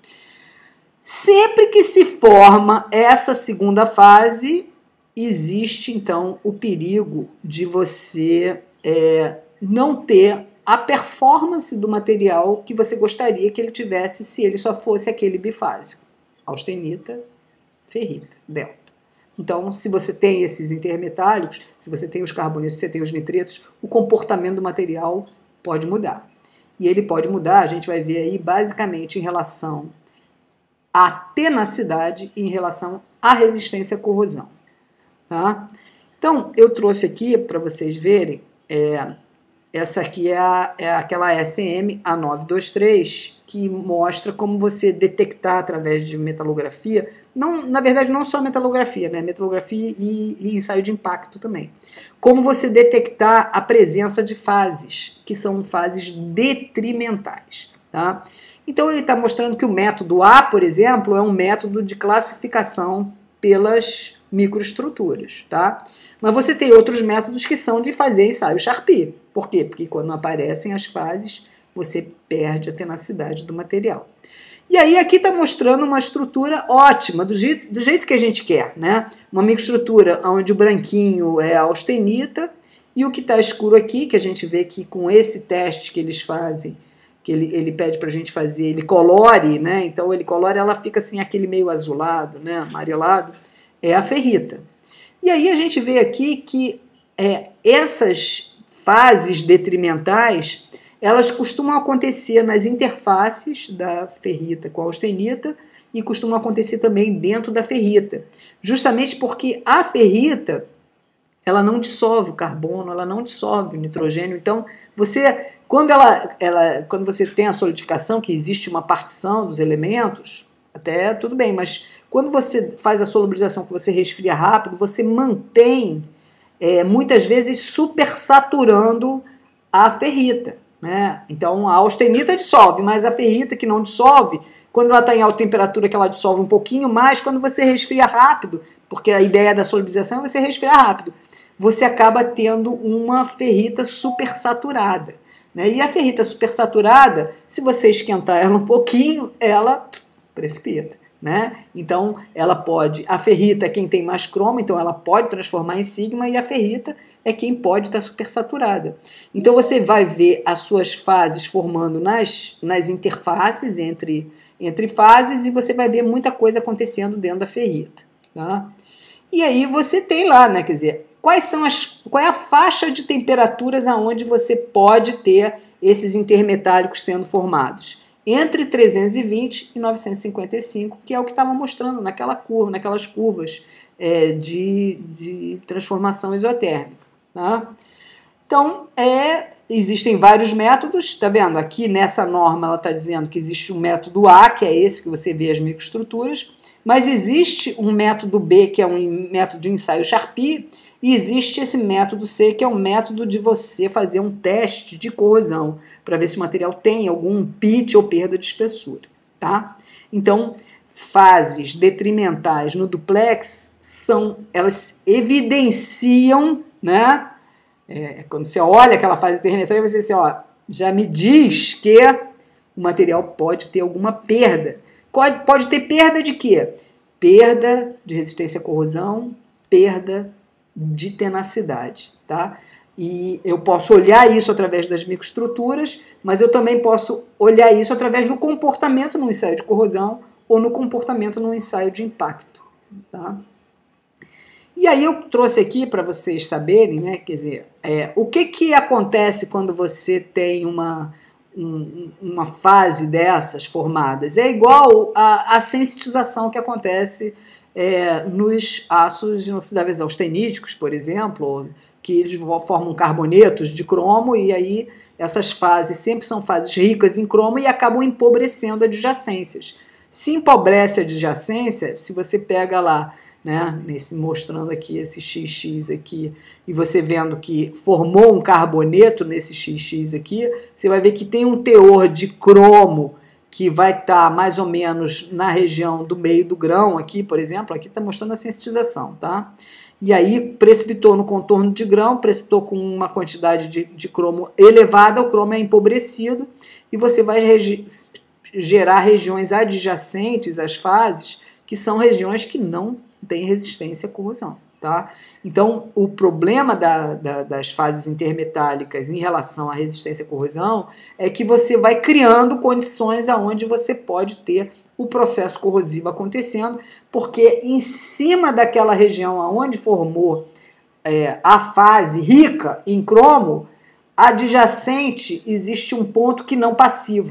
Sempre que se forma essa segunda fase, existe então o perigo de você é, não ter a performance do material que você gostaria que ele tivesse se ele só fosse aquele bifásico, austenita, ferrita, delta. Então, se você tem esses intermetálicos, se você tem os carbonetos, se você tem os nitretos, o comportamento do material pode mudar. E ele pode mudar, a gente vai ver aí, basicamente em relação à tenacidade em relação à resistência à corrosão. Tá? Então, eu trouxe aqui para vocês verem, é, essa aqui é, a, é aquela S T M A nove dois três, que mostra como você detectar através de metalografia, não, na verdade não só metalografia, né? Metalografia e, e ensaio de impacto também. Como você detectar a presença de fases, que são fases detrimentais. Tá? Então ele está mostrando que o método A, por exemplo, é um método de classificação pelas microestruturas. Tá? Mas você tem outros métodos que são de fazer ensaio Charpy. Por quê? Porque quando aparecem as fases, você perde a tenacidade do material. E aí aqui está mostrando uma estrutura ótima, do jeito, do jeito que a gente quer, né? Uma microestrutura onde o branquinho é a austenita e o que está escuro aqui, que a gente vê que com esse teste que eles fazem, que ele, ele pede para a gente fazer, ele colore, né? Então ele colore, ela fica assim aquele meio azulado, né? Amarelado, é a ferrita. E aí a gente vê aqui que é, essas fases detrimentais, elas costumam acontecer nas interfaces da ferrita com a austenita e costumam acontecer também dentro da ferrita, justamente porque a ferrita, ela não dissolve o carbono, ela não dissolve o nitrogênio. Então, você, quando, ela, ela, quando você tem a solidificação, que existe uma partição dos elementos, até tudo bem, mas quando você faz a solubilização, que você resfria rápido, você mantém, é, muitas vezes, supersaturando a ferrita. Né? Então a austenita dissolve, mas a ferrita que não dissolve, quando ela está em alta temperatura, que ela dissolve um pouquinho mais, quando você resfria rápido, porque a ideia da solubilização é você resfriar rápido, você acaba tendo uma ferrita supersaturada. Né? E a ferrita supersaturada, se você esquentar ela um pouquinho, ela precipita. Né? Então ela pode, a ferrita é quem tem mais cromo, então ela pode transformar em sigma, e a ferrita é quem pode estar supersaturada. Então você vai ver as suas fases formando nas, nas interfaces entre, entre fases, e você vai ver muita coisa acontecendo dentro da ferrita. Tá? E aí você tem lá, né, quer dizer, quais são as, qual é a faixa de temperaturas aonde você pode ter esses intermetálicos sendo formados? Entre trezentos e vinte e novecentos e cinquenta e cinco, que é o que estava mostrando naquela curva, naquelas curvas é, de, de transformação isotérmica. Tá? Então, é, existem vários métodos, tá vendo? Aqui nessa norma ela está dizendo que existe um método A, que é esse que você vê as microestruturas, mas existe um método B, que é um método de ensaio Charpy, e existe esse método C, que é um método de você fazer um teste de corrosão, para ver se o material tem algum pitch ou perda de espessura. Tá? Então, fases detrimentais no duplex, são, elas evidenciam, né? É, quando você olha aquela fase detrimental, você diz assim, ó, já me diz que o material pode ter alguma perda. Pode, pode ter perda de quê? Perda de resistência à corrosão, perda de tenacidade, tá? E eu posso olhar isso através das microestruturas, mas eu também posso olhar isso através do comportamento no ensaio de corrosão ou no comportamento no ensaio de impacto, tá? E aí eu trouxe aqui para vocês saberem, né, quer dizer, é, o que que acontece quando você tem uma, um, uma fase dessas formadas? É igual a, a sensitização que acontece É, nos aços inoxidáveis austeníticos, por exemplo, que eles formam carbonetos de cromo, e aí essas fases sempre são fases ricas em cromo e acabam empobrecendo adjacências. Se empobrece a adjacência, se você pega lá, né, nesse, mostrando aqui esse X X aqui, e você vendo que formou um carboneto nesse X X aqui, você vai ver que tem um teor de cromo que vai estar tá mais ou menos na região do meio do grão aqui, por exemplo, aqui está mostrando a sensitização, tá? E aí precipitou no contorno de grão, precipitou com uma quantidade de, de cromo elevada, o cromo é empobrecido, e você vai regi gerar regiões adjacentes às fases, que são regiões que não têm resistência à corrosão. Tá? Então, o problema da, da, das fases intermetálicas em relação à resistência à corrosão é que você vai criando condições aonde você pode ter o processo corrosivo acontecendo, porque em cima daquela região aonde formou é, a fase rica em cromo, adjacente existe um ponto que não passiva.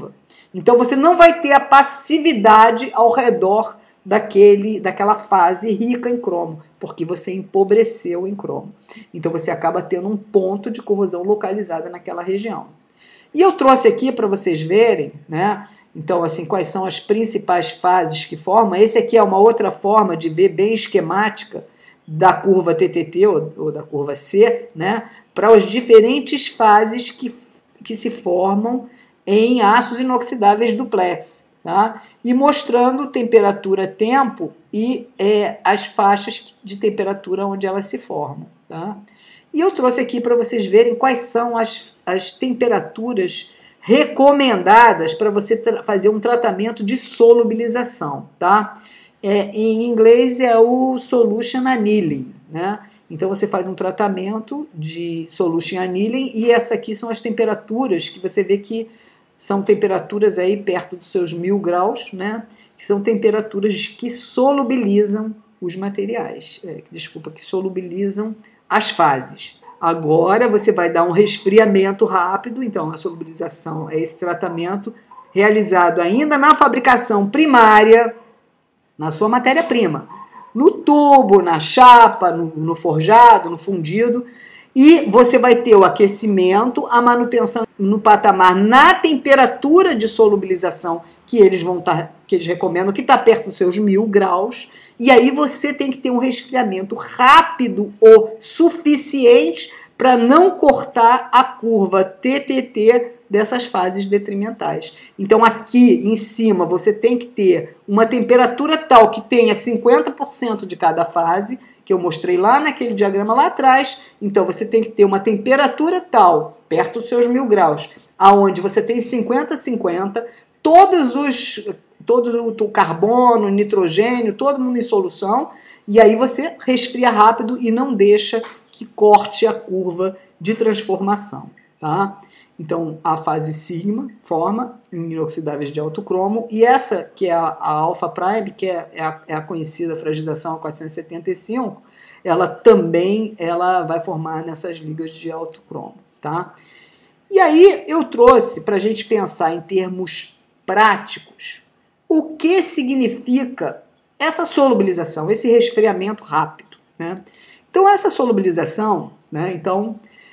Então você não vai ter a passividade ao redor daquele, daquela fase rica em cromo, porque você empobreceu em cromo. Então você acaba tendo um ponto de corrosão localizada naquela região. E eu trouxe aqui para vocês verem, né? Então, assim, quais são as principais fases que formam. Esse aqui é uma outra forma de ver bem esquemática da curva T T T ou, ou da curva C, né? Para as diferentes fases que, que se formam em aços inoxidáveis duplex, tá? E mostrando temperatura, tempo e é, as faixas de temperatura onde elas se formam, tá? E eu trouxe aqui para vocês verem quais são as, as temperaturas recomendadas para você fazer um tratamento de solubilização, tá? É, em inglês é o solution annealing, né? Então você faz um tratamento de solution annealing e essa aqui são as temperaturas que você vê que são temperaturas aí perto dos seus mil graus, né? Que são temperaturas que solubilizam os materiais, é, desculpa, que solubilizam as fases. Agora você vai dar um resfriamento rápido, então a solubilização é esse tratamento realizado ainda na fabricação primária, na sua matéria-prima, no tubo, na chapa, no, no forjado, no fundido, e você vai ter o aquecimento, a manutenção no patamar, na temperatura de solubilização que eles vão estar, que eles recomendam, que está perto dos seus mil graus, e aí você tem que ter um resfriamento rápido o suficiente para não cortar a curva T T T dessas fases detrimentais. Então aqui em cima você tem que ter uma temperatura tal que tenha cinquenta por cento de cada fase, que eu mostrei lá naquele diagrama lá atrás. Então você tem que ter uma temperatura tal, perto dos seus mil graus, aonde você tem cinquenta a cinquenta, todos os, todo o carbono, nitrogênio, todo mundo em solução, e aí você resfria rápido e não deixa que corte a curva de transformação, tá? Então, a fase sigma forma em inoxidáveis de alto cromo, e essa, que é a, a alpha prime, que é, é, a, é a conhecida fragidação a quatrocentos e setenta e cinco, ela também ela vai formar nessas ligas de alto cromo, tá? E aí eu trouxe para a gente pensar em termos práticos o que significa essa solubilização, esse resfriamento rápido, né? Então, essa solubilização, né? Então,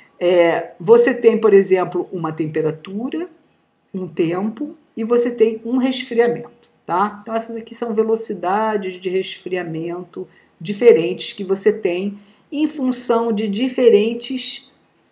É, você tem, por exemplo, uma temperatura, um tempo e você tem um resfriamento, tá? Então essas aqui são velocidades de resfriamento diferentes que você tem em função de diferentes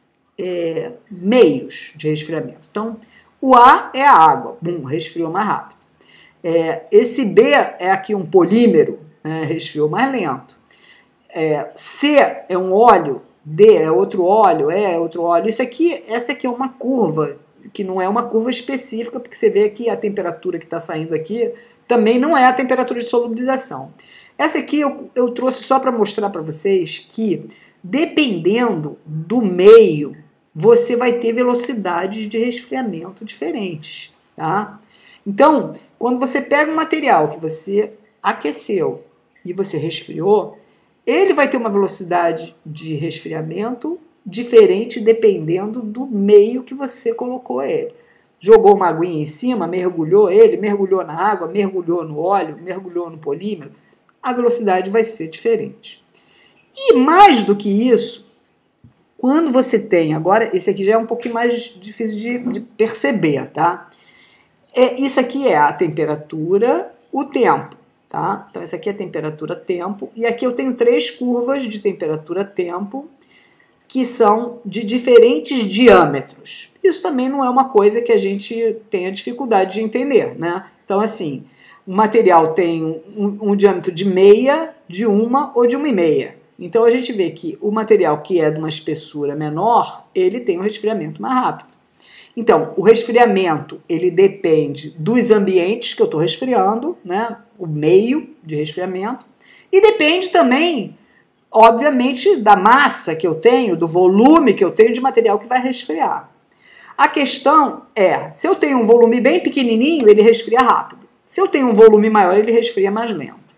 é, meios de resfriamento. Então, o A é a água, bum, resfriou mais rápido. É, esse B é aqui um polímero, né, resfriou mais lento. É, C é um óleo, D é outro óleo, E é outro óleo. Isso aqui, essa aqui é uma curva, que não é uma curva específica, porque você vê que a temperatura que está saindo aqui também não é a temperatura de solubilização. Essa aqui eu, eu trouxe só para mostrar para vocês que, dependendo do meio, você vai ter velocidades de resfriamento diferentes, tá? Então, quando você pega um material que você aqueceu e você resfriou, ele vai ter uma velocidade de resfriamento diferente dependendo do meio que você colocou ele. Jogou uma aguinha em cima, mergulhou ele, mergulhou na água, mergulhou no óleo, mergulhou no polímero, a velocidade vai ser diferente. E mais do que isso, quando você tem, agora esse aqui já é um pouquinho mais difícil de, de perceber, tá? É, isso aqui é a temperatura, o tempo. Tá? Então, essa aqui é a temperatura-tempo, e aqui eu tenho três curvas de temperatura-tempo que são de diferentes diâmetros. Isso também não é uma coisa que a gente tenha dificuldade de entender, né? Então, assim, o material tem um, um, um diâmetro de meia, de uma ou de uma e meia. Então, a gente vê que o material que é de uma espessura menor, ele tem um resfriamento mais rápido. Então, o resfriamento, ele depende dos ambientes que eu estou resfriando, né? O meio de resfriamento, e depende também, obviamente, da massa que eu tenho, do volume que eu tenho de material que vai resfriar. A questão é, se eu tenho um volume bem pequenininho, ele resfria rápido. Se eu tenho um volume maior, ele resfria mais lento.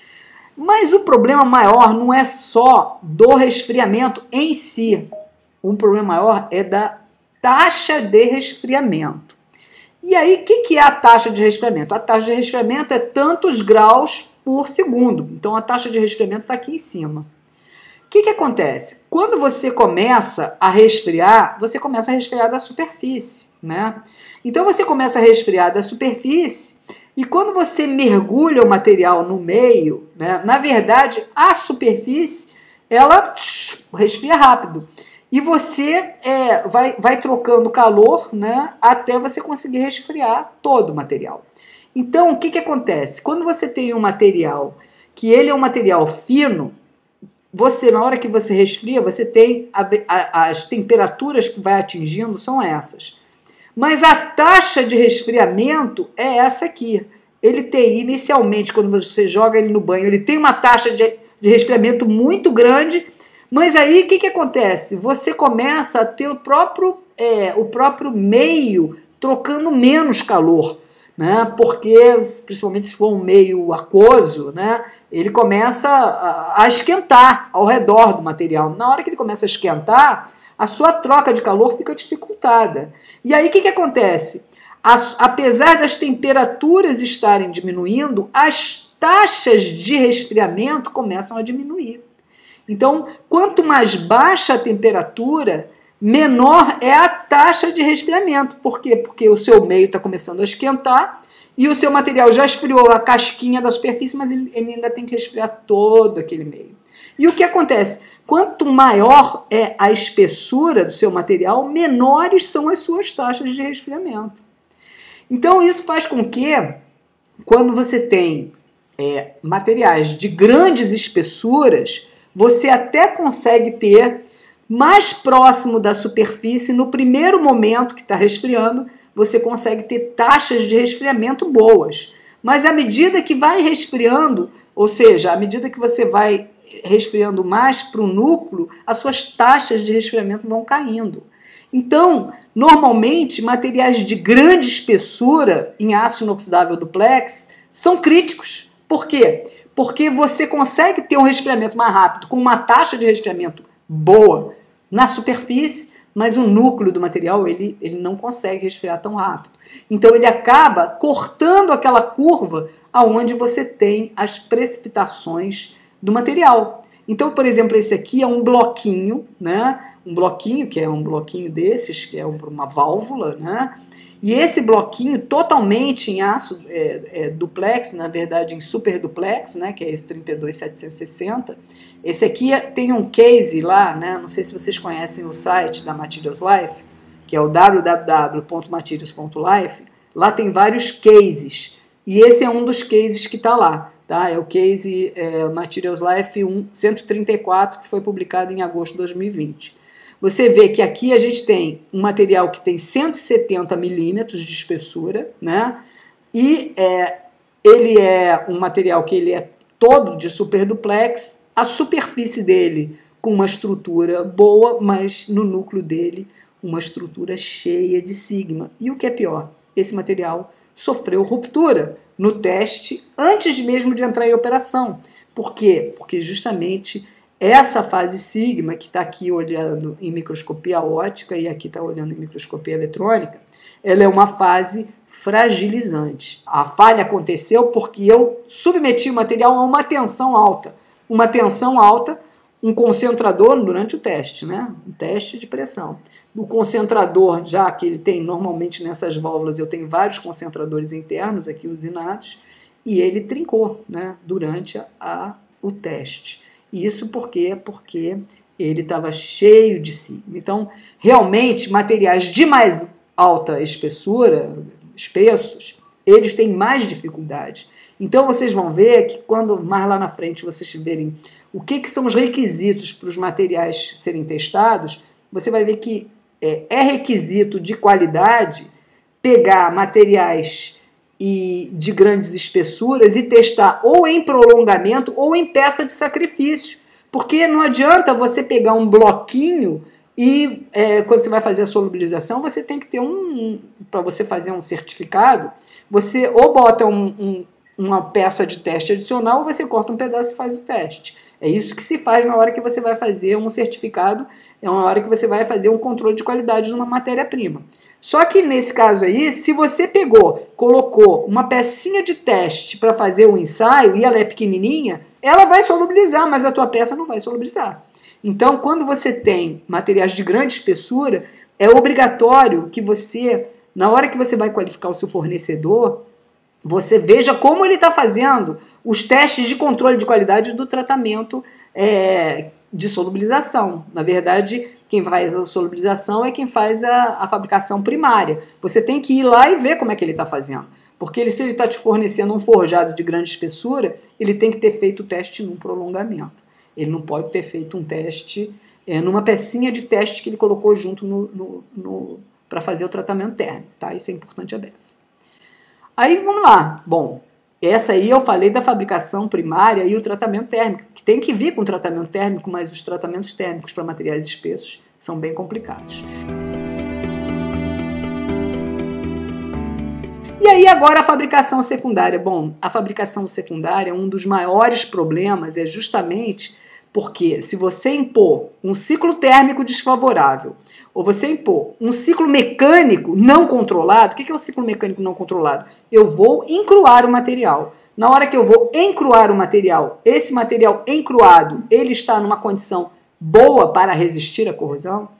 Mas o problema maior não é só do resfriamento em si. Um problema maior é da taxa de resfriamento. E aí, o que, que é a taxa de resfriamento? A taxa de resfriamento é tantos graus por segundo. Então, a taxa de resfriamento está aqui em cima. O que, que acontece? Quando você começa a resfriar, você começa a resfriar da superfície, né? Então, você começa a resfriar da superfície e quando você mergulha o material no meio, né, na verdade, a superfície, ela tsh, resfria rápido. E você é, vai, vai trocando calor, né, até você conseguir resfriar todo o material. Então, o que, que acontece? Quando você tem um material que ele é um material fino, você, na hora que você resfria, você tem a, a, as temperaturas que vai atingindo são essas. Mas a taxa de resfriamento é essa aqui. Ele tem, inicialmente, quando você joga ele no banho, ele tem uma taxa de, de resfriamento muito grande, mas aí o que, que acontece? Você começa a ter o próprio, é, o próprio meio trocando menos calor, né? Porque, principalmente se for um meio aquoso, né, ele começa a, a esquentar ao redor do material. Na hora que ele começa a esquentar, a sua troca de calor fica dificultada. E aí o que, que acontece? As, apesar das temperaturas estarem diminuindo, as taxas de resfriamento começam a diminuir. Então, quanto mais baixa a temperatura, menor é a taxa de resfriamento. Por quê? Porque o seu meio está começando a esquentar e o seu material já esfriou a casquinha da superfície, mas ele, ele ainda tem que resfriar todo aquele meio. E o que acontece? Quanto maior é a espessura do seu material, menores são as suas taxas de resfriamento. Então, isso faz com que, quando você tem é, materiais de grandes espessuras, você até consegue ter mais próximo da superfície, no primeiro momento que está resfriando, você consegue ter taxas de resfriamento boas. Mas à medida que vai resfriando, ou seja, à medida que você vai resfriando mais para o núcleo, as suas taxas de resfriamento vão caindo. Então, normalmente, materiais de grande espessura em aço inoxidável duplex são críticos. Por quê? Porque você consegue ter um resfriamento mais rápido, com uma taxa de resfriamento boa na superfície, mas o núcleo do material ele, ele não consegue resfriar tão rápido. Então, ele acaba cortando aquela curva aonde você tem as precipitações do material. Então, por exemplo, esse aqui é um bloquinho, né? Um bloquinho, que é um bloquinho desses, que é uma válvula, né? E esse bloquinho totalmente em aço é, é, duplex, na verdade em super duplex, né? Que é esse trinta e dois mil setecentos e sessenta. Esse aqui é, tem um case lá, né? Não sei se vocês conhecem o site da Materials Life, que é o w w w ponto materials ponto life. Lá tem vários cases. E esse é um dos cases que está lá. Tá? É o case é, Materials Life cento e trinta e quatro, que foi publicado em agosto de dois mil e vinte. Você vê que aqui a gente tem um material que tem cento e setenta milímetros de espessura, né? E é, ele é um material que ele é todo de super duplex, a superfície dele com uma estrutura boa, mas no núcleo dele uma estrutura cheia de sigma. E o que é pior, esse material sofreu ruptura no teste antes mesmo de entrar em operação. Por quê? Porque justamente essa fase sigma, que está aqui olhando em microscopia óptica e aqui está olhando em microscopia eletrônica, ela é uma fase fragilizante. A falha aconteceu porque eu submeti o material a uma tensão alta. Uma tensão alta, um concentrador durante o teste, né? Um teste de pressão. O concentrador, já que ele tem normalmente nessas válvulas, eu tenho vários concentradores internos aqui usinados, e ele trincou, né? Durante a, a, o teste. Isso por quê? Porque ele estava cheio de sigma. Então, realmente, materiais de mais alta espessura, espessos, eles têm mais dificuldade. Então, vocês vão ver que quando mais lá na frente vocês verem o que, que são os requisitos para os materiais serem testados, você vai ver que é, é requisito de qualidade pegar materiais e de grandes espessuras e testar ou em prolongamento ou em peça de sacrifício. Porque não adianta você pegar um bloquinho e é, quando você vai fazer a solubilização, você tem que ter um... Para você fazer um certificado, você ou bota um, um, uma peça de teste adicional ou você corta um pedaço e faz o teste. É isso que se faz na hora que você vai fazer um certificado, é uma hora que você vai fazer um controle de qualidade de uma matéria-prima. Só que nesse caso aí, se você pegou, colocou uma pecinha de teste para fazer o ensaio e ela é pequenininha, ela vai solubilizar, mas a tua peça não vai solubilizar. Então, quando você tem materiais de grande espessura, é obrigatório que você, na hora que você vai qualificar o seu fornecedor, você veja como ele está fazendo os testes de controle de qualidade do tratamento é, de solubilização. Na verdade, quem faz a solubilização é quem faz a, a fabricação primária. Você tem que ir lá e ver como é que ele está fazendo. Porque ele, se ele está te fornecendo um forjado de grande espessura, ele tem que ter feito o teste num prolongamento. Ele não pode ter feito um teste é, numa pecinha de teste que ele colocou junto no, no, no, para fazer o tratamento térmico. Tá? Isso é importante a beça. Aí vamos lá. Bom, essa aí eu falei da fabricação primária e o tratamento térmico, que tem que vir com tratamento térmico, mas os tratamentos térmicos para materiais espessos são bem complicados. E aí agora a fabricação secundária. Bom, a fabricação secundária, um dos maiores problemas é justamente porque se você impor um ciclo térmico desfavorável ou você impor um ciclo mecânico não controlado, o que é o ciclo mecânico não controlado? Eu vou encruar o material. Na hora que eu vou encruar o material, esse material encruado, ele está numa condição boa para resistir à corrosão?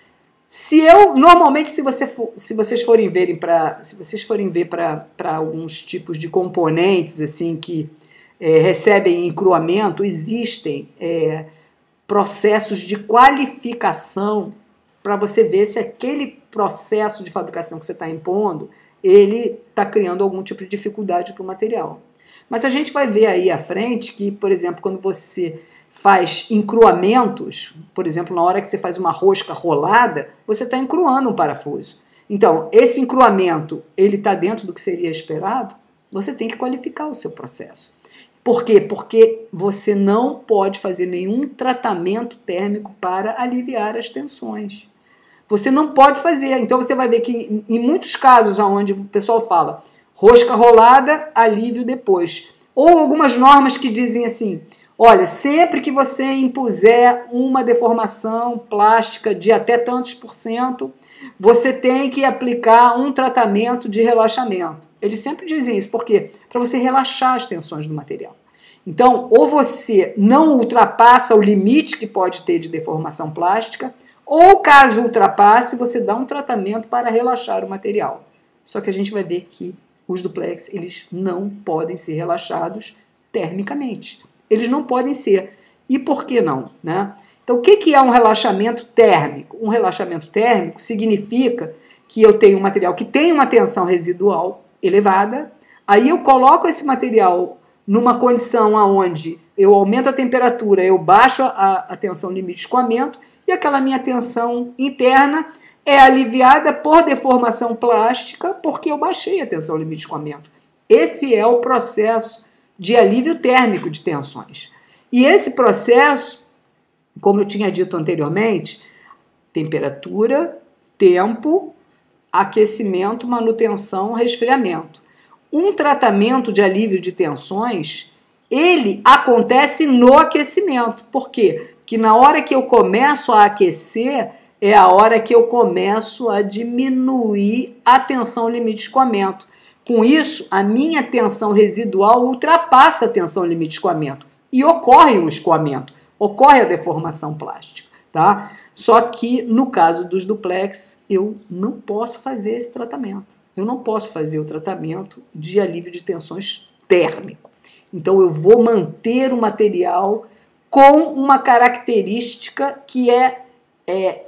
Se eu, normalmente, se, você for, se vocês forem verem para, se vocês forem ver para alguns tipos de componentes assim que é, recebem encruamento, existem é, processos de qualificação para você ver se aquele processo de fabricação que você está impondo, ele está criando algum tipo de dificuldade para o material. Mas a gente vai ver aí à frente que, por exemplo, quando você faz encruamentos, por exemplo, na hora que você faz uma rosca rolada, você está encruando um parafuso. Então, esse encruamento, ele está dentro do que seria esperado, você tem que qualificar o seu processo. Por quê? Porque você não pode fazer nenhum tratamento térmico para aliviar as tensões. Você não pode fazer. Então, você vai ver que em muitos casos onde o pessoal fala rosca rolada, alívio depois. Ou algumas normas que dizem assim, olha, sempre que você impuser uma deformação plástica de até tantos por cento, você tem que aplicar um tratamento de relaxamento. Eles sempre dizem isso, por quê? Para você relaxar as tensões do material. Então, ou você não ultrapassa o limite que pode ter de deformação plástica, ou caso ultrapasse, você dá um tratamento para relaxar o material. Só que a gente vai ver que os duplex, eles não podem ser relaxados termicamente. Eles não podem ser. E por que não? Né? Então, o que é um relaxamento térmico? Um relaxamento térmico significa que eu tenho um material que tem uma tensão residual elevada, aí eu coloco esse material numa condição onde eu aumento a temperatura, eu baixo a, a tensão limite de escoamento e aquela minha tensão interna é aliviada por deformação plástica porque eu baixei a tensão limite de escoamento. Esse é o processo de alívio térmico de tensões. E esse processo, como eu tinha dito anteriormente, temperatura, tempo, aquecimento, manutenção, resfriamento. Um tratamento de alívio de tensões, ele acontece no aquecimento. Por quê? Porque na hora que eu começo a aquecer, é a hora que eu começo a diminuir a tensão limite de escoamento. Com isso, a minha tensão residual ultrapassa a tensão limite de escoamento e ocorre o escoamento, ocorre a deformação plástica, tá? Só que no caso dos duplex, eu não posso fazer esse tratamento. Eu não posso fazer o tratamento de alívio de tensões térmico. Então eu vou manter o material com uma característica que é, é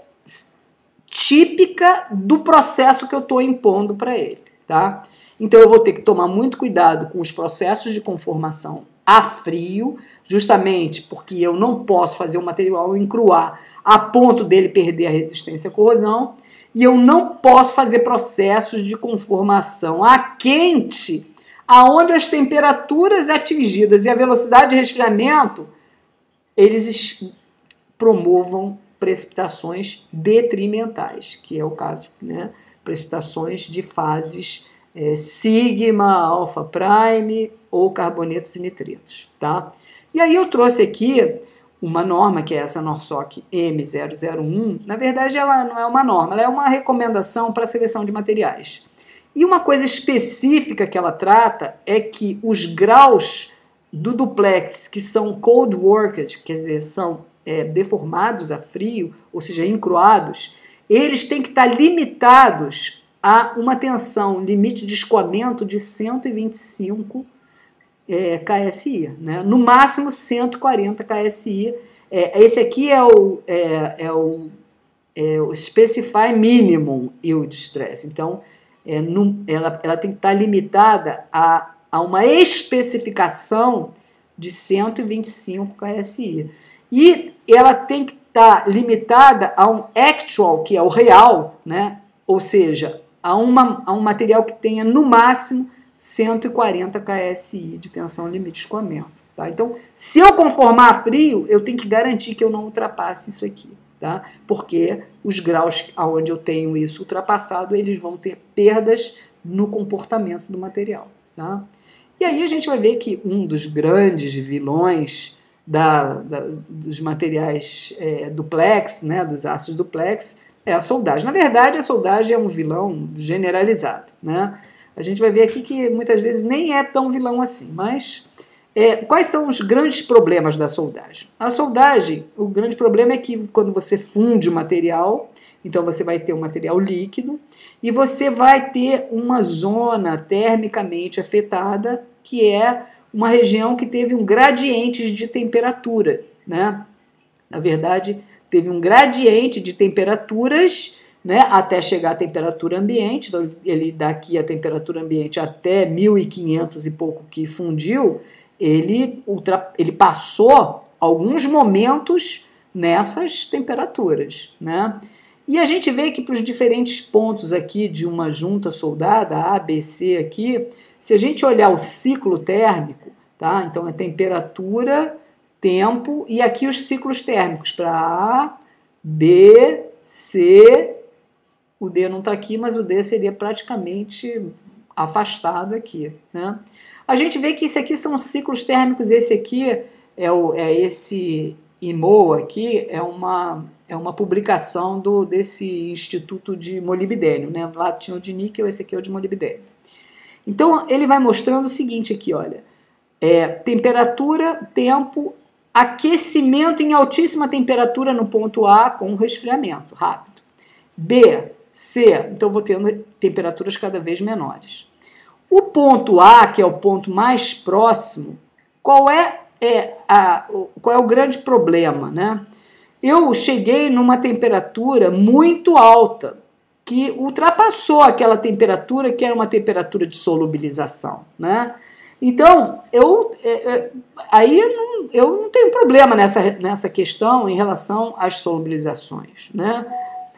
típica do processo que eu estou impondo para ele, tá? Então eu vou ter que tomar muito cuidado com os processos de conformação a frio, justamente porque eu não posso fazer o material encruar a ponto dele perder a resistência à corrosão, e eu não posso fazer processos de conformação a quente, aonde as temperaturas atingidas e a velocidade de resfriamento, eles promovam precipitações detrimentais, que é o caso, né? Precipitações de fases é, sigma, alfa prime ou carbonetos e nitritos, tá? E aí eu trouxe aqui uma norma, que é essa NORSOC M zero zero um. Na verdade, ela não é uma norma, ela é uma recomendação para a seleção de materiais. E uma coisa específica que ela trata é que os graus do duplex, que são cold worked, quer dizer, são é, deformados a frio, ou seja, encruados, eles têm que estar limitados a uma tensão limite de escoamento de cento e vinte e cinco É, K S I, né? No máximo cento e quarenta K S I. É, esse aqui é o, é, é o, é o Specify Minimum Yield Stress. Então, é, no, ela, ela tem que estar limitada a, a uma especificação de cento e vinte e cinco K S I. E ela tem que estar limitada a um actual, que é o real, né? Ou seja, a, uma, a um material que tenha no máximo cento e quarenta K S I de tensão limite de escoamento. Tá? Então, se eu conformar a frio, eu tenho que garantir que eu não ultrapasse isso aqui. Tá? Porque os graus onde eu tenho isso ultrapassado, eles vão ter perdas no comportamento do material. Tá? E aí a gente vai ver que um dos grandes vilões da, da, dos materiais é, duplex, né, dos aços duplex, é a soldagem. Na verdade, a soldagem é um vilão generalizado, né? A gente vai ver aqui que muitas vezes nem é tão vilão assim, mas é, quais são os grandes problemas da soldagem? A soldagem, o grande problema é que quando você funde o material, então você vai ter um material líquido e você vai ter uma zona termicamente afetada, que é uma região que teve um gradiente de temperatura, né? Na verdade, teve um gradiente de temperaturas, né, até chegar à temperatura ambiente. Então ele daqui a temperatura ambiente até mil e quinhentos e pouco que fundiu, ele, ultra, ele passou alguns momentos nessas temperaturas, né? E a gente vê que para os diferentes pontos aqui de uma junta soldada, A, B, C aqui, se a gente olhar o ciclo térmico, tá? Então é temperatura, tempo e aqui os ciclos térmicos para A, B, C. O D não está aqui, mas o D seria praticamente afastado aqui, né? A gente vê que isso aqui são ciclos térmicos, esse aqui é, o, é esse I M O A aqui, é uma, é uma publicação do, desse Instituto de Molibdênio, né? Lá tinha o de níquel, esse aqui é o de molibdênio. Então ele vai mostrando o seguinte aqui, olha, é, temperatura, tempo, aquecimento em altíssima temperatura no ponto A com resfriamento rápido. B, C, então vou tendo temperaturas cada vez menores. O ponto A, que é o ponto mais próximo, qual é, é, a, qual é o grande problema, né? Eu cheguei numa temperatura muito alta, que ultrapassou aquela temperatura que era uma temperatura de solubilização, né? Então, eu, é, é, aí eu não, eu não tenho problema nessa, nessa questão em relação às solubilizações, né?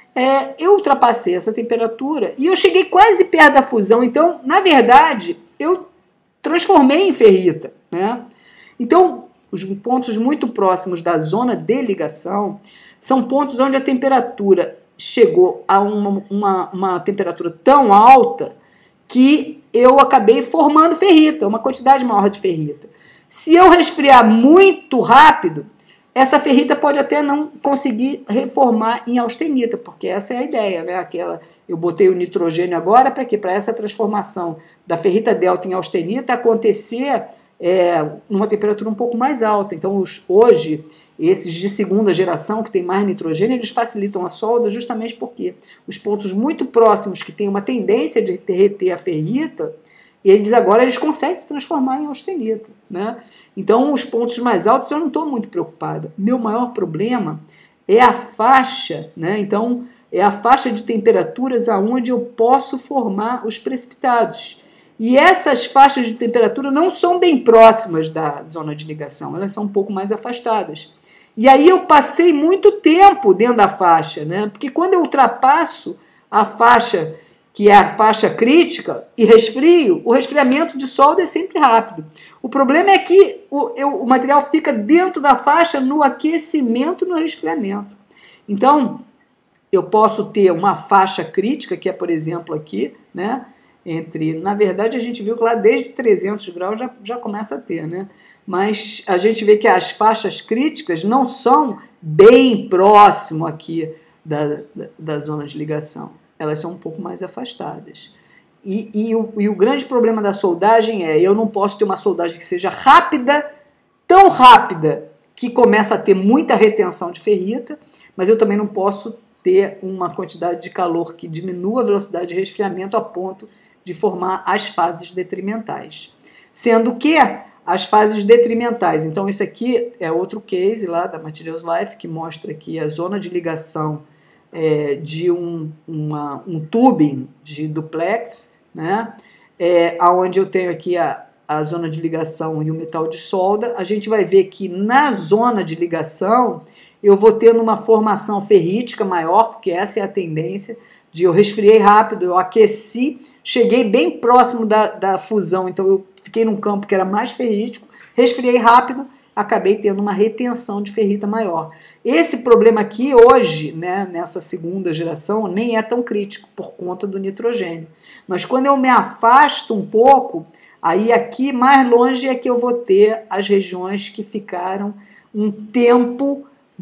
É, eu ultrapassei essa temperatura e eu cheguei quase perto da fusão. Então, na verdade, eu transformei em ferrita, né? Então, os pontos muito próximos da zona de ligação são pontos onde a temperatura chegou a uma, uma, uma temperatura tão alta que eu acabei formando ferrita, uma quantidade maior de ferrita. Se eu resfriar muito rápido, essa ferrita pode até não conseguir reformar em austenita, porque essa é a ideia, né? Aquela, eu botei o nitrogênio agora para quê? Para essa transformação da ferrita delta em austenita acontecer é, numa temperatura um pouco mais alta. Então, os, hoje, esses de segunda geração, que tem mais nitrogênio, eles facilitam a solda justamente porque os pontos muito próximos que têm uma tendência de derreter a ferrita, eles agora eles conseguem se transformar em austenita, né? Então, os pontos mais altos eu não estou muito preocupada. Meu maior problema é a faixa, né? Então, é a faixa de temperaturas aonde eu posso formar os precipitados. E essas faixas de temperatura não são bem próximas da zona de ligação, elas são um pouco mais afastadas. E aí eu passei muito tempo dentro da faixa, né? Porque quando eu ultrapasso a faixa, que é a faixa crítica, e resfrio, o resfriamento de solda é sempre rápido. O problema é que o, eu, o material fica dentro da faixa no aquecimento e no resfriamento. Então, eu posso ter uma faixa crítica, que é, por exemplo, aqui, né? entre... Na verdade, a gente viu que lá desde trezentos graus já, já começa a ter, né? Mas a gente vê que as faixas críticas não são bem próximo aqui da, da, da zona de ligação. Elas são um pouco mais afastadas. E, e, o, e o grande problema da soldagem é, eu não posso ter uma soldagem que seja rápida, tão rápida, que começa a ter muita retenção de ferrita, mas eu também não posso ter uma quantidade de calor que diminua a velocidade de resfriamento a ponto de formar as fases detrimentais. Sendo que as fases detrimentais, então isso aqui é outro case lá da Materials Life, que mostra aqui a zona de ligação é, de um, uma, um tubing de duplex, né? É, onde eu tenho aqui a, a zona de ligação e o metal de solda. A gente vai ver que na zona de ligação eu vou tendo uma formação ferrítica maior, porque essa é a tendência de eu resfriei rápido, eu aqueci, cheguei bem próximo da, da fusão, então eu fiquei num campo que era mais ferrítico, resfriei rápido, acabei tendo uma retenção de ferrita maior. Esse problema aqui hoje, né, nessa segunda geração, nem é tão crítico por conta do nitrogênio. Mas quando eu me afasto um pouco, aí aqui mais longe é que eu vou ter as regiões que ficaram um tempo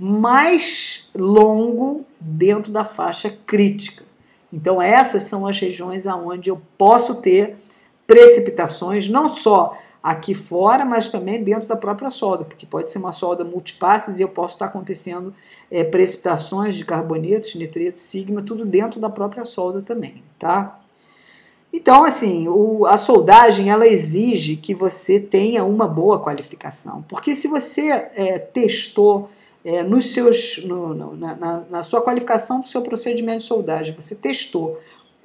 mais longo dentro da faixa crítica. Então essas são as regiões onde eu posso ter precipitações, não só aqui fora, mas também dentro da própria solda, porque pode ser uma solda multipasses e eu posso estar acontecendo é, precipitações de carbonetos, nitretos, sigma, tudo dentro da própria solda também, tá? Então, assim, o, a soldagem, ela exige que você tenha uma boa qualificação, porque se você é, testou é, nos seus, no, no, na, na sua qualificação do seu procedimento de soldagem, você testou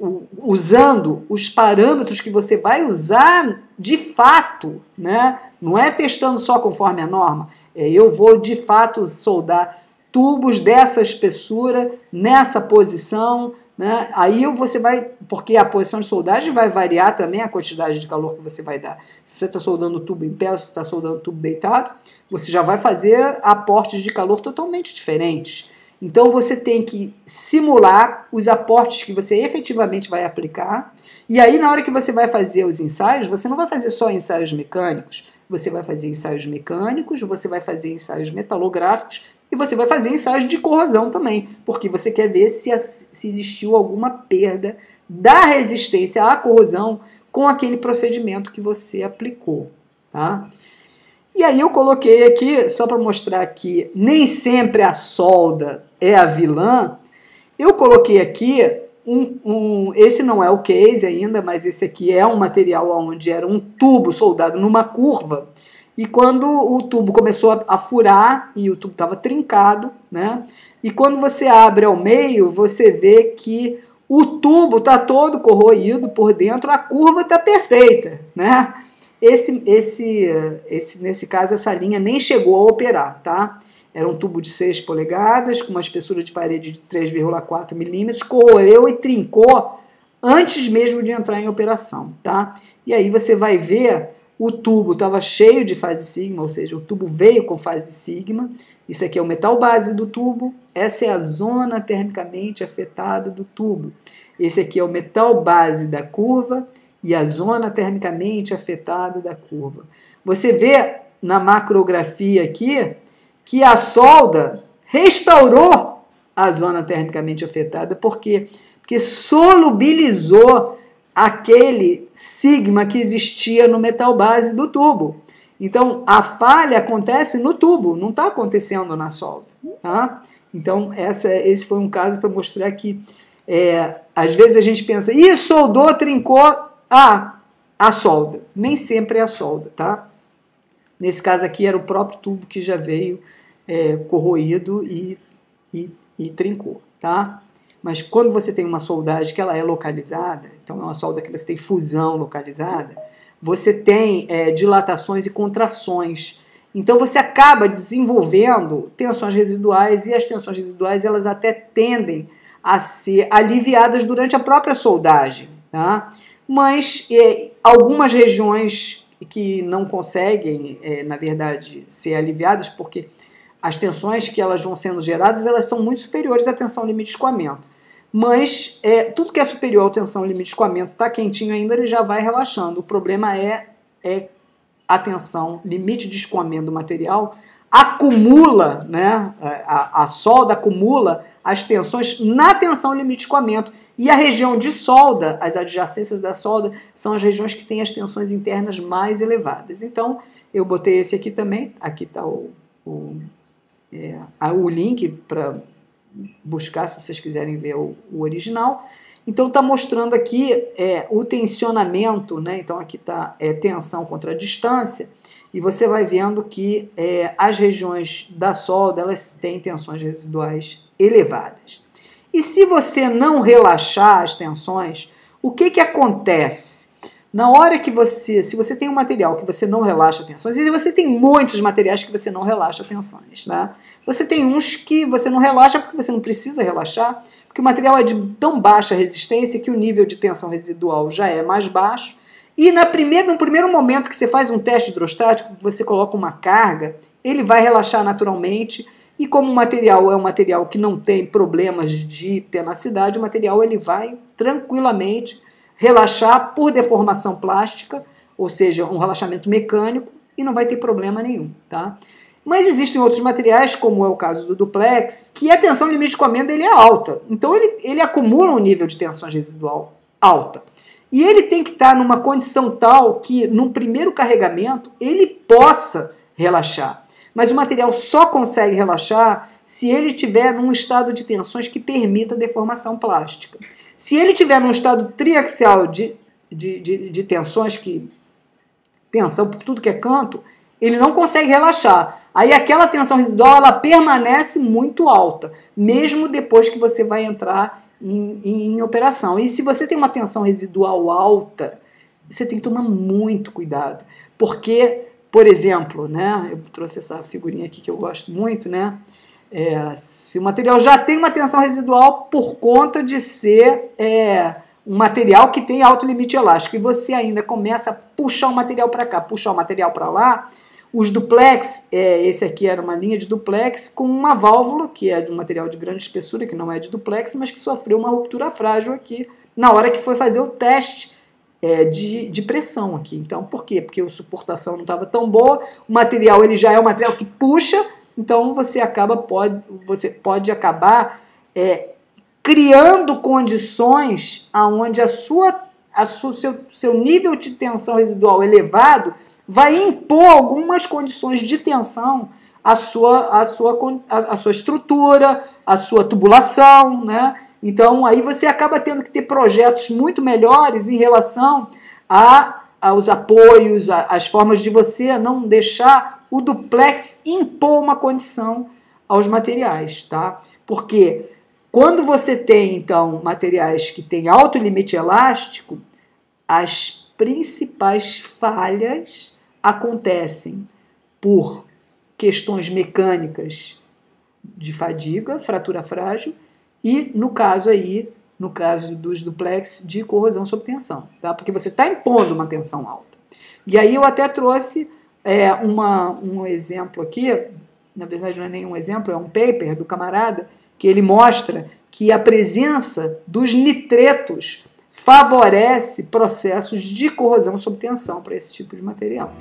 usando os parâmetros que você vai usar de fato, né? Não é testando só conforme a norma, é, eu vou de fato soldar tubos dessa espessura, nessa posição, né? Aí você vai, porque a posição de soldagem vai variar também a quantidade de calor que você vai dar. Se você está soldando o tubo em pé, se você está soldando o tubo deitado, você já vai fazer aportes de calor totalmente diferentes. Então você tem que simular os aportes que você efetivamente vai aplicar, e aí na hora que você vai fazer os ensaios, você não vai fazer só ensaios mecânicos, você vai fazer ensaios mecânicos, você vai fazer ensaios metalográficos e você vai fazer ensaios de corrosão também, porque você quer ver se, se existiu alguma perda da resistência à corrosão com aquele procedimento que você aplicou, tá? E aí eu coloquei aqui, só para mostrar que nem sempre a solda é a vilã, eu coloquei aqui, um, um, esse não é o case ainda, mas esse aqui é um material onde era um tubo soldado numa curva, e quando o tubo começou a, a furar, e o tubo estava trincado, né? E quando você abre ao meio, você vê que o tubo está todo corroído por dentro, a curva está perfeita, né? Esse, esse, esse, nesse caso, essa linha nem chegou a operar, tá? Era um tubo de seis polegadas, com uma espessura de parede de três vírgula quatro milímetros, corroeu e trincou antes mesmo de entrar em operação, tá? E aí você vai ver, o tubo estava cheio de fase sigma, ou seja, o tubo veio com fase sigma. Isso aqui é o metal base do tubo, essa é a zona termicamente afetada do tubo. Esse aqui é o metal base da curva, e a zona termicamente afetada da curva. Você vê na macrografia aqui que a solda restaurou a zona termicamente afetada, porque, porque solubilizou aquele sigma que existia no metal base do tubo. Então, a falha acontece no tubo, não está acontecendo na solda, tá? Então, essa, esse foi um caso para mostrar que, é, às vezes a gente pensa, ih, soldou, trincou, ah, a solda. Nem sempre é a solda, tá? Nesse caso aqui era o próprio tubo que já veio é, corroído e, e, e trincou, tá? Mas quando você tem uma soldagem que ela é localizada, então é uma solda que você tem fusão localizada, você tem é, dilatações e contrações. Então você acaba desenvolvendo tensões residuais, e as tensões residuais elas até tendem a ser aliviadas durante a própria soldagem, tá? Mas é, algumas regiões que não conseguem, é, na verdade, ser aliviadas, porque as tensões que elas vão sendo geradas, elas são muito superiores à tensão limite de escoamento. Mas é, tudo que é superior à tensão limite de escoamento está quentinho ainda, ele já vai relaxando. O problema é, é a tensão limite de escoamento do material acumula, né, a, a solda acumula as tensões na tensão limite de escoamento, e a região de solda, as adjacências da solda, são as regiões que têm as tensões internas mais elevadas. Então, eu botei esse aqui também, aqui está o, o, é, o link para buscar, se vocês quiserem ver o, o original. Então, está mostrando aqui é, o tensionamento, né? Então, aqui está é, tensão contra a distância, e você vai vendo que é, as regiões da solda, elas têm tensões residuais elevadas. E se você não relaxar as tensões, o que que acontece? Na hora que você, se você tem um material que você não relaxa tensões, e você tem muitos materiais que você não relaxa tensões, né? Você tem uns que você não relaxa porque você não precisa relaxar, porque o material é de tão baixa resistência que o nível de tensão residual já é mais baixo. E na primeira, no primeiro momento que você faz um teste hidrostático, você coloca uma carga, ele vai relaxar naturalmente, e como o material é um material que não tem problemas de tenacidade, o material ele vai tranquilamente relaxar por deformação plástica, ou seja, um relaxamento mecânico, e não vai ter problema nenhum, tá? Mas existem outros materiais, como é o caso do duplex, que a tensão limite de escoamento dele é alta. Então ele, ele acumula um nível de tensão residual alta. E ele tem que estar numa condição tal que, num primeiro carregamento, ele possa relaxar. Mas o material só consegue relaxar se ele estiver num estado de tensões que permita a deformação plástica. Se ele estiver num estado triaxial de, de, de, de tensões, que tensão por tudo que é canto, ele não consegue relaxar. Aí aquela tensão residual ela permanece muito alta, mesmo depois que você vai entrar Em, em operação. E se você tem uma tensão residual alta, você tem que tomar muito cuidado. Porque, por exemplo, né, eu trouxe essa figurinha aqui que eu gosto muito, né? É, se o material já tem uma tensão residual por conta de ser é, um material que tem alto limite elástico, e você ainda começa a puxar o material para cá, puxar o material para lá, os duplex, é, esse aqui era uma linha de duplex com uma válvula, que é de um material de grande espessura, que não é de duplex, mas que sofreu uma ruptura frágil aqui, na hora que foi fazer o teste é, de, de pressão aqui. Então, por quê? Porque a suportação não estava tão boa, o material ele já é um material que puxa, então você, acaba, pode, você pode acabar é, criando condições onde a sua, a sua, seu, seu nível de tensão residual elevado vai impor algumas condições de tensão à sua, à sua, à sua estrutura, à sua tubulação, né? Então, aí você acaba tendo que ter projetos muito melhores em relação a, aos apoios, a, as formas de você não deixar o duplex impor uma condição aos materiais, tá? Porque quando você tem, então, materiais que têm alto limite elástico, as principais falhas acontecem por questões mecânicas de fadiga, fratura frágil, e no caso aí, no caso dos duplex, de corrosão sob tensão, tá? Porque você está impondo uma tensão alta. E aí eu até trouxe é, uma, um exemplo aqui, na verdade não é nenhum exemplo, é um paper do camarada, que ele mostra que a presença dos nitretos favorece processos de corrosão sob tensão para esse tipo de material.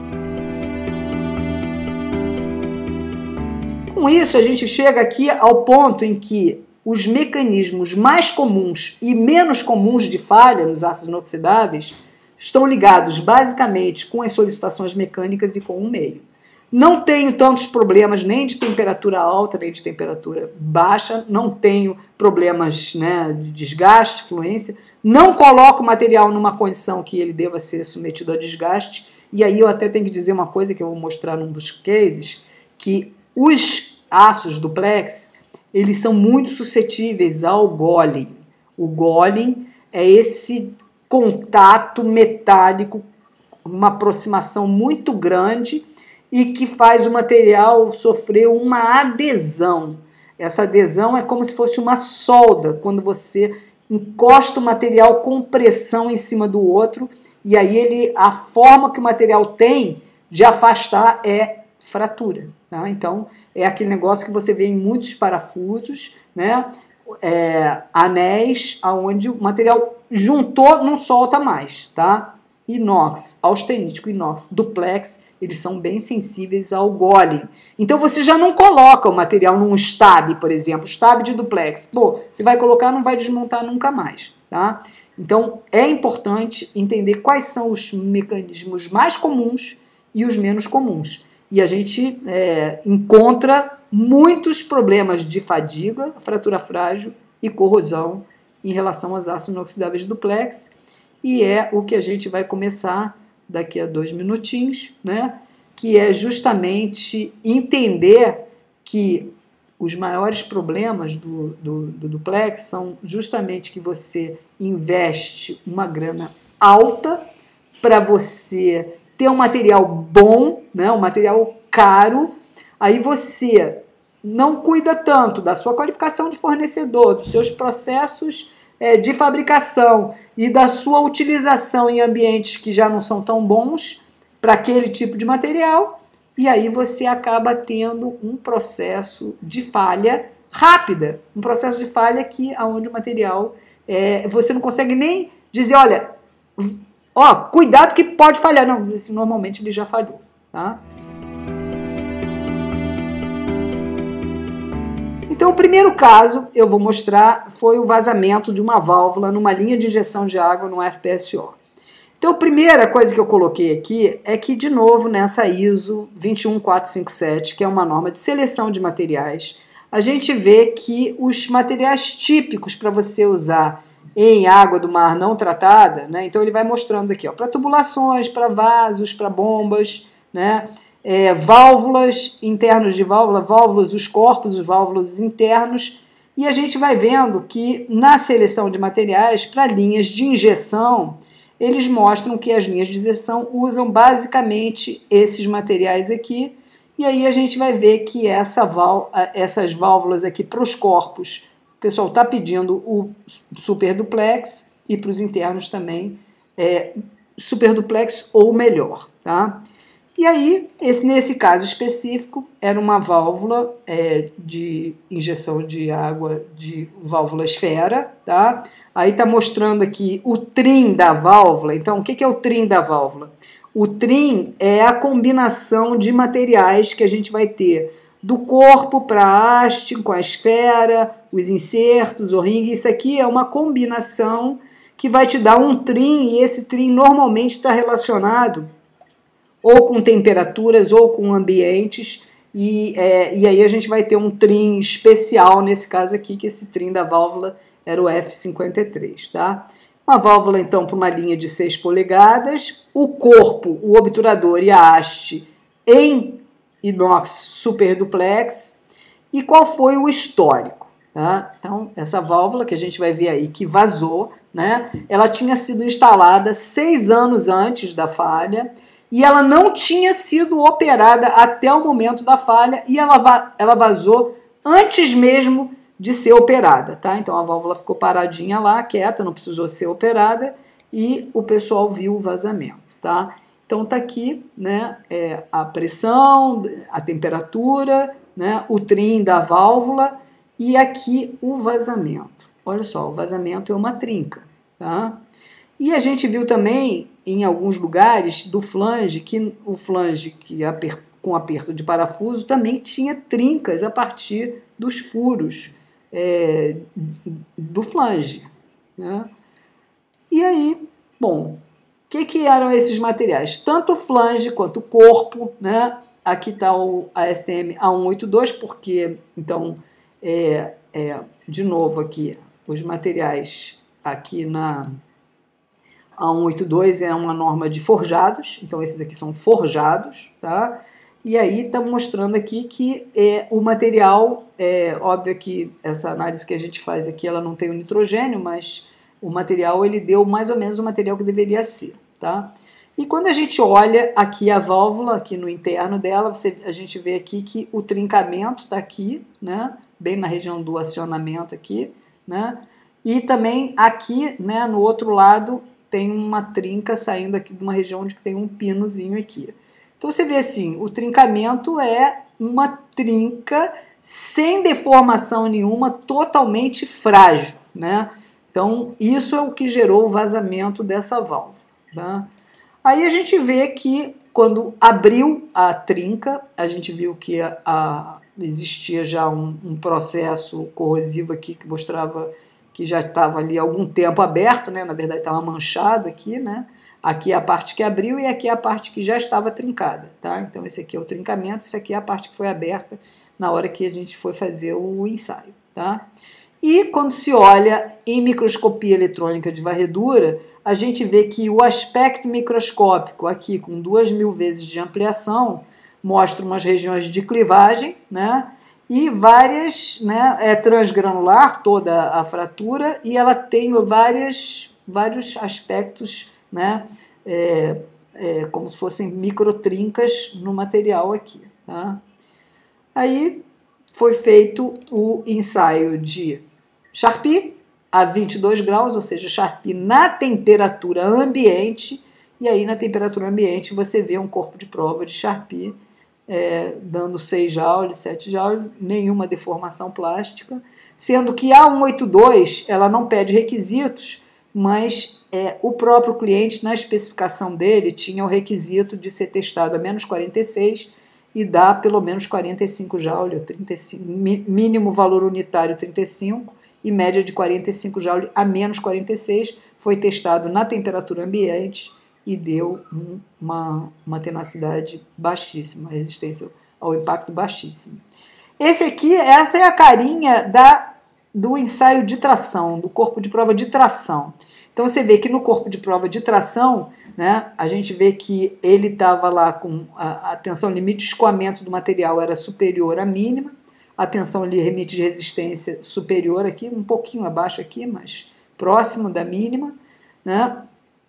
Com isso, a gente chega aqui ao ponto em que os mecanismos mais comuns e menos comuns de falha nos ácidos inoxidáveis estão ligados basicamente com as solicitações mecânicas e com o meio. Não tenho tantos problemas nem de temperatura alta, nem de temperatura baixa, não tenho problemas, né, de desgaste, fluência, não coloco o material numa condição que ele deva ser submetido a desgaste, e aí eu até tenho que dizer uma coisa que eu vou mostrar num dos cases, que os aços duplex, eles são muito suscetíveis ao Golem. O Golem é esse contato metálico, uma aproximação muito grande, e que faz o material sofrer uma adesão. Essa adesão é como se fosse uma solda, quando você encosta o material com pressão em cima do outro, e aí ele, a forma que o material tem de afastar é fratura. Tá? Então, é aquele negócio que você vê em muitos parafusos, né? é, anéis onde o material juntou, não solta mais, tá? Inox, austenítico, inox, duplex, eles são bem sensíveis ao Golem. Então você já não coloca o material num stab, por exemplo, stab de duplex. Pô, você vai colocar, não vai desmontar nunca mais, tá? Então é importante entender quais são os mecanismos mais comuns e os menos comuns. E a gente é, encontra muitos problemas de fadiga, fratura frágil e corrosão em relação aos aços inoxidáveis duplex, e é o que a gente vai começar daqui a dois minutinhos, né? Que é justamente entender que os maiores problemas do, do, do duplex são justamente que você investe uma grana alta para você ter um material bom, né, um material caro, aí você não cuida tanto da sua qualificação de fornecedor, dos seus processos é, de fabricação e da sua utilização em ambientes que já não são tão bons para aquele tipo de material, e aí você acaba tendo um processo de falha rápida, um processo de falha que aonde o material é, você não consegue nem dizer, olha, ó, cuidado que pode falhar. Não, normalmente ele já falhou, tá? Então, o primeiro caso eu vou mostrar foi o vazamento de uma válvula numa linha de injeção de água no F P S O. Então, a primeira coisa que eu coloquei aqui é que, de novo, nessa I S O vinte e um mil quatrocentos e cinquenta e sete, que é uma norma de seleção de materiais, a gente vê que os materiais típicos para você usar em água do mar não tratada, né? Então ele vai mostrando aqui, para tubulações, para vasos, para bombas, né? É, válvulas internos de válvula, válvulas, os corpos, os válvulas internos, e a gente vai vendo que na seleção de materiais para linhas de injeção, eles mostram que as linhas de injeção usam basicamente esses materiais aqui, e aí a gente vai ver que essa vál essas válvulas aqui para os corpos, o pessoal está pedindo o super duplex, e para os internos também é, super duplex ou melhor, tá? E aí, esse, nesse caso específico, era uma válvula é, de injeção de água de válvula esfera, tá? Aí está mostrando aqui o trim da válvula. Então, o que, que é o trim da válvula? O trim é a combinação de materiais que a gente vai ter do corpo para a haste, com a esfera, os insertos, o ringue. Isso aqui é uma combinação que vai te dar um trim, e esse trim normalmente está relacionado ou com temperaturas ou com ambientes, e, é, e aí a gente vai ter um trim especial nesse caso aqui, que esse trim da válvula era o F cinquenta e três, tá? Uma válvula, então, para uma linha de seis polegadas, o corpo, o obturador e a haste em inox super duplex. E qual foi o histórico? Tá? Então, essa válvula que a gente vai ver aí que vazou, né? Ela tinha sido instalada seis anos antes da falha, e ela não tinha sido operada até o momento da falha, e ela, va ela vazou antes mesmo de ser operada, tá? Então a válvula ficou paradinha lá, quieta, não precisou ser operada, e o pessoal viu o vazamento, tá? Então tá aqui, né, é, a pressão, a temperatura, né, o trim da válvula, e aqui o vazamento. Olha só, o vazamento é uma trinca, tá? E a gente viu também em alguns lugares do flange, que o flange que aper, com aperto de parafuso também tinha trincas a partir dos furos é, do flange, né? E aí, bom, o que, que eram esses materiais? Tanto o flange quanto o corpo, né? Aqui está o A S T M A cento e oitenta e dois, porque, então, é, é, de novo aqui, os materiais aqui na A cento e oitenta e dois é uma norma de forjados, então esses aqui são forjados, tá? E aí está mostrando aqui que é, o material, é óbvio que essa análise que a gente faz aqui, ela não tem o nitrogênio, mas o material ele deu mais ou menos o material que deveria ser, tá? E quando a gente olha aqui a válvula, aqui no interno dela, você, a gente vê aqui que o trincamento está aqui, né? Bem na região do acionamento aqui, né? E também aqui, né, no outro lado, tem uma trinca saindo aqui de uma região onde tem um pinozinho aqui. Então você vê assim, o trincamento é uma trinca sem deformação nenhuma, totalmente frágil, né? Então, isso é o que gerou o vazamento dessa válvula, né? Aí a gente vê que quando abriu a trinca, a gente viu que a, a, existia já um, um processo corrosivo aqui que mostrava que já estava ali há algum tempo aberto, né? Na verdade estava manchado aqui, né? Aqui é a parte que abriu e aqui é a parte que já estava trincada, tá? Então esse aqui é o trincamento, isso aqui é a parte que foi aberta na hora que a gente foi fazer o ensaio, tá? E quando se olha em microscopia eletrônica de varredura, a gente vê que o aspecto microscópico aqui com duas mil vezes de ampliação mostra umas regiões de clivagem, né? E várias, né? É transgranular toda a fratura e ela tem várias, vários aspectos, né? É, é, como se fossem microtrincas no material aqui, tá? Aí foi feito o ensaio de Charpy a vinte e dois graus, ou seja, Charpy na temperatura ambiente, e aí na temperatura ambiente você vê um corpo de prova de Charpy é, dando seis joules, sete joules, nenhuma deformação plástica, sendo que a cento e oitenta e dois ela não pede requisitos, mas é, o próprio cliente, na especificação dele, tinha o requisito de ser testado a menos quarenta e seis e dá pelo menos quarenta e cinco joules, trinta e cinco, mínimo valor unitário trinta e cinco e média de quarenta e cinco joules a menos quarenta e seis, foi testado na temperatura ambiente e deu um, uma, uma tenacidade baixíssima, resistência ao impacto baixíssima. Esse aqui, essa é a carinha da, do ensaio de tração, do corpo de prova de tração. Então você vê que no corpo de prova de tração, né, a gente vê que ele estava lá com a, a tensão limite de escoamento do material era superior à mínima, a tensão limite de resistência superior aqui, um pouquinho abaixo aqui, mas próximo da mínima, né?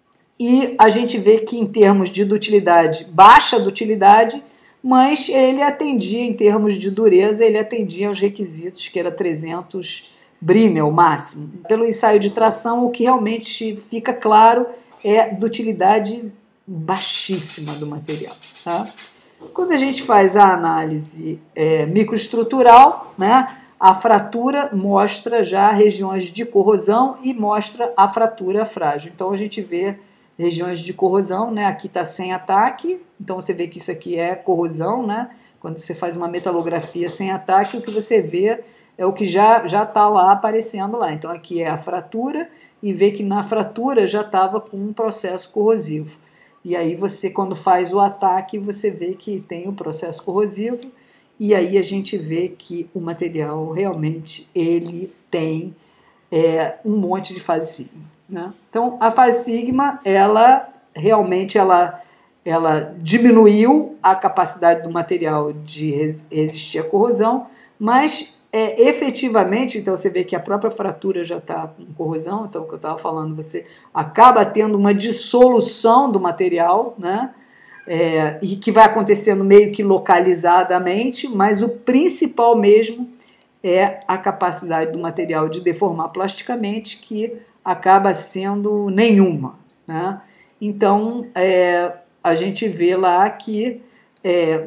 E a gente vê que em termos de dutilidade, baixa dutilidade, mas ele atendia em termos de dureza, ele atendia aos requisitos, que era trezentos Brimel máximo. Pelo ensaio de tração, o que realmente fica claro é dutilidade baixíssima do material, tá? Quando a gente faz a análise é, microestrutural, né, a fratura mostra já regiões de corrosão e mostra a fratura frágil. Então a gente vê regiões de corrosão, né, aqui está sem ataque, então você vê que isso aqui é corrosão, né? Quando você faz uma metalografia sem ataque, o que você vê é o que já já está lá aparecendo lá. Então aqui é a fratura e vê que na fratura já estava com um processo corrosivo. E aí você, quando faz o ataque, você vê que tem o processo corrosivo e aí a gente vê que o material realmente ele tem é, um monte de fase sigma, né? Então a fase sigma, ela realmente ela, ela diminuiu a capacidade do material de resistir à corrosão, mas É, efetivamente, então você vê que a própria fratura já está com corrosão, então o que eu estava falando, você acaba tendo uma dissolução do material, né? É, e que vai acontecendo meio que localizadamente, mas o principal mesmo é a capacidade do material de deformar plasticamente, que acaba sendo nenhuma, né? Então é, a gente vê lá que é,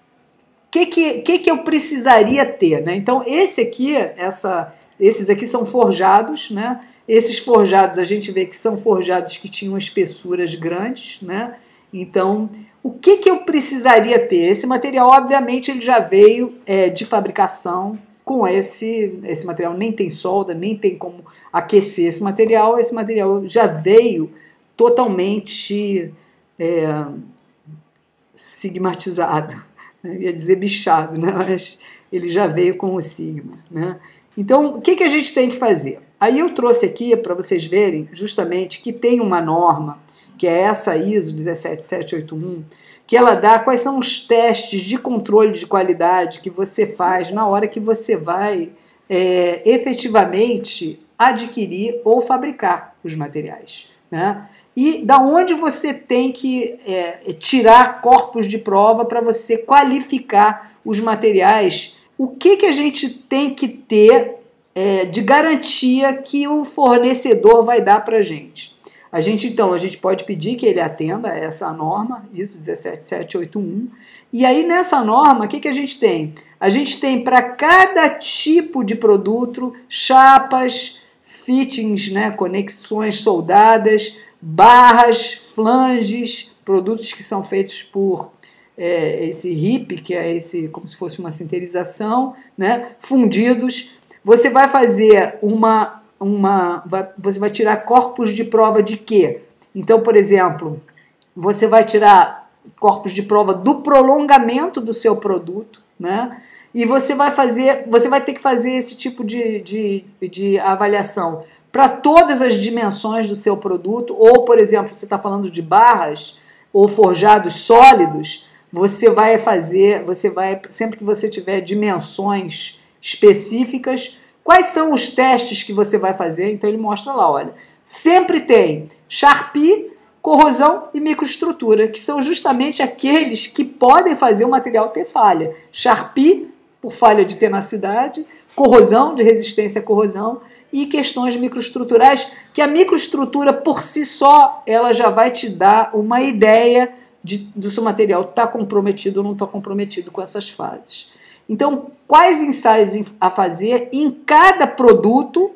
O que, que, que, que eu precisaria ter, né? Então, esse aqui, essa, esses aqui são forjados, né? Esses forjados, a gente vê que são forjados que tinham espessuras grandes, né? Então, o que, que eu precisaria ter? Esse material, obviamente, ele já veio é, de fabricação com esse, esse material, nem tem solda, nem tem como aquecer esse material, esse material já veio totalmente é, sigmatizado. Eu ia dizer bichado, né? Mas ele já veio com o sigma, né? Então, o que, que a gente tem que fazer? Aí eu trouxe aqui para vocês verem justamente que tem uma norma, que é essa I S O um sete sete oito um, que ela dá quais são os testes de controle de qualidade que você faz na hora que você vai é, efetivamente adquirir ou fabricar os materiais, né? E da onde você tem que é, tirar corpos de prova para você qualificar os materiais, o que, que a gente tem que ter é, de garantia que o fornecedor vai dar para a gente? A gente, então, a gente pode pedir que ele atenda a essa norma, isso dezessete mil setecentos e oitenta e um. E aí, nessa norma, o que, que a gente tem? A gente tem para cada tipo de produto, chapas, fittings, né, conexões soldadas, barras, flanges, produtos que são feitos por é, esse R I P, que é esse, como se fosse uma sinterização, né, fundidos. Você vai fazer uma... uma vai, você vai tirar corpos de prova de quê? Então, por exemplo, você vai tirar corpos de prova do prolongamento do seu produto, né? E você vai fazer, você vai ter que fazer esse tipo de, de, de avaliação para todas as dimensões do seu produto, ou, por exemplo, você está falando de barras ou forjados sólidos, você vai fazer, você vai, sempre que você tiver dimensões específicas, quais são os testes que você vai fazer? Então ele mostra lá, olha, sempre tem Sharpie, corrosão e microestrutura, que são justamente aqueles que podem fazer o material ter falha. Sharpie, por falha de tenacidade, corrosão, de resistência à corrosão, e questões microestruturais, que a microestrutura por si só, ela já vai te dar uma ideia de, do seu material está comprometido ou não está comprometido com essas fases. Então, quais ensaios a fazer em cada produto,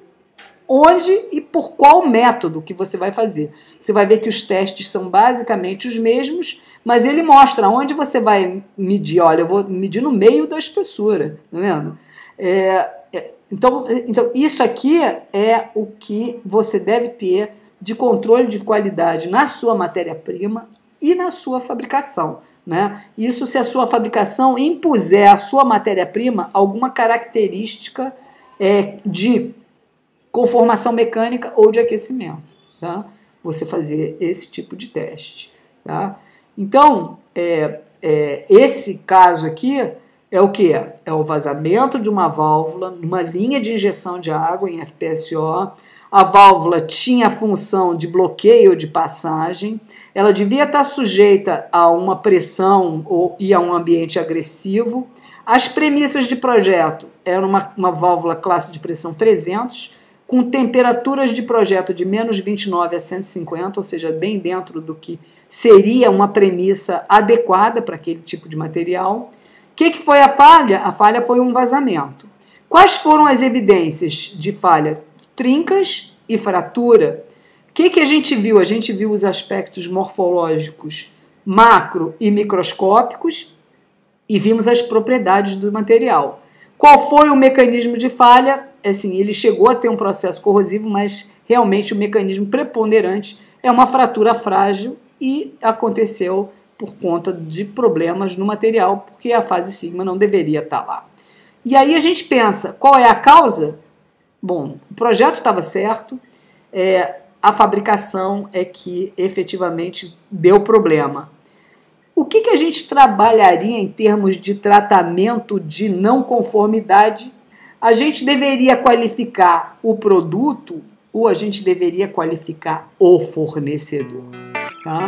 onde e por qual método que você vai fazer. Você vai ver que os testes são basicamente os mesmos, mas ele mostra onde você vai medir. Olha, eu vou medir no meio da espessura, tá vendo? É, é, então, então, isso aqui é o que você deve ter de controle de qualidade na sua matéria-prima e na sua fabricação, né? Isso se a sua fabricação impuser à sua matéria-prima alguma característica é, de conformação mecânica ou de aquecimento, tá? Você fazer esse tipo de teste, tá? Então, é, é, esse caso aqui é o que? É o vazamento de uma válvula numa linha de injeção de água em F P S O. A válvula tinha a função de bloqueio de passagem, ela devia estar sujeita a uma pressão ou, e a um ambiente agressivo. As premissas de projeto eram uma, uma válvula classe de pressão trezentos, com temperaturas de projeto de menos vinte e nove a cento e cinquenta, ou seja, bem dentro do que seria uma premissa adequada para aquele tipo de material. O que, que foi a falha? A falha foi um vazamento. Quais foram as evidências de falha? Trincas e fratura. O que, que a gente viu? A gente viu os aspectos morfológicos macro e microscópicos e vimos as propriedades do material. Qual foi o mecanismo de falha? Assim, ele chegou a ter um processo corrosivo, mas realmente o mecanismo preponderante é uma fratura frágil e aconteceu por conta de problemas no material, porque a fase sigma não deveria estar lá. E aí a gente pensa, qual é a causa? Bom, o projeto estava certo, é, a fabricação é que efetivamente deu problema. O que, que a gente trabalharia em termos de tratamento de não conformidade? A gente deveria qualificar o produto ou a gente deveria qualificar o fornecedor, tá?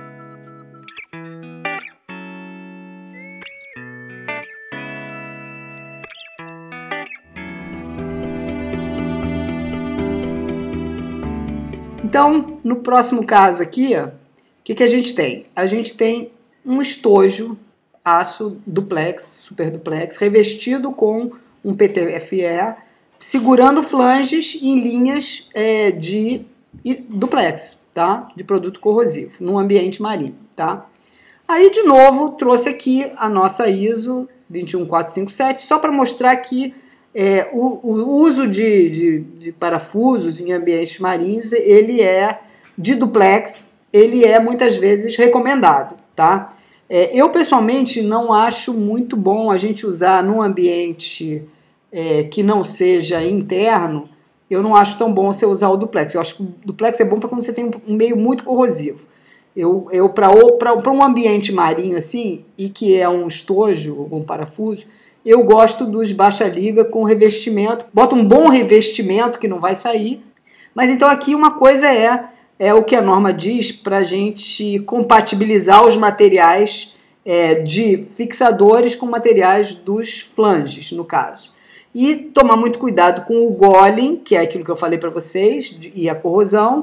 Então, no próximo caso aqui, o que, que a gente tem? A gente tem um estojo aço duplex, super duplex, revestido com um P T F E, segurando flanges em linhas é, de duplex, tá? De produto corrosivo, num ambiente marinho, tá? Aí, de novo, trouxe aqui a nossa I S O vinte e um mil quatrocentos e cinquenta e sete, só para mostrar que é, o, o uso de, de, de parafusos em ambientes marinhos, ele é de duplex, ele é muitas vezes recomendado, tá? É, eu, pessoalmente, não acho muito bom a gente usar num ambiente é, que não seja interno, eu não acho tão bom você usar o duplex. Eu acho que o duplex é bom para quando você tem um meio muito corrosivo. Eu, eu para um ambiente marinho assim, e que é um estojo, um parafuso, eu gosto dos baixa-liga com revestimento. Bota um bom revestimento que não vai sair. Mas então aqui uma coisa é, é o que a norma diz para a gente compatibilizar os materiais é, de fixadores com materiais dos flanges, no caso. E tomar muito cuidado com o Golem, que é aquilo que eu falei para vocês, e a corrosão.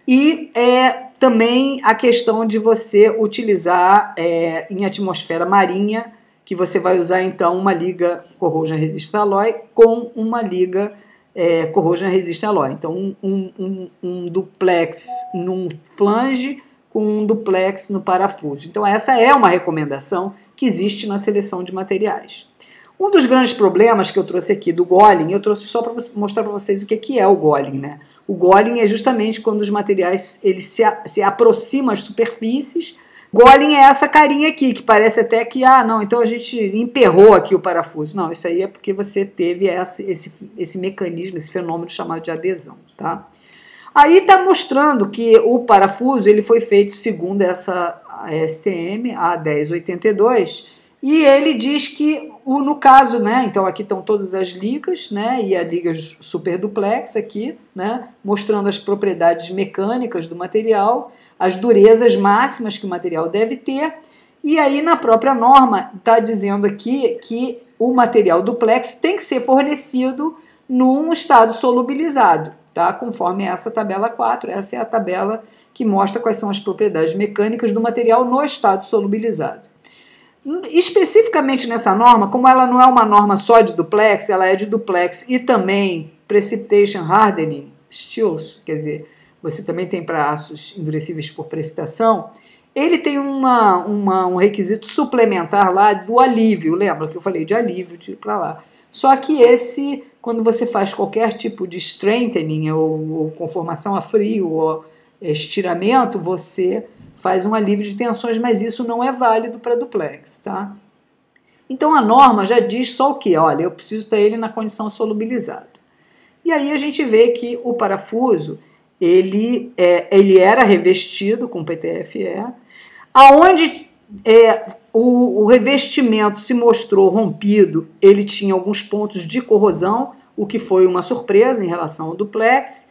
E é, também a questão de você utilizar é, em atmosfera marinha, que você vai usar então uma liga corrosion resistant alloy com uma liga é, corrosion resistant alloy. Então um, um, um, um duplex num flange com um duplex no parafuso. Então essa é uma recomendação que existe na seleção de materiais. Um dos grandes problemas que eu trouxe aqui do Golling, eu trouxe só para mostrar para vocês o que, que é o Golling, né? O Golling é justamente quando os materiais eles se, se aproximam às superfícies. Golling é essa carinha aqui, que parece até que, ah, não, então a gente emperrou aqui o parafuso. Não, isso aí é porque você teve esse, esse, esse mecanismo, esse fenômeno chamado de adesão, tá? Aí está mostrando que o parafuso ele foi feito segundo essa S T M A dez oitenta e dois, e ele diz que, no caso, né, então aqui estão todas as ligas, né, e a liga super duplex aqui, né, mostrando as propriedades mecânicas do material, as durezas máximas que o material deve ter, e aí na própria norma está dizendo aqui que o material duplex tem que ser fornecido num estado solubilizado, tá, conforme essa tabela quatro, essa é a tabela que mostra quais são as propriedades mecânicas do material no estado solubilizado. Especificamente nessa norma, como ela não é uma norma só de duplex, ela é de duplex e também precipitation hardening steels, quer dizer, você também tem para aços endurecíveis por precipitação, ele tem uma, uma, um requisito suplementar lá do alívio, lembra que eu falei de alívio de para lá. Só que esse, quando você faz qualquer tipo de strengthening ou, ou conformação a frio ou estiramento, você faz um alívio de tensões, mas isso não é válido para duplex, tá? Então a norma já diz só o que? Olha, eu preciso ter ele na condição solubilizado. E aí a gente vê que o parafuso, ele, é, ele era revestido com P T F E, aonde é, o, o revestimento se mostrou rompido, ele tinha alguns pontos de corrosão, o que foi uma surpresa em relação ao duplex,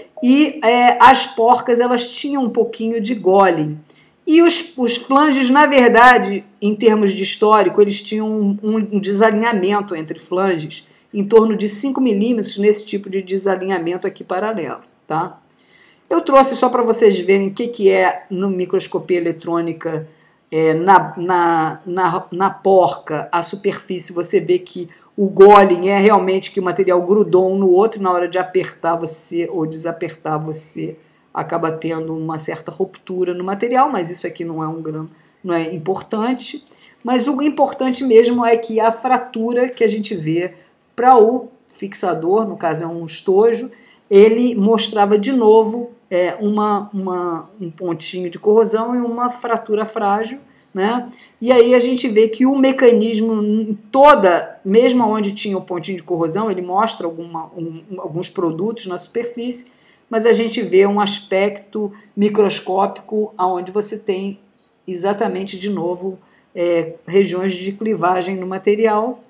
e é, as porcas elas tinham um pouquinho de Golling. E os, os flanges, na verdade, em termos de histórico, eles tinham um, um desalinhamento entre flanges em torno de cinco milímetros nesse tipo de desalinhamento aqui paralelo, tá? Eu trouxe só para vocês verem o que, que é no microscopia eletrônica, é, na, na, na, na porca, a superfície, você vê que o Golling é realmente que o material grudou um no outro, e na hora de apertar você ou desapertar você acaba tendo uma certa ruptura no material, mas isso aqui não é um grão, não é importante. Mas o importante mesmo é que a fratura que a gente vê para o fixador, no caso é um estojo, ele mostrava de novo é, uma, uma, um pontinho de corrosão e uma fratura frágil, né? E aí a gente vê que o mecanismo toda, mesmo onde tinha o pontinho de corrosão, ele mostra alguma, um, alguns produtos na superfície, mas a gente vê um aspecto microscópico onde você tem exatamente de novo é, regiões de clivagem no material.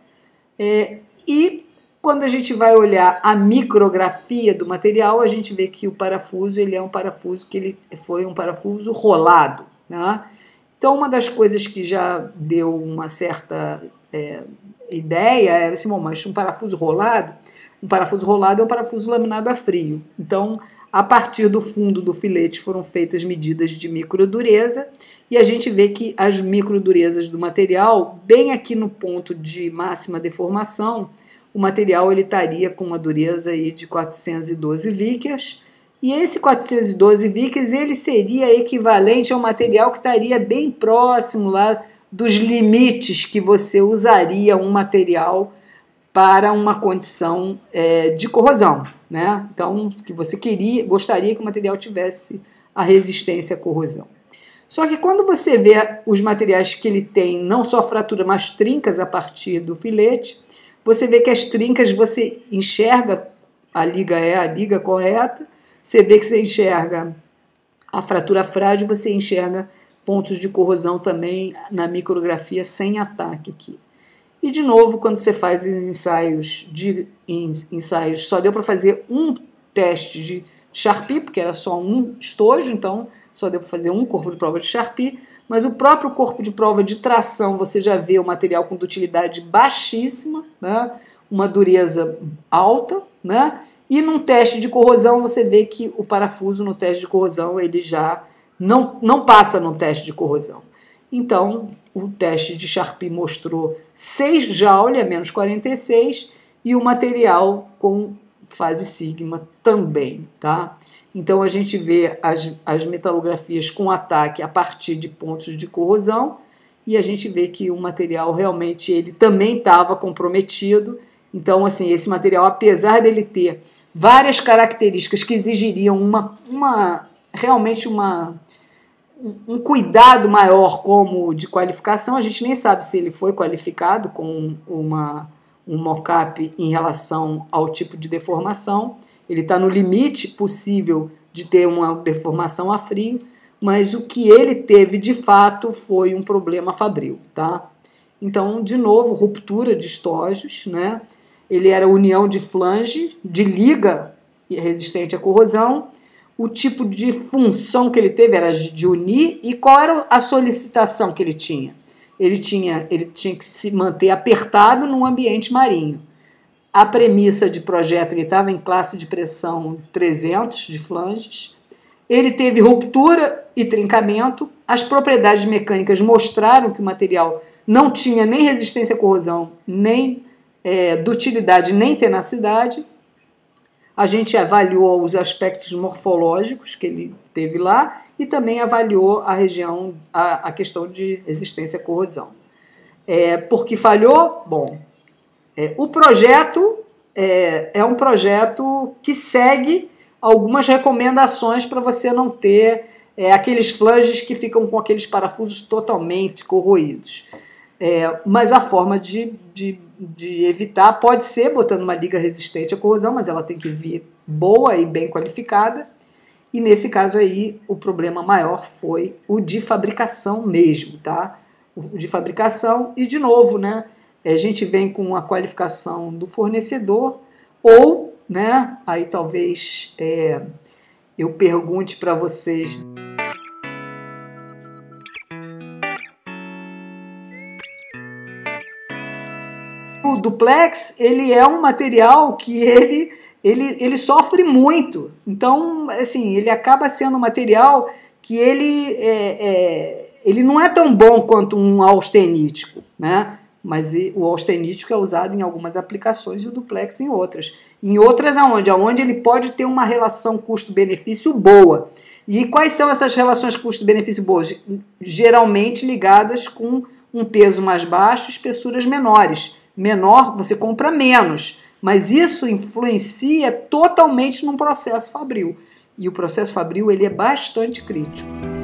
É, e quando a gente vai olhar a micrografia do material, a gente vê que o parafuso ele é um parafuso que ele foi um parafuso rolado, né? Então, uma das coisas que já deu uma certa é, ideia era assim, bom, mas um parafuso rolado, um parafuso rolado é um parafuso laminado a frio. Então, a partir do fundo do filete foram feitas medidas de microdureza e a gente vê que as microdurezas do material, bem aqui no ponto de máxima deformação, o material ele estaria com uma dureza aí de quatrocentos e doze Vickers, e esse quatrocentos e doze Vickers ele seria equivalente ao material que estaria bem próximo lá dos limites que você usaria um material para uma condição é, de corrosão, né? Então, que você queria, gostaria que o material tivesse a resistência à corrosão. Só que quando você vê os materiais que ele tem, não só fratura, mas trincas a partir do filete, você vê que as trincas você enxerga, a liga é a liga correta, você vê que você enxerga a fratura frágil, você enxerga pontos de corrosão também na micrografia sem ataque aqui. E de novo, quando você faz os ensaios, de, ensaios só deu para fazer um teste de Charpy, porque era só um estojo, então só deu para fazer um corpo de prova de Charpy, mas o próprio corpo de prova de tração, você já vê o material com dutilidade baixíssima, né? Uma dureza alta, né? E num teste de corrosão, você vê que o parafuso no teste de corrosão ele já não, não passa no teste de corrosão. Então, o teste de Charpy mostrou seis Joule a menos quarenta e seis e o material com fase sigma também, tá? Então, a gente vê as, as metalografias com ataque a partir de pontos de corrosão e a gente vê que o material realmente ele também estava comprometido. Então, assim, esse material, apesar dele ter várias características que exigiriam uma, uma realmente uma, um cuidado maior como de qualificação, a gente nem sabe se ele foi qualificado com uma, um mock-up em relação ao tipo de deformação. Ele está no limite possível de ter uma deformação a frio, mas o que ele teve de fato foi um problema fabril, tá? Então, de novo, ruptura de estojos, né? Ele era união de flange, de liga resistente à corrosão. O tipo de função que ele teve era de unir. E qual era a solicitação que ele tinha? Ele tinha, ele tinha que se manter apertado num ambiente marinho. A premissa de projeto, ele estava em classe de pressão trezentos de flanges. Ele teve ruptura e trincamento. As propriedades mecânicas mostraram que o material não tinha nem resistência à corrosão, nem É, dutilidade nem tenacidade. A gente avaliou os aspectos morfológicos que ele teve lá e também avaliou a região, a, a questão de resistência à corrosão. É, por que falhou? Bom, é, o projeto é, é um projeto que segue algumas recomendações para você não ter é, aqueles flanges que ficam com aqueles parafusos totalmente corroídos. É, mas a forma de, de, de evitar pode ser botando uma liga resistente à corrosão, mas ela tem que vir boa e bem qualificada. E nesse caso aí, o problema maior foi o de fabricação mesmo, tá? O de fabricação e, de novo, né, a gente vem com a qualificação do fornecedor ou, né, aí talvez é, eu pergunte para vocês... O duplex, ele é um material que ele, ele, ele sofre muito. Então, assim, ele acaba sendo um material que ele, é, é, ele não é tão bom quanto um austenítico, né? Mas o austenítico é usado em algumas aplicações e o duplex em outras. Em outras aonde? Aonde ele pode ter uma relação custo-benefício boa. E quais são essas relações custo-benefício boas? Geralmente ligadas com um peso mais baixo, espessuras menores. Menor, você compra menos, mas isso influencia totalmente num processo fabril. E o processo fabril ele é bastante crítico.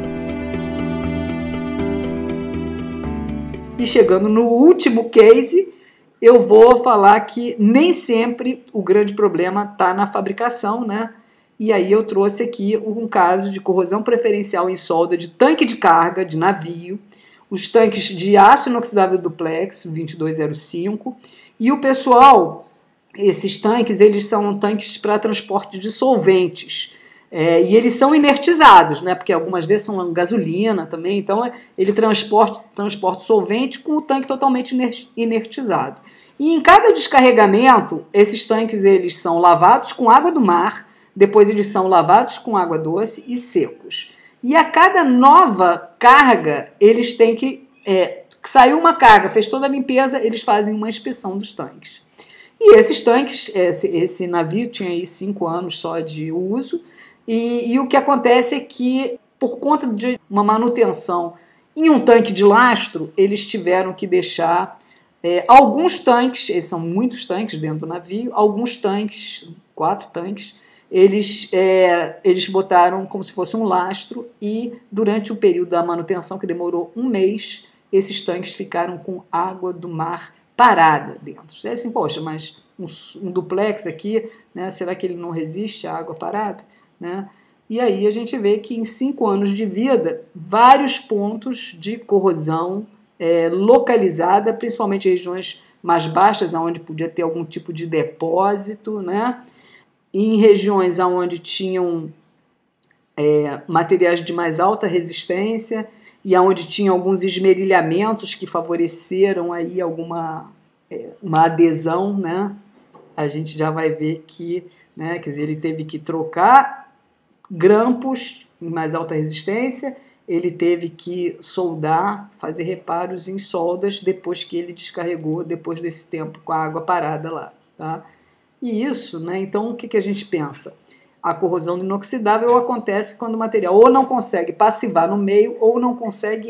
E chegando no último case, eu vou falar que nem sempre o grande problema está na fabricação, né? E aí eu trouxe aqui um caso de corrosão preferencial em solda de tanque de carga de navio, os tanques de aço inoxidável duplex vinte e dois zero cinco, e o pessoal, esses tanques, eles são tanques para transporte de solventes, é, e eles são inertizados, né, porque algumas vezes são gasolina também, então ele transporta, transporta solvente com o tanque totalmente inertizado. E em cada descarregamento, esses tanques eles são lavados com água do mar, depois eles são lavados com água doce e secos. E a cada nova carga, eles têm que... É, saiu uma carga, fez toda a limpeza, eles fazem uma inspeção dos tanques. E esses tanques, esse, esse navio tinha aí cinco anos só de uso, e, e o que acontece é que, por conta de uma manutenção em um tanque de lastro, eles tiveram que deixar é, alguns tanques, esses são muitos tanques dentro do navio, alguns tanques, quatro tanques, Eles, é, eles botaram como se fosse um lastro e durante o período da manutenção, que demorou um mês, esses tanques ficaram com água do mar parada dentro. É assim, poxa, mas um, um duplex aqui, né, será que ele não resiste à água parada? Né? E aí a gente vê que em cinco anos de vida, vários pontos de corrosão é, localizada, principalmente em regiões mais baixas, onde podia ter algum tipo de depósito, né? Em regiões onde tinham é, materiais de mais alta resistência e onde tinha alguns esmerilhamentos que favoreceram aí alguma é, uma adesão, né? A gente já vai ver que né? Quer dizer, ele teve que trocar grampos em mais alta resistência, ele teve que soldar, fazer reparos em soldas depois que ele descarregou, depois desse tempo com a água parada lá. Tá? E isso, né? Então, o que, que a gente pensa? A corrosão do inoxidável acontece quando o material ou não consegue passivar no meio ou não consegue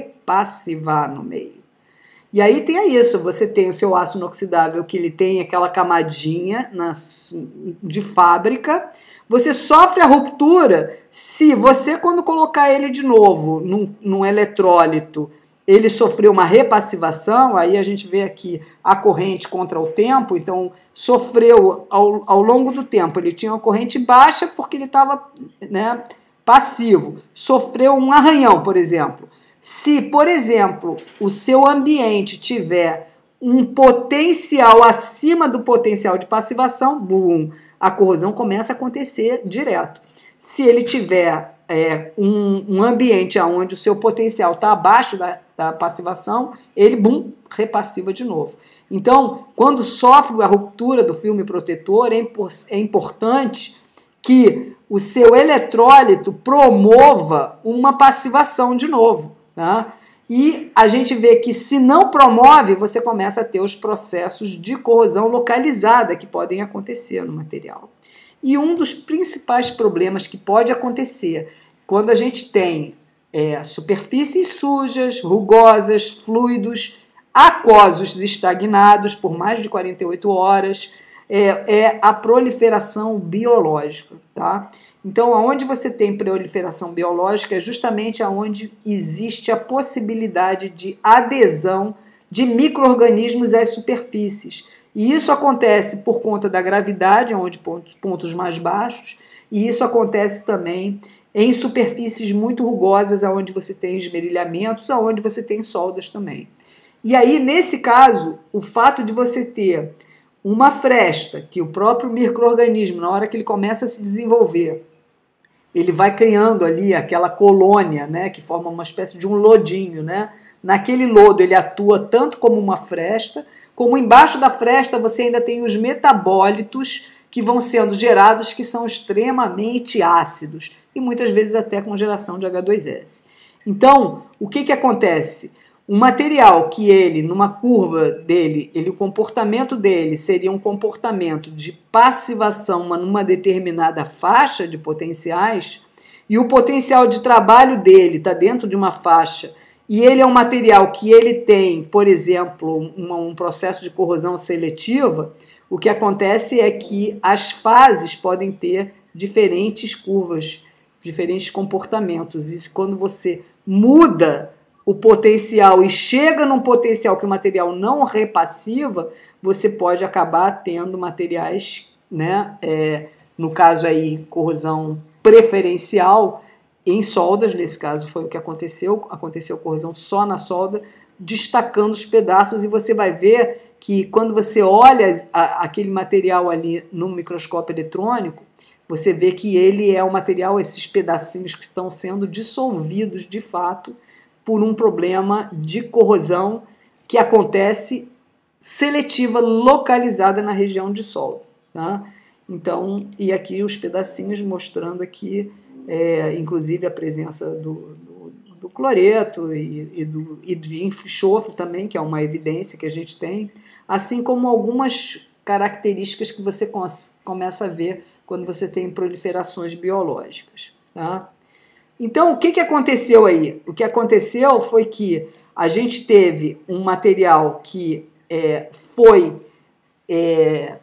repassivar no meio. E aí tem isso, você tem o seu aço inoxidável que ele tem aquela camadinha nas, de fábrica, você sofre a ruptura se você, quando colocar ele de novo num, num eletrólito, ele sofreu uma repassivação, aí a gente vê aqui a corrente contra o tempo, então sofreu ao, ao longo do tempo, ele tinha uma corrente baixa porque ele estava, né, passivo, sofreu um arranhão, por exemplo. Se, por exemplo, o seu ambiente tiver um potencial acima do potencial de passivação, boom, a corrosão começa a acontecer direto. Se ele tiver é, um, um ambiente onde o seu potencial está abaixo da, da passivação, ele, boom, repassiva de novo. Então, quando sofre a ruptura do filme protetor, é, impor, é importante que o seu eletrólito promova uma passivação de novo. Tá? E a gente vê que se não promove, você começa a ter os processos de corrosão localizada que podem acontecer no material. E um dos principais problemas que pode acontecer quando a gente tem é, superfícies sujas, rugosas, fluidos, aquosos estagnados por mais de quarenta e oito horas, é, é a proliferação biológica. Tá? Então, aonde você tem proliferação biológica é justamente aonde existe a possibilidade de adesão de micro-organismos às superfícies. E isso acontece por conta da gravidade, onde pontos, pontos mais baixos, e isso acontece também em superfícies muito rugosas, onde você tem esmerilhamentos, onde você tem soldas também. E aí, nesse caso, o fato de você ter uma fresta, que o próprio micro-organismo, na hora que ele começa a se desenvolver, ele vai criando ali aquela colônia, né, que forma uma espécie de um lodinho, né? Naquele lodo ele atua tanto como uma fresta, como embaixo da fresta você ainda tem os metabólitos que vão sendo gerados, que são extremamente ácidos, e muitas vezes até com geração de agá dois esse. Então, o que que acontece? Um material que ele, numa curva dele, ele, o comportamento dele seria um comportamento de passivação numa determinada faixa de potenciais, e o potencial de trabalho dele está dentro de uma faixa, e ele é um material que ele tem, por exemplo, um, um processo de corrosão seletiva, o que acontece é que as fases podem ter diferentes curvas, diferentes comportamentos, e quando você muda o potencial e chega num potencial que o material não repassiva, você pode acabar tendo materiais, né, é, no caso aí, corrosão preferencial em soldas, nesse caso foi o que aconteceu, aconteceu corrosão só na solda, destacando os pedaços, e você vai ver que quando você olha a, aquele material ali no microscópio eletrônico, você vê que ele é o material, esses pedacinhos que estão sendo dissolvidos de fato, por um problema de corrosão que acontece seletiva, localizada na região de solda. Tá? Então, e aqui os pedacinhos mostrando aqui, é, inclusive a presença do, do, do cloreto e, e, do, e de enxofre também, que é uma evidência que a gente tem, assim como algumas características que você começa a ver quando você tem proliferações biológicas. Tá? Então, o que, que aconteceu aí? O que aconteceu foi que a gente teve um material que é, foi é,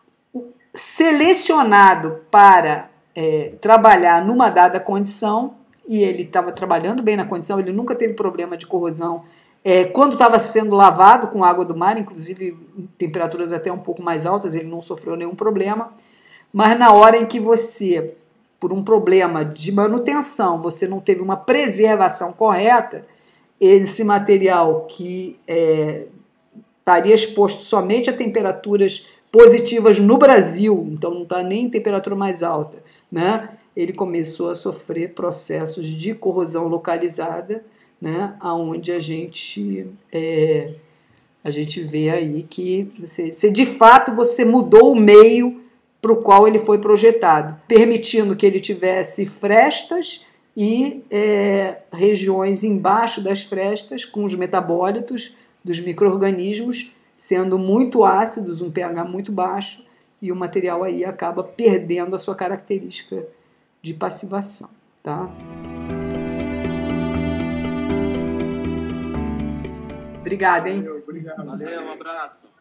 selecionado para é, trabalhar numa dada condição, e ele estava trabalhando bem na condição, ele nunca teve problema de corrosão. É, quando estava sendo lavado com água do mar, inclusive em temperaturas até um pouco mais altas, ele não sofreu nenhum problema, mas na hora em que você, por um problema de manutenção, você não teve uma preservação correta, esse material que é, estaria exposto somente a temperaturas positivas no Brasil, então não está nem em temperatura mais alta, né? Ele começou a sofrer processos de corrosão localizada, né? Onde a gente, é, a gente vê aí que você, você, de fato você mudou o meio para o qual ele foi projetado, permitindo que ele tivesse frestas e é, regiões embaixo das frestas com os metabólitos dos micro-organismos sendo muito ácidos, um pH muito baixo, e o material aí acaba perdendo a sua característica de passivação. Tá? Obrigada, hein? Obrigado. Valeu, um abraço.